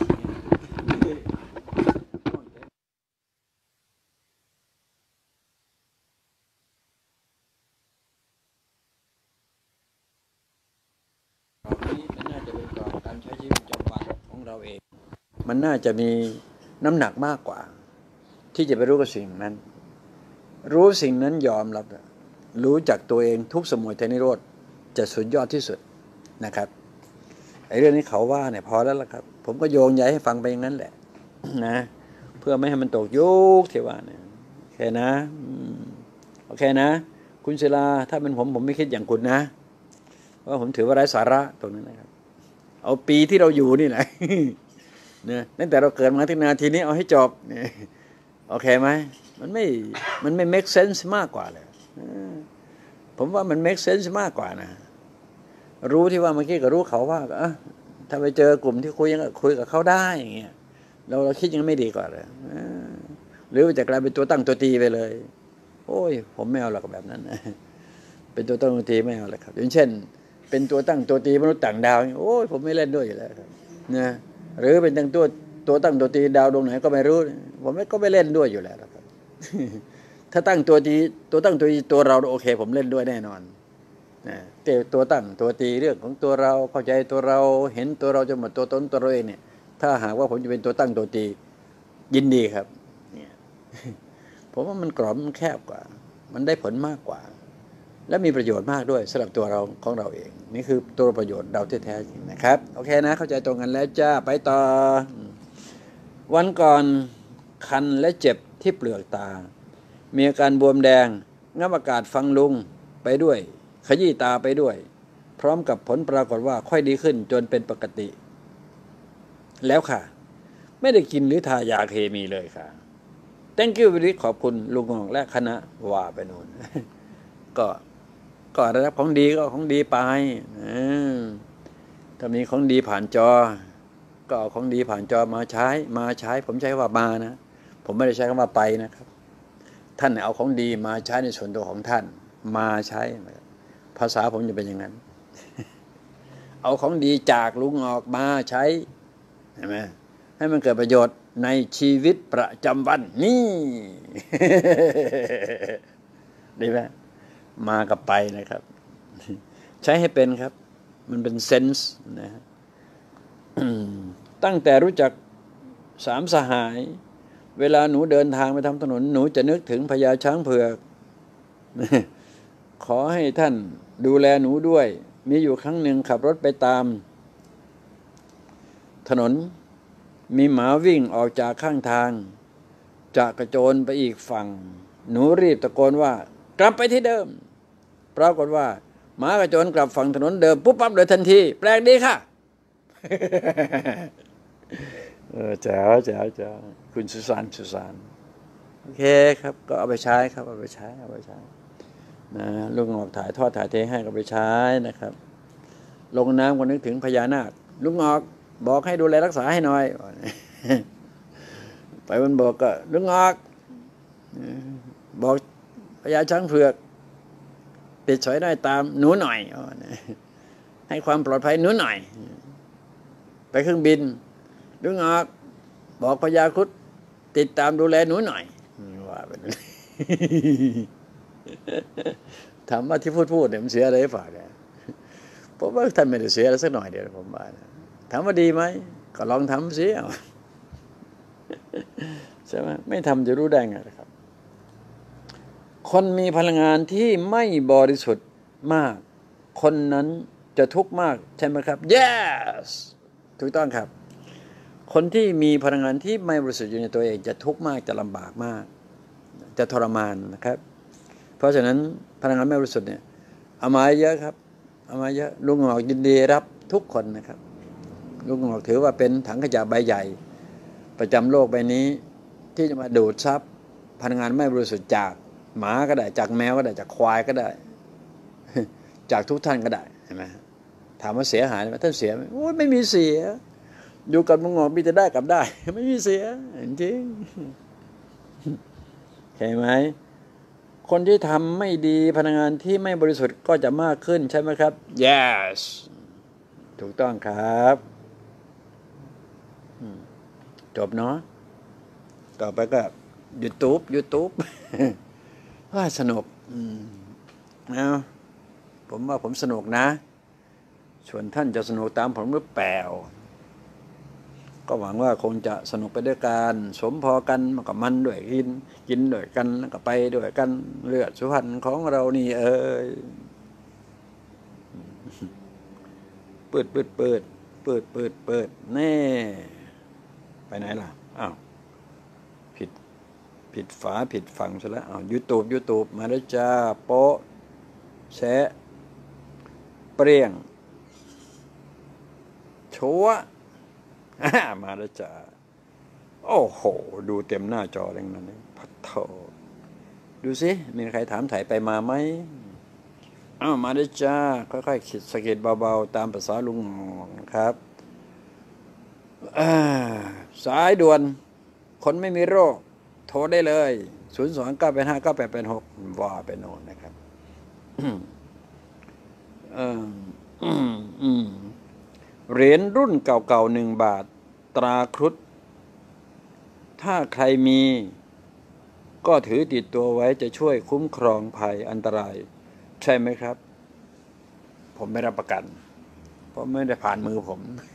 การใช้ชีวิตประจำวันของเราเองมันน่าจะมีน้ำหนักมากกว่าที่จะไปรู้กับสิ่งนั้นรู้สิ่งนั้นยอมรับรู้จักตัวเองทุกสมุทัยนิโรธจะสุดยอดที่สุดนะครับไอ้เรื่องนี้เขาว่าเนี่ยพอแล้วล่ะครับผมก็โยงใยให้ฟังไปอย่างนั้นแหละนะเพื่อไม่ให้มันตกยุคที่ว่าเนี่ยโอเคนะโอเคนะคุณศิลาถ้าเป็นผมผมไม่คิดอย่างคุณนะเพราะผมถือว่าไร้สาระตรงนั้นนะครับเอาปีที่เราอยู่นี่แหละเนี่ยตั้งแต่เราเกิดมาถึงนาทีนี้เอาให้จบเนี่ยโอเคไหมมันไม่มันไม่ make sense มากกว่าเลยผมว่ามัน make sense มากกว่านะรู้ที่ว่าเมื่อกี้ก็รู้เขาว่าเออถ้าไปเจอกลุ่มที่คุยยังคุยกับเขาได้อย่างเงี้ยเราเราคิดยังไม่ดีกว่าเลยหรือจะกลายเป็นตัวตั้งตัวตีไปเลยโอ้ยผมไม่เอาหรอกแบบนั้นเป็นตัวตั้งตัวตีไม่เอาเลยครับอย่างเช่นเป็นตัวตั้งตัวตีมนุษย์ต่างดาวโอ้ยผมไม่เล่นด้วยอยู่แล้วครับนะหรือเป็นตั้งตัวตัวตั้งตัวตีดาวดวงไหนก็ไม่รู้ผมก็ไม่เล่นด้วยอยู่แล้วครับถ้าตั้งตัวตีตัวตั้งตัวตีตัวเราโอเคผมเล่นด้วยแน่นอนนะแต่ตัวตั้งตัวตีเรื่องของตัวเราเข้าใจตัวเราเห็นตัวเราจนหมดตัวตนตัวเราเองเนี่ยถ้าหากว่าผมจะเป็นตัวตั้งตัวตียินดีครับเนี่ยผมว่ามันกรอบมันแคบกว่ามันได้ผลมากกว่าและมีประโยชน์มากด้วยสำหรับตัวเราของเราเองนี่คือตัวประโยชน์เราแท้ๆจริงนะครับโอเคนะเข้าใจตรงกันแล้วจ้าไปต่อวันก่อนคันและเจ็บที่เปลือกตามีอาการบวมแดงงับอากาศฟังลุงไปด้วยขยี้ตาไปด้วยพร้อมกับผลปรากฏว่าค่อยดีขึ้นจนเป็นปกติแล้วค่ะไม่ได้กินหรือทายาเคมีเลยค่ะ thank you วิริขอบคุณลุงงองและคณะว่าไปโน่นก็ก็ได้รับของดีก็ของดีไปถ้ามีของดีผ่านจอก็เอาของดีผ่านจอมาใช้มาใช้ผมใช้ว่ามานะผมไม่ได้ใช้คำว่าไปนะครับท่านเอาของดีมาใช้ในส่วนตัวของท่านมาใช้ภาษาผมจะเป็นอย่างนั้นเอาของดีจากลุงออกมาใช้เห็นไหมให้มันเกิดประโยชน์ในชีวิตประจำวันนี่ ดีไหมมากับไปนะครับใช้ให้เป็นครับมันเป็นเซนส์นะตั้งแต่รู้จักสามสหายเวลาหนูเดินทางไปทำถนนหนูจะนึกถึงพญาช้างเผือกขอให้ท่านดูแลหนูด้วยมีอยู่ครั้งหนึ่งขับรถไปตามถนนมีหมาวิ่งออกจากข้างทางจะกระโจนไปอีกฝั่งหนูรีบตะโกนว่ากลับไปที่เดิมปรากฏว่าหมากระโจนกลับฝั่งถนนเดิมปุ๊บปั๊บเลยทันทีแปลกดีค่ะ เออแจ๋วแจ๋วแจ๋วคุณสุสานสุสานโอเคครับก็เอาไปใช้ครับเอาไปใช้เอาไปใช้นะลุงออกถ่ายทอดถ่ายเทให้ก็ไปใช้นะครับลงน้ำก็นึกถึงพญานาคลุงออกบอกให้ดูแลรักษาให้หน่อย ไปบนบกก็ลุงออกบอกพญาช้างเผือกติดสอยได้ตามหนูหน่อยให้ความปลอดภัยหนูหน่อยไปเครื่องบินลุงออกบอกพญาครุฑติดตามดูแลหนูหน่อยว่าไปถามว่าที่พูดพูดเนี่ยมันเสียอะไรฝ่าเนี่ยผมว่าท่านไม่ได้เสียอะไรสักหน่อยเดียวผมว่านะถามว่าดีไหมก็ลองทำสิใช่ไหมไม่ทำจะรู้ได้ไงนะครับ คนมีพลังงานที่ไม่บริสุทธิ์มากคนนั้นจะทุกข์มากใช่ไหมครับ yes ถูกต้องครับคนที่มีพลังงานที่ไม่บริสุทธิ์อยู่ในตัวเองจะทุกข์มากจะลำบากมากจะทรมานนะครับเพราะฉะนั้นพลังงานไม่บริสุทธิ์เนี่ยเอามาเยอะครับเอามาเยอะลุงหงอกยินดีรับทุกคนนะครับลุงหงอกถือว่าเป็นถังขยะใบใหญ่ประจำโลกใบนี้ที่จะมาดูดซับพลังงานไม่บริสุทธิ์จากหมาก็ได้จากแมวก็ได้จากควายก็ได้จากทุกท่านก็ได้เห็นไหมถามว่าเสียหายไหมท่านเสียไหมโอ้ยไม่มีเสียอยู่กับลุงหงอกมีแต่ได้กับได้ไม่มีเสียจริงเห็นไหมคนที่ทำไม่ดีพลังงานที่ไม่บริสุทธิ์ก็จะมากขึ้นใช่ไหมครับ yes ถูกต้องครับจบเนาะต่อไปก็ยูทูบยูทูบว่าสนุกนะผมว่าผมสนุกนะส่วนท่านจะสนุกตามผมหรือเปล่าก็หวังว่าคงจะสนุกไปด้วยกันสมพอกันมันก็มันด้วยกินกินด้วยกันแล้วก็ไปด้วยกันเลือดสุพรรณของเรานี่เอ้ยเปิดเปิดเปิดเปิดเปิดเปิดแน่ไปไหนล่ะอ้าวผิดผิดฝาผิดฝั่งซะแล้วอ้าวยูทูบยูทูบมาแล้วจ้าโป๊ะแชะเปรี้ยงชัวมาแล้วจ้าโอ้โหดูเต็มหน้าจอเลยนั่นนี่พัดโถดูสิมีใครถามถ่ายไปมาไหมอ้าวมาแล้วจ้าค่อยๆขีดสะเก็ดเบาๆตามภาษาลุงนะครับสายด่วนคนไม่มีโรคโทรได้เลยศูนย์ สอง เก้า แปด ห้า เก้า แปด แปด หกว่าไปโน่นนะครับเหรียญรุ่นเก่าๆหนึ่งบาทตราครุฑถ้าใครมีก็ถือติดตัวไว้จะช่วยคุ้มครองภัยอันตรายใช่ไหมครับผมไม่รับประกันเพราะไม่ได้ผ่านมือผม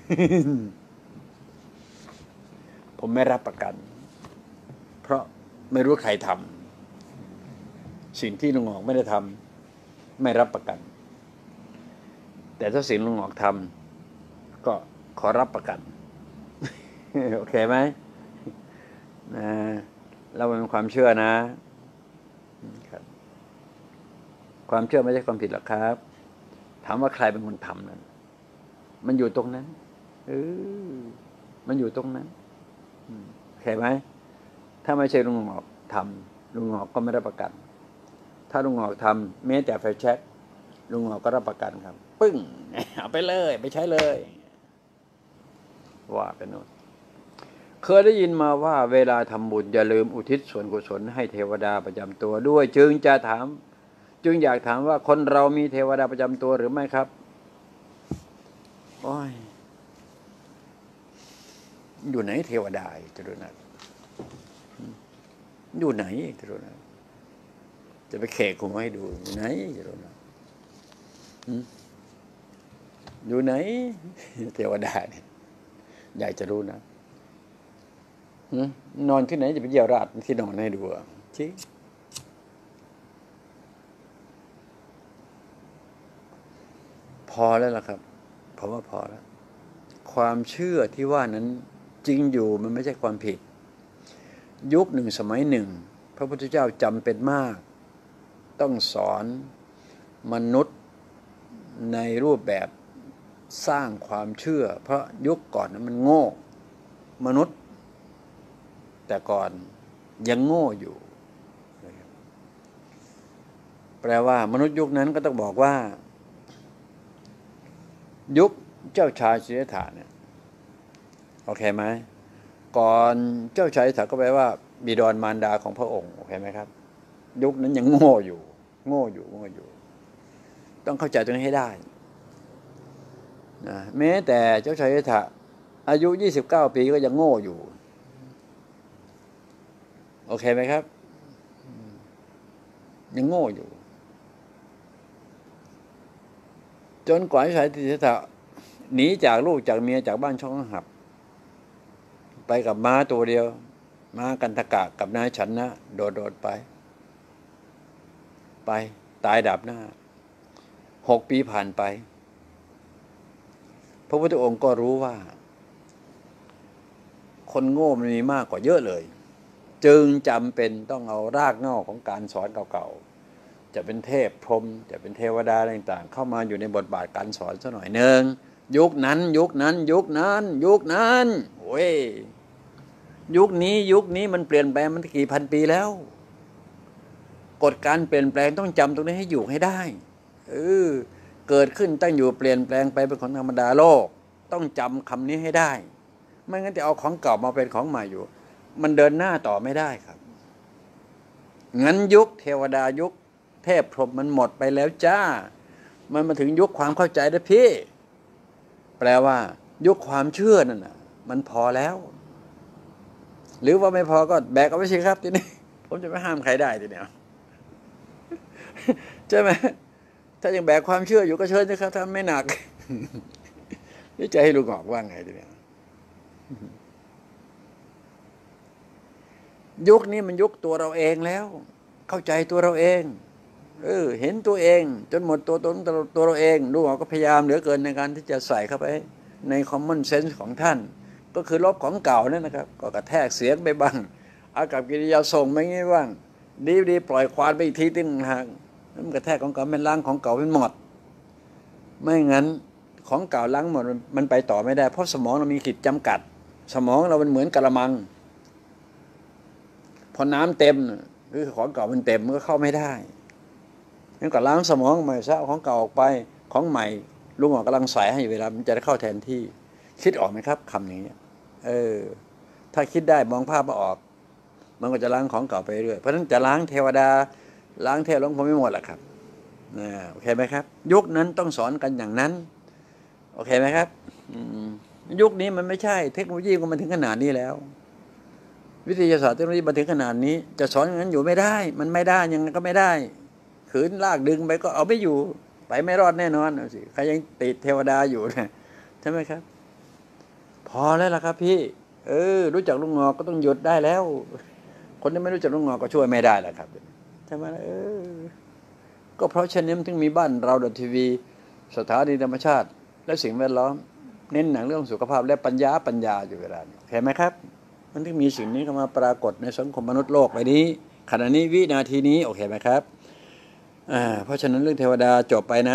ผมไม่รับประกันเพราะไม่รู้ใครทำสิ่งที่ลุงหงอกไม่ได้ทำไม่รับประกันแต่ถ้าสิ่งลุงหงอกทำก็ขอรับประกัน โอเคไหมนะเราเป็นความเชื่อนะครับความเชื่อไม่ใช่ความผิดหรอกครับถามว่าใครเป็นคนทำนั้นมันอยู่ตรงนั้นเออมันอยู่ตรงนั้นโอเคไหมถ้าไม่ใช่ลุงหงอกทำลุงหงอกก็ไม่รับประกันถ้าลุงหงอกทำแม้แต่ไฟแช็กลุงหงอกก็รับประกันครับปึ้งเอาไปเลยไปใช้เลยว่าไปโน่นเคยได้ยินมาว่าเวลาทำบุญอย่าลืมอุทิศส่วนกุศลให้เทวดาประจำตัวด้วยจึงจะถามจึงอยากถามว่าคนเรามีเทวดาประจำตัวหรือไม่ครับโอ้ยอยู่ไหนเทวดาจะดูนะอยู่ไหนจะดูนะจะไปแขกผมให้ดูอยู่ไหนจะดูนะอยู่ไหนเทวดาเนี่ยอยากจะรู้นะนอนที่ไหนจะไปเยี่ยวราดที่นอนให้ดูชี้พอแล้วล่ะครับผมว่าพอแล้วความเชื่อที่ว่านั้นจริงอยู่มันไม่ใช่ความผิดยุคหนึ่งสมัยหนึ่งพระพุทธเจ้าจำเป็นมากต้องสอนมนุษย์ในรูปแบบสร้างความเชื่อเพราะยุคก่อนนั้นมันโง่มนุษย์แต่ก่อนยังโง่อยู่แปลว่ามนุษย์ยุคนั้นก็ต้องบอกว่ายุคเจ้าชายสิทธัตถะเนี่ยโอเคไหมก่อนเจ้าชายสิทธัตถะก็แปลว่าบิดรมารดาของพระองค์โอเคไหมครับยุคนั้นยังโง่อยู่โง่อยู่โง่อยู่ต้องเข้าใจตรงนี้ให้ได้นะแม้แต่เจ้าชายสิทธัตถะอายุยี่สิบเก้าปีก็ยังโง่อยู่โอเคไหมครับยังโง่อยู่จนกว่าเจ้าชายสิทธัตถะหนีจากลูกจากเมียจากบ้านช่องหับไปกับม้าตัวเดียวม้ากันทกะกับนายฉันนะโดดโดดไปไปตายดับหน้าหกปีผ่านไปพระพุทธองค์ก็รู้ว่าคนโง่มันมีมากกว่าเยอะเลยจึงจำเป็นต้องเอารากเหง้าของการสอนเก่าๆจะเป็นเทพพรหมจะเป็นเทวดาอะไรต่างๆเข้ามาอยู่ในบทบาทการสอนซะหน่อยนึงยุคนั้นยุคนั้นยุคนั้นยุคนั้นโอ้ยยุคนี้ยุคนี้มันเปลี่ยนแปลงมันกี่พันปีแล้วกฎการเปลี่ยนแปลงต้องจำตรงนี้ให้อยู่ให้ได้เออเกิดขึ้นตั้งอยู่เปลี่ยนแปลงไปเป็นของธรรมดาโลกต้องจำคำนี้ให้ได้ไม่งั้นจะเอาของเก่ามาเป็นของใหม่อยู่มันเดินหน้าต่อไม่ได้ครับงั้นยุคเทวดายุคเทพพรหมมันหมดไปแล้วจ้ามันมาถึงยุคความเข้าใจแล้วพี่แปลว่ายุคความเชื่อนั่นน่ะมันพอแล้วหรือว่าไม่พอก็แบกเอาไว้สิครับทีนี้ผมจะไม่ห้ามใครได้ทีเนี้ยใช่ไหมถ้ายังแบกความเชื่ออยู่ก็เชิญนะครับถ้าไม่หนักนี่จะให้ลุงออกว่าไงทีเนี้ยยุคนี้มันยุคตัวเราเองแล้วเข้าใจตัวเราเองเออเห็นตัวเองจนหมดตัวตนตัวเราเองลุงออกก็พยายามเหลือเกินในการที่จะใส่เข้าไปใน common sense ของท่านก็คือลบของเก่านั่นนะครับก็กระแทกเสียงไปบ้างอากับกิริยาส่งไม่งี้บ้างดีดีปล่อยควานไปอีกทีตึงห่างนั่นกระแทกของเก่าเป็นล้างของเก่าเป็นหมดไม่งั้นของเก่าล้างหมดมันไปต่อไม่ได้เพราะสมองเรามีขีดจำกัดสมองเรามันเหมือนกระมังพอน้ำเต็มหรือของเก่ามันเต็มมันก็เข้าไม่ได้งั้นก็ล้างสมองใหม่ซะของเก่าออกไปของใหม่ลุงหมอกำลังใส่ให้เวลามันจะได้เข้าแทนที่คิดออกไหมครับคำอย่างนี้เออถ้าคิดได้มองภาพมาออกมันก็จะล้างของเก่าไปเรื่อยเพราะฉะนั้นจะล้างเทวดาล้างเทพล้างพรหมไม่หมดหรอกครับนะโอเคไหมครับยุคนั้นต้องสอนกันอย่างนั้นโอเคไหมครับยุคนี้มันไม่ใช่เทคโนโลยีมันถึงขนาดนี้แล้ววิทยาศาสตร์เทคโนโลยีมาถึงขนาดนี้จะสอนอย่างนั้นอยู่ไม่ได้มันไม่ได้ยังไงก็ไม่ได้ขืนลากดึงไปก็เอาไม่อยู่ไปไม่รอดแน่นอนเอาสิใครยังติดเทวดาอยู่นะใช่ไหมครับพอแล้วล่ะครับพี่เออรู้จักลุงงอกก็ต้องหยุดได้แล้วคนที่ไม่รู้จักลุงงอกก็ช่วยไม่ได้แหละครับใช่ไหมเออก็เพราะฉะนั้นถึงมีบ้านเราดอททีวีสถานีธรรมชาติและสิ่งแวดล้อมเน้นหนังเรื่องสุขภาพและปัญญาปัญญาอยู่เวลานี้เห็นไหมครับมันถึงมีสิ่งนี้เข้ามาปรากฏในสังคมมนุษย์โลกใบนี้ขณะนี้วินาทีนี้โอเคไหมครับอ่าเพราะฉะนั้นเรื่องเทวดาจบไปนะ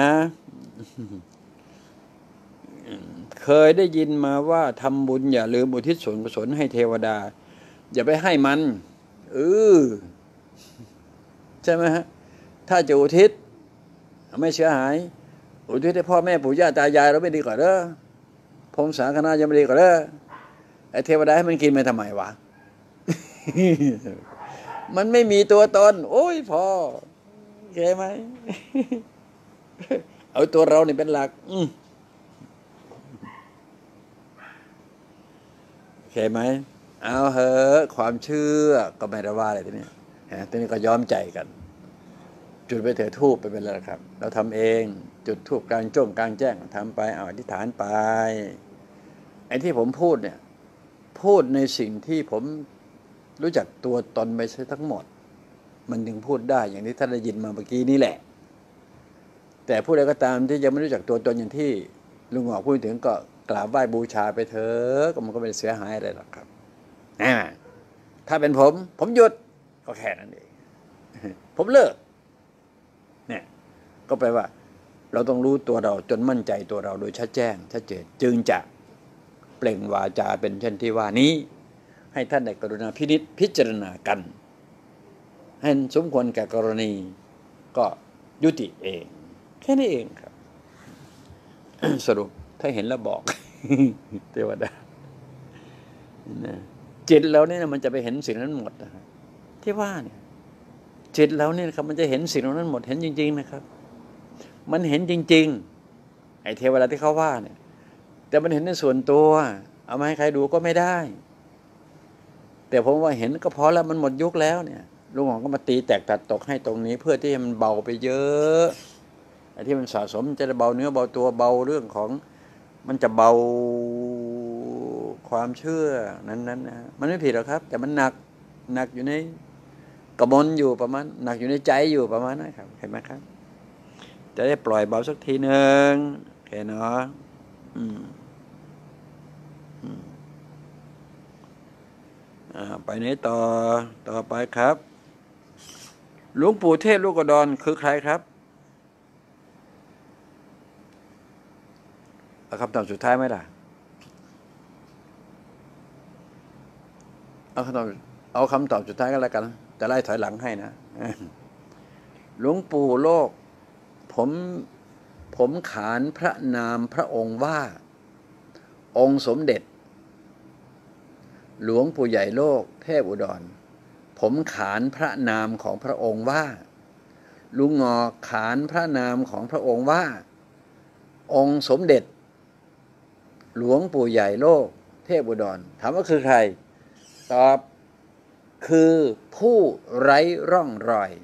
เคยได้ยินมาว่าทำบุญอย่าลืมอุทิศส่วนกุศลให้เทวดาอย่าไปให้มันเออใช่ไหมฮะถ้าจะอุทิศไม่เสียหายอุทิศให้พ่อแม่ปู่ย่าตายายเราไม่ดีกว่าเด้อพงศาคณะยังไม่ดีกว่าเด้อไอ้เทวดาให้มันกินไปทำไมวะ มันไม่มีตัวตนโอ้ยพอเข้าไหม เอาตัวเรานี่เป็นหลักอืมเข้าไหมเอาเหอะความเชื่อก็ไม่ได้ว่าอะไรทีนี้ฮะทีนี้ก็ยอมใจกันจุดไปเถอะทูบไปเป็นแล้วครับเราทำเองจุดทูบกลางจ้งกลางแจ้งทำไปเอาอธิษฐานไปไอ้ที่ผมพูดเนี่ยพูดในสิ่งที่ผมรู้จักตัวตนไปใช้ทั้งหมดมันถึงพูดได้อย่างที่ท่านได้ยินมาเมื่อกี้นี่แหละแต่ผู้ใดก็ตามที่ยังไม่รู้จักตัวตนอย่างที่ลุงหงอกพูดถึงก็กราบไหว้บูชาไปเถอะก็มันก็ไม่เสียหายอะไรหรอกครับนะถ้าเป็นผมผมหยุดก็แค่นั้นเองผมเลิกเนี่ยก็แปลว่าเราต้องรู้ตัวเราจนมั่นใจตัวเราโดยชัดแจ้งชัดเจนจึงจะเปล่งวาจาเป็นเช่นที่ว่านี้ให้ท่านได้กรุณาพินิจพิจารณากันให้สมควรแก่กรณีก็ยุติเองแค่นี้เองครับ สรุปถ้าเห็นแล้วบอก เทวดาจิตเราเนี่ยมันจะไปเห็นสิ่งนั้นหมดนะครับที่ว่าเนี่ยจิตเราเนี่ยครับมันจะเห็นสิ่งนั้นหมดเห็นจริงๆนะครับมันเห็นจริงๆไอ้เทวดาที่เขาว่าเนี่ยแต่มันเห็นในส่วนตัวเอามาให้ใครดูก็ไม่ได้แต่ผมว่าเห็นก็พอแล้วมันหมดยุคแล้วเนี่ยลุงหงก็มาตีแตกตัดตกให้ตรงนี้เพื่อที่ให้มันเบาไปเยอะไอ้ที่มันสะสมจะเบาเนื้อเบาตัวเบาเรื่องของมันจะเบาความเชื่อนั้นๆนะมันไม่ผิดหรอกครับแต่มันหนักหนักอยู่ในกระมนอยู่ประมาณหนักอยู่ในใจอยู่ประมาณนั้นครับเห็นไหมครับจะได้ปล่อยเบาสักทีหนึ่งแค่เนาะอืมอืมอ่าไปไหนต่อต่อไปครับหลวงปู่เทพลูกกระดอนคือใครครับเอาคำตอบสุดท้ายไหมล่ะเอาคำตอบเอาคำตอบสุดท้ายก็แล้วกันจะไล่ถอยหลังให้นะหลวงปู่โลกผมผมขานพระนามพระองค์ว่าองค์สมเด็จหลวงปู่ใหญ่โลกเทพอุดรผมขานพระนามของพระองค์ว่าลุงงอขานพระนามของพระองค์ว่าองค์สมเด็จหลวงปู่ใหญ่โลกเทพอุดรถามว่าคือใครตอบคือผู้ไร้ร่องรอย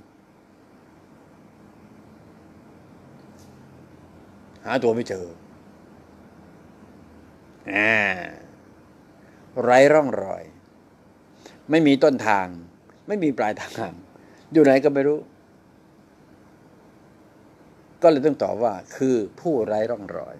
หาตัวไม่เจออ่าไร้ร่องรอยไม่มีต้นทางไม่มีปลายทางอยู่ไหนก็ไม่รู้ก็เลยต้องตอบว่าคือผู้ไร้ร่องรอย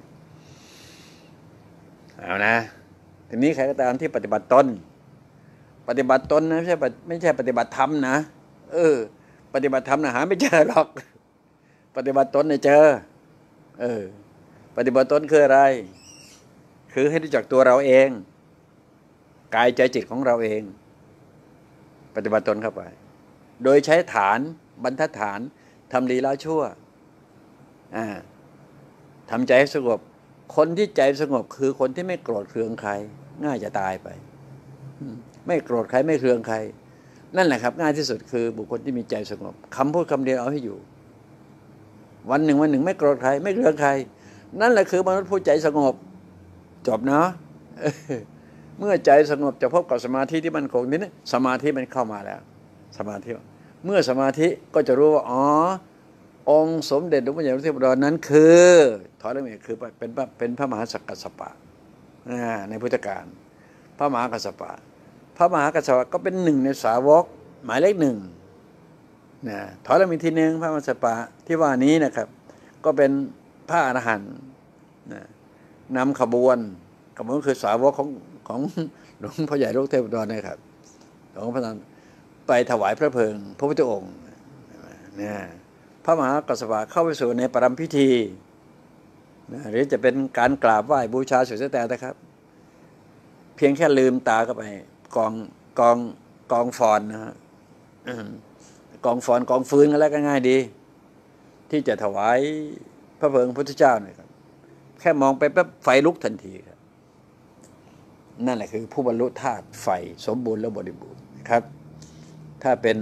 เอานะทีนี้ใครก็ตามที่ปฏิบัติตนปฏิบัติตนนะไม่ใช่ไม่ใช่ปฏิบัติธรรมนะเออปฏิบัติธรรมนะหาไม่เจอหรอกปฏิบัติตนเนี่ยเจอเออปฏิบัติตนคืออะไรคือให้รู้จักตัวเราเองกายใจจิตของเราเองปฏิบัติตนเข้าไปโดยใช้ฐานบรรทัดฐานทำดีละชั่วอ่าทำใจให้สงบคนที่ใจสงบคือคนที่ไม่โกรธเคืองใครง่ายจะตายไปไม่โกรธใครไม่เคืองใครนั่นแหละครับง่ายที่สุดคือบุคคลที่มีใจสงบคำพูดคำเดียวเอาให้อยู่วันหนึ่งวันหนึ่งไม่โกรธใครไม่เคืองใครนั่นแหละคือมนุษย์ผู้ใจสงบจบเนาะเมื่อใจสงบจะพบกับสมาธิที่มันคงนี้นะสมาธิมันเข้ามาแล้วสมาธิเมื่อสมาธิก็จะรู้ว่าอ๋อองค์สมเด็จหลวงพ่อใหญ่พระเทพอุดรนั้นคือถอยหลังนี่คือเป็นเป็นพระมหาสักกัสสปะในพุทธกาลพระมหากัสสปะพระมหากัสสปะก็เป็นหนึ่งในสาวกหมายเลขหนึ่งนะถอยหลังมีทีหนึ่งพระมหากัสสปะที่ว่านี้นะครับก็เป็นพระอรหันต์นะนำขบวนขบวนคือสาวกของของหลวงพ่อใหญ่โลกเทพอุดรนะครับหลวงพ่อนั้นไปถวายพระเพลิงพระพุทธองค์เนี่ยพระมหากัสสปะเข้าไปสู่ในปรมพิธีนะหรือจะเป็นการกราบไหว้บูชาสุดแต่นะครับเพียงแค่ลืมตาเข้าไปกองกองกองฟอนนะฮะกองฟอนกองฟืนก็แล้วก็ง่ายดีที่จะถวายพระเพลิงพระพุทธเจ้าเนี่ยครับแค่มองไปแป๊บไฟลุกทันทีครับนั่นแหละคือผู้บรรลุธาตุไฟสมบูรณ์และบริบูรณ์ครับถ้าเป็น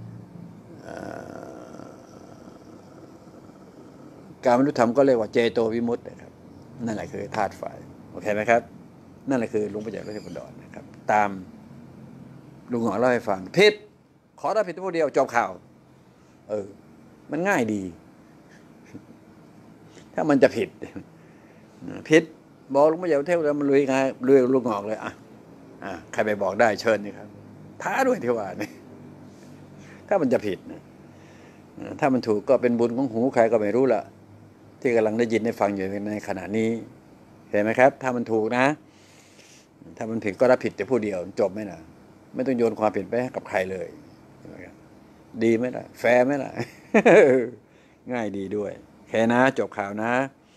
การบรรลุธรรมก็เรียกว่าเจโตวิมุตตินะครับนั่นแหละคือธาตุไฟโอเคไหมครับนั่นแหละคือหลวงพ่อใหญ่พระเทพอุดรนะครับตามลุงหงอเล่าให้ฟังผิดขอได้ผิดตัวเดียวจบข่าวเออมันง่ายดีถ้ามันจะผิดผิดบอกลุงพ่อใหญ่พระเทพอุดรมันลุยไงลุยลุงหงอกเลยอ่ะอ่ะใครไปบอกได้เชิญนี่ครับท้าด้วยที่ว่านี่ถ้ามันจะผิดนะถ้ามันถูกก็เป็นบุญของหูใครก็ไม่รู้ละที่กำลังได้ยินได้ฟังอยู่ในขณะนี้เห็นไหมครับถ้ามันถูกนะถ้ามันผิดก็รับผิดแต่ผู้เดียวจบไหมนะไม่ต้องโยนความผิดไปให้กับใครเลยดีไหมล่ะแฟร์ไหมล่ะ ง่ายดีด้วยแค่นะจบข่าวนะ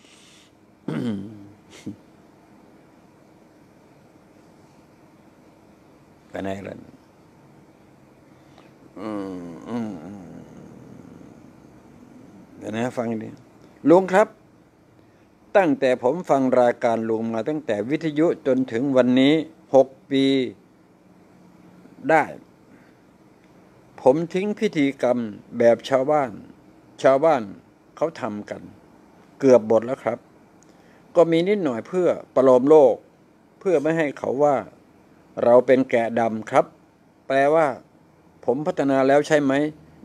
ไปไหนล่ะอืมอืมอืมเดี๋ยวนะฟังดิลุงครับตั้งแต่ผมฟังรายการลุงมาตั้งแต่วิทยุจนถึงวันนี้หกปีได้ผมทิ้งพิธีกรรมแบบชาวบ้านชาวบ้านเขาทำกันเกือบหมดแล้วครับก็มีนิดหน่อยเพื่อประโลมโลกเพื่อไม่ให้เขาว่าเราเป็นแกะดำครับแปลว่าผมพัฒนาแล้วใช่ไหม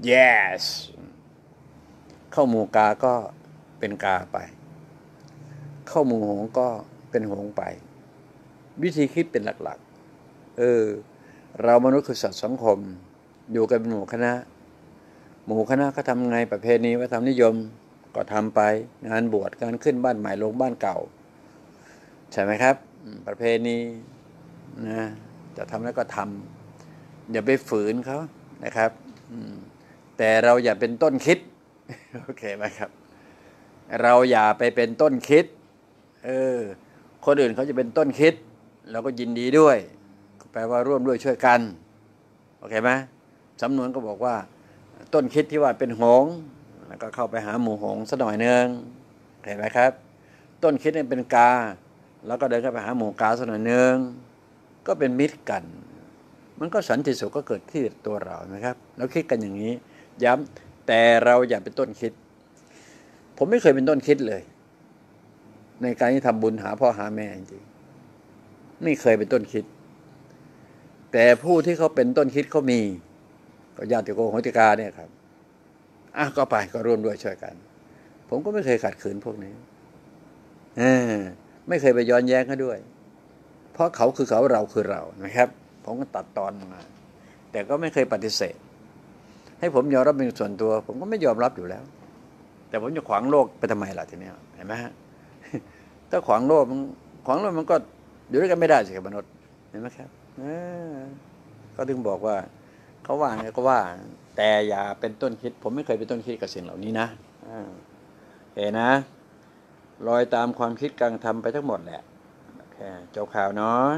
yes เข้าหมู่กาก็เป็นกาไปเข้าหมู่หงก็เป็นหงไปวิธีคิดเป็นหลักๆเออเรามนุษย์คือสัตว์สังคมอยู่กันเป็นหมู่คณะหมู่คณะก็ทำไงประเพณีวัฒนธรรมนิยมก็ทำไปงานบวชการขึ้นบ้านใหม่ลงบ้านเก่าใช่ไหมครับประเพณีนะจะทำแล้วก็ทำอย่าไปฝืนเขานะครับแต่เราอย่าเป็นต้นคิดโอเคไหมครับเราอย่าไปเป็นต้นคิดเออคนอื่นเขาจะเป็นต้นคิดเราก็ยินดีด้วยแปลว่าร่วมด้วยช่วยกันโอเคไหมสำนวนก็บอกว่าต้นคิดที่ว่าเป็นหงส์แล้วก็เข้าไปหาหมู่หงส์สักหน่อยนึงเห็นไหมครับต้นคิดนี่เป็นกาแล้วก็เดินเข้าไปหาหมู่กาสักหน่อยนึงก็เป็นมิตรกันมันก็สันติสุขก็เกิดที่ตัวเรานะครับเราคิดกันอย่างนี้ย้ำแต่เราอย่าเป็นต้นคิดผมไม่เคยเป็นต้นคิดเลยในการที่ทำบุญหาพ่อหาแม่จริงๆไม่เคยเป็นต้นคิดแต่ผู้ที่เขาเป็นต้นคิดเขามีก็ญาติโกโหติกาเนี่ยครับอ่ะก็ไปก็ร่วมด้วยช่วยกันผมก็ไม่เคยขัดขืนพวกนี้เออไม่เคยไปย้อนแย้งเขาด้วยเพราะเขาคือเขาเราคือเรานะครับผมก็ตัดตอนมาแต่ก็ไม่เคยปฏิเสธให้ผมยอมรับเป็นส่วนตัวผมก็ไม่ยอมรับอยู่แล้วแต่ผมจะขวางโลกไปทำไมล่ะทีนี้เห็นไหมฮะถ้าขวางโลกมันขวางโลกมันก็อยู่ด้วยกันไม่ได้สิครับมนุษย์เห็นไหมครับก็ถึงบอกว่าเขาว่าไงก็ว่าแต่อย่าเป็นต้นคิดผมไม่เคยเป็นต้นคิดกับสิ่งเหล่านี้นะเห็นนะลอยตามความคิดกลางทำไปทั้งหมดแหละแค่เจ้าข่าวเนาะ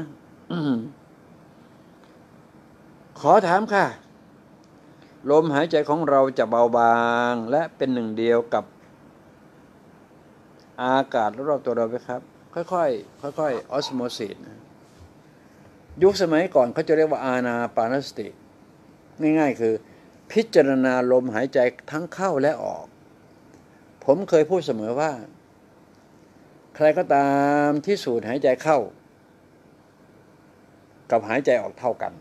ขอถามค่ะลมหายใจของเราจะเบาบางและเป็นหนึ่งเดียวกับอากาศรอบๆตัวเราไหมครับค่อยๆค่อยๆออสโมซิสยุคสมัยก่อนเขาจะเรียกว่าอานาปานสติง่ายๆคือพิจารณาลมหายใจทั้งเข้าและออกผมเคยพูดเสมอว่าใครก็ตามที่สูดหายใจเข้ากับหายใจออกเท่ากัน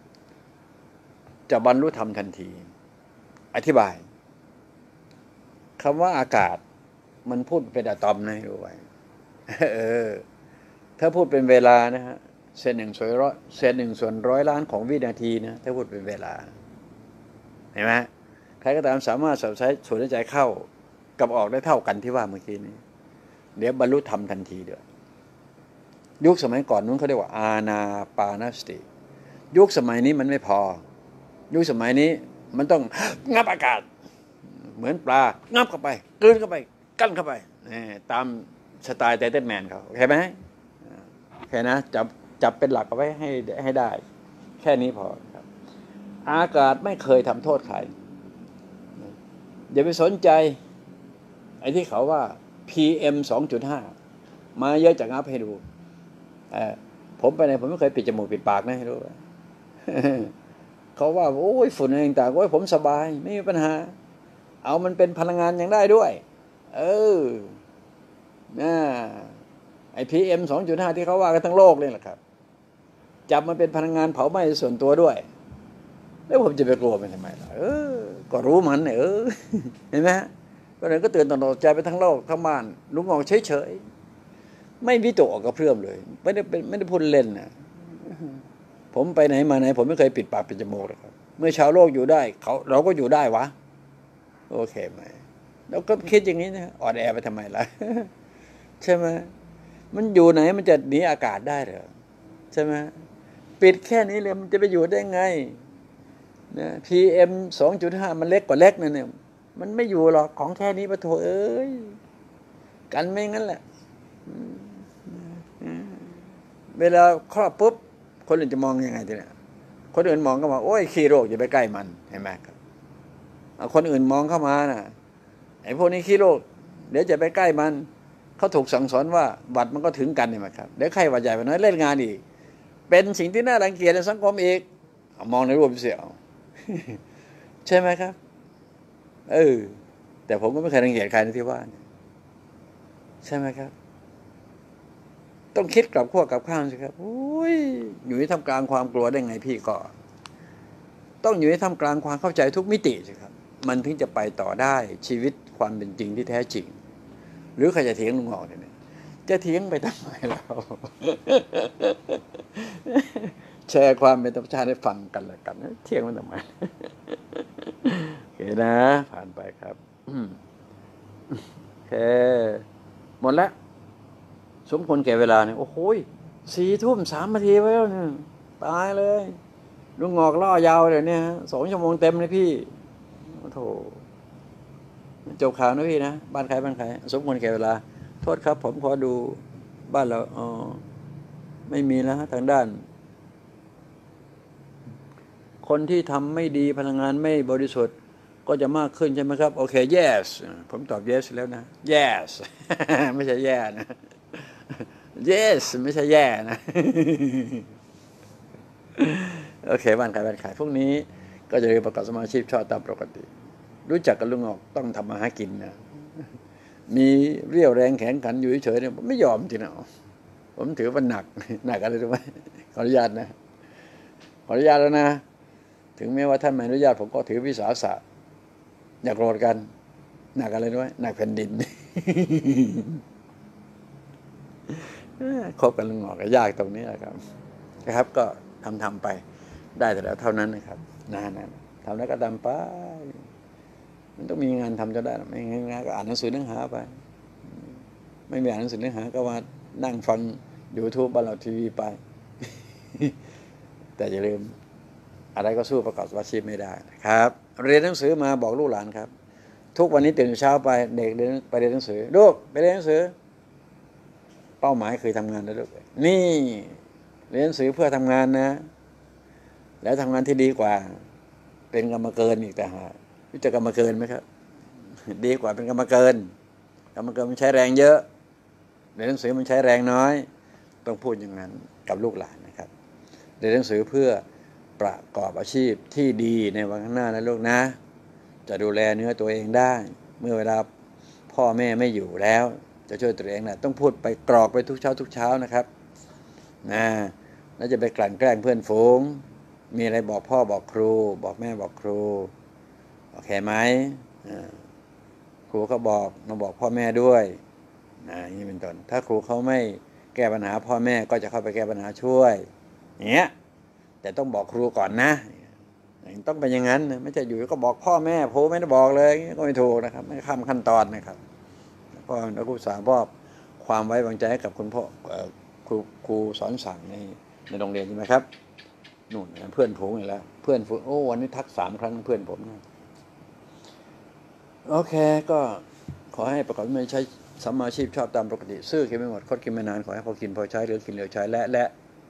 จะบรรลุธรรมทันทีอธิบายคำว่าอากาศมันพูดเป็นอะตอมนะรู้ไว้เออถ้าพูดเป็นเวลานะฮะเศษหนึ่งส่วนร้อยเศษหนึ่งส่วนร้อยล้านของวินาทีนะถ้าพูดเป็นเวลาเห็นไหมใครก็ตามสามารถใช้สูดหายใจเข้ากับออกได้เท่ากันที่ว่าเมื่อกี้นี้เดี๋ยวบรรลุธรรมทันทีเด้อยุคสมัยก่อนนู้นเขาเรียกว่าอานาปานสติยุคสมัยนี้มันไม่พอยุคสมัยนี้มันต้องงับอากาศเหมือนปลางับเข้าไปกลืนเข้าไปกั้นเข้าไปตามสไตล์ไททันแมนเขาโอเคไหมโอเคนะจับจับเป็นหลักเอาไว้ให้ให้ได้แค่นี้พอครับอากาศไม่เคยทำโทษใครอย่าไปสนใจไอ้ที่เขาว่า พี เอ็ม สองจุดห้า มาเยอะจากงับให้ดูผมไปไหนผมไม่เคยปิดจมูกปิดปากนะให้รู้เขาว่าโอ้ยฝุ่นอะไรต่างๆโอ้ยผมสบายไม่มีปัญหาเอามันเป็นพลังงานยังได้ด้วยเออน่าไอ้ พี เอ็ม สองจุดห้า ที่เขาว่ากันทั้งโลกเลยแหละครับจับมันเป็นพลังงานเผาไหม้ส่วนตัวด้วยแล้วผมจะไปกลัวมันทำไมล่ะเออก็รู้มันเออเห็นไหมก็เลยก็เตือนตระหนกใจไปทั้งโลกทั้งบ้านลุงงอกเฉยๆไม่วิตกออกกระเพื่อมเลยไม่ได้เป็นไม่ได้พูดเล่นนะผมไปไหนมาไหนผมไม่เคยปิดปากปิดจมูกเลยครับเมื่อชาวโลกอยู่ได้เขาเราก็อยู่ได้วะโอเคไหมเราก็คิดอย่างนี้นะอ่อนแอไปทำไมล่ะใช่ไหมมันอยู่ไหนมันจะหนีอากาศได้เหรอใช่ไหมปิดแค่นี้เลยมันจะไปอยู่ได้ไงนะ พี เอ็ม สองจุดห้า มันเล็กกว่าเล็กนะเนี่ยมันไม่อยู่หรอกของแค่นี้ปะโถเอ้ยกันไม่งั้นแหละเวลาครอบปุ๊บคนอื่นจะมองยังไงทีเนี่ยคนอื่นมองก็ว่าโอ้ยขี้โรคอย่าไปใกล้มันเห็นไหมครับคนอื่นมองเข้ามาน่ะไอ้พวกนี้ขี้โรคเดี๋ยวจะไปใกล้มันเขาถูกสั่งสอนว่าบัตรมันก็ถึงกันเนี่ยครับเดี๋ยวใครว่าใหญ่ไปน้อยเล่นงานอีกเป็นสิ่งที่น่ารังเกียจในสังคมอีกมองในรูปเสียวใช่ไหมครับเออแต่ผมก็ไม่เคยรังเกียจใครในที่ว่าใช่ไหมครับต้องคิดกลับขั้วกลับข้างสิครับโอ้ยอยู่ในท่ามกลางความกลัวได้ไงพี่ก็ต้องอยู่ในท่ามกลางความเข้าใจทุกมิติสิครับมันถึงจะไปต่อได้ชีวิตความเป็นจริงที่แท้จริงหรือใครจะเถียงลุงหอกเนี่ยจะเถียงไปทำไมเราแชร์ความเป็นธรรมชาติให้ฟังกันละกันเถียงมันทำไมโอเคนะผ่านไปครับโอเคหมดแล้วสมควรแก่เวลาเนี่ยโอ้โหสี่ทุ่มสามนาทีไว้แล้วเนี่ยตายเลยลุงงอกล่อยาวเลยเนี่ยสองชั่วโมงเต็มเลยพี่โอ้โหจบข่าวนะพี่นะบ้านใครบ้านใครสมควรแก่เวลาโทษครับผมขอดูบ้านเราอ๋อไม่มีแล้วทางด้านคนที่ทำไม่ดีพลังงานไม่บริสุทธิ์ก็จะมากขึ้นใช่ไหมครับโอเค yes ผมตอบ yes แล้วนะ yes ไม่ใช่แย่นะ yes ไม่ใช่แย่นะ โอเคบ้านใครบ้านใครพวกนี้ก็จะเรียนประกอบสมาชีพชอบตามปกติรู้จักกับลุงออกต้องทำมาหากินนะมีเรี่ยวแรงแข็งขันอยู่เฉยๆเนี่ยผมไม่ยอมจริงๆผมถือว่าหนักหนักอะไรรู้ไหมขออนุญาตนะขออนุญาตแล้วนะถึงแม้ว่าท่านไม่อนุญาตผมก็ถือวิสาสะอย่าโกรธกันหนักอะไรรู้ไหมหนักแผ่นดินคบกันลุงออกก็ยากตรงนี้แหละครับนะครับก็ทำทำไปได้แต่แล้วเท่านั้นนะครับนะนะทำแล้วก็ทำไปมันต้องมีงานทำจะได้ไม่งั้นก็อ่านหนังสือเนื้อหาไปไม่มีอ่านหนังสือเนื้อหาก็มานั่งฟัง YouTube บ้านเราทีวีไปแต่อย่าลืมอะไรก็สู้ประกอบอาชีพไม่ได้นะครับเรียนหนังสือมาบอกลูกหลานครับทุกวันนี้ตื่นเช้าไปเด็กเรียนไปเรียนหนังสือลูกไปเรียนหนังสือเป้าหมายคือทำงานนะลูกนี่เรียนหนังสือเพื่อทำงานนะแล้วทำงานที่ดีกว่าเป็นกรรมเกินอีกแต่หารู้จักกรรมเกินไหมครับดีกว่าเป็นกรรมเกินกรรมเกินมันใช้แรงเยอะเรียนหนังสือมันใช้แรงน้อยต้องพูดอย่างนั้นกับลูกหลานนะครับเรียนหนังสือเพื่อประกอบอาชีพที่ดีในวันข้างหน้านะลูกนะจะดูแลเนื้อตัวเองได้เมื่อเวลาพ่อแม่ไม่อยู่แล้วจะช่วยตัวเองนะต้องพูดไปกรอกไปทุกเช้าทุกเช้านะครับนะแล้วจะไปกลั่นแกล้งเพื่อนฝูงมีอะไรบอกพ่อบอกครูบอกแม่บอกครูโอเคไหมครูเขาบอกมาบอกพ่อแม่ด้วยนะอย่างนี้เป็นต้นถ้าครูเขาไม่แก้ปัญหาพ่อแม่ก็จะเข้าไปแก้ปัญหาช่วยอย่างเงี้ยแต่ต้องบอกครูก่อนนะต้องเป็นอย่างนั้นไม่ใช่อยู่ก็บอกพ่อแม่ครูไม่ได้บอกเลยก็ไม่ถูกนะครับไม่ข้ามขั้นตอนนะครับพ่อนักศึกษามอบความไว้วางใจให้กับคุณพ่อครูครูสอนสั่งในในโรงเรียนใช่ไหมครับนู่นเพื่อนผมอีกแล้วเพื่อนผมโอ้วันนี้ทักสามครั้งเพื่อนผมโอเคก็ขอให้ประกอบไม่ใช้สัมมาชีพชอบตามปกติซื่อกินไม่หมดคดกินไม่นานขอให้พอกินพอใช้เหลือกินเหลือใช้และและ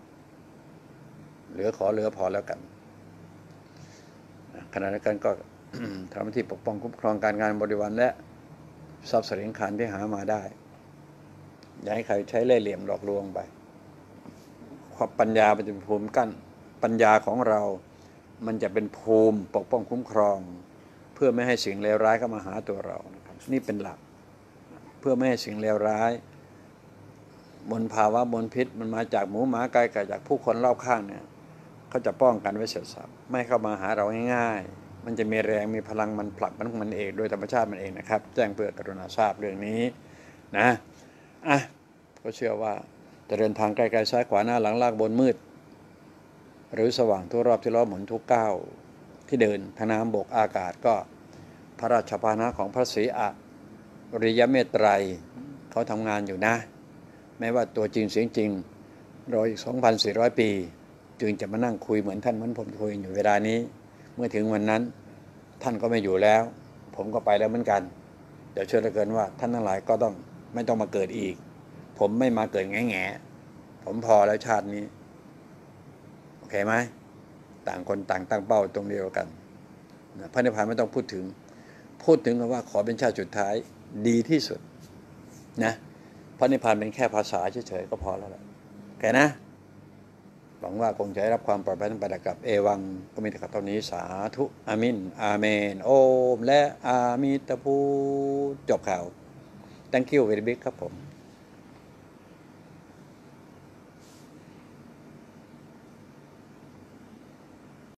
เหลือขอเหลือพอแล้วกันขณะเดียวกันก็ ทำหน้าที่ปกป้องคุ้มครองการงานบริวารและทรัพย์สินขันที่หามาได้อย่าให้ใครใช้เล่ห์เหลี่ยมหลอกลวงไปความปัญญามันจะเป็นภูมิกั้นปัญญาของเรามันจะเป็นภูมิปกป้องคุ้มครองเพื่อไม่ให้สิ่งเลวร้ายเข้ามาหาตัวเรานะครับนี่เป็นหลักเพื่อไม่ให้สิ่งเลวร้ายมลภาวะมลพิษมันมาจากหมูหมาไก่ไก่จากผู้คนรอบข้างเนี่ยเขาจะป้องกันไว้เสร็จสับไม่เข้ามาหาเราง่ายๆมันจะมีแรงมีพลังมันผลักมันมันเองโดยธรรมชาติมันเองนะครับแจ้งเพื่อกรุณาทราบเรื่องนี้นะอ่ะก็เชื่อว่าจะเดินทางไกลๆซ้ายขวาหน้าหลังล่างบนมืดหรือสว่างทั่วรอบที่ล้อหมุนทุกก้าวที่เดินทางน้ำบกอากาศก็พระราชพาหนะของพระศรีอริยเมตไตรเขาทำงานอยู่นะแม้ว่าตัวจริงเสียงจริงรออีก สองพันสี่ร้อย ปีจึงจะมานั่งคุยเหมือนท่านเหมือนผมคุยอยู่เวลานี้เมื่อถึงวันนั้นท่านก็ไม่อยู่แล้วผมก็ไปแล้วเหมือนกันเดี๋ยวเชื่อเหลือเกินว่าท่านทั้งหลายก็ต้องไม่ต้องมาเกิดอีกผมไม่มาเกิดแง่แง่ผมพอแล้วชาตินี้โอเคไหมต่างคนต่างตั้งเป้าตรงเดียวกันพระนิพพานไม่ต้องพูดถึงพูดถึงว่าขอเป็นชาติสุดท้ายดีที่สุดนะพระนิพพานเป็นแค่ภาษาเฉยๆก็พอแล้วล่ะโอเคนะหวังว่าคงจะได้รับความปลอดภัยทั้งไปและกับเอวังก็มีแต่กับตอนนี้สาธุอามินอาเมนโอมและอามิตาพูจบข่าว thank you very big ครับผม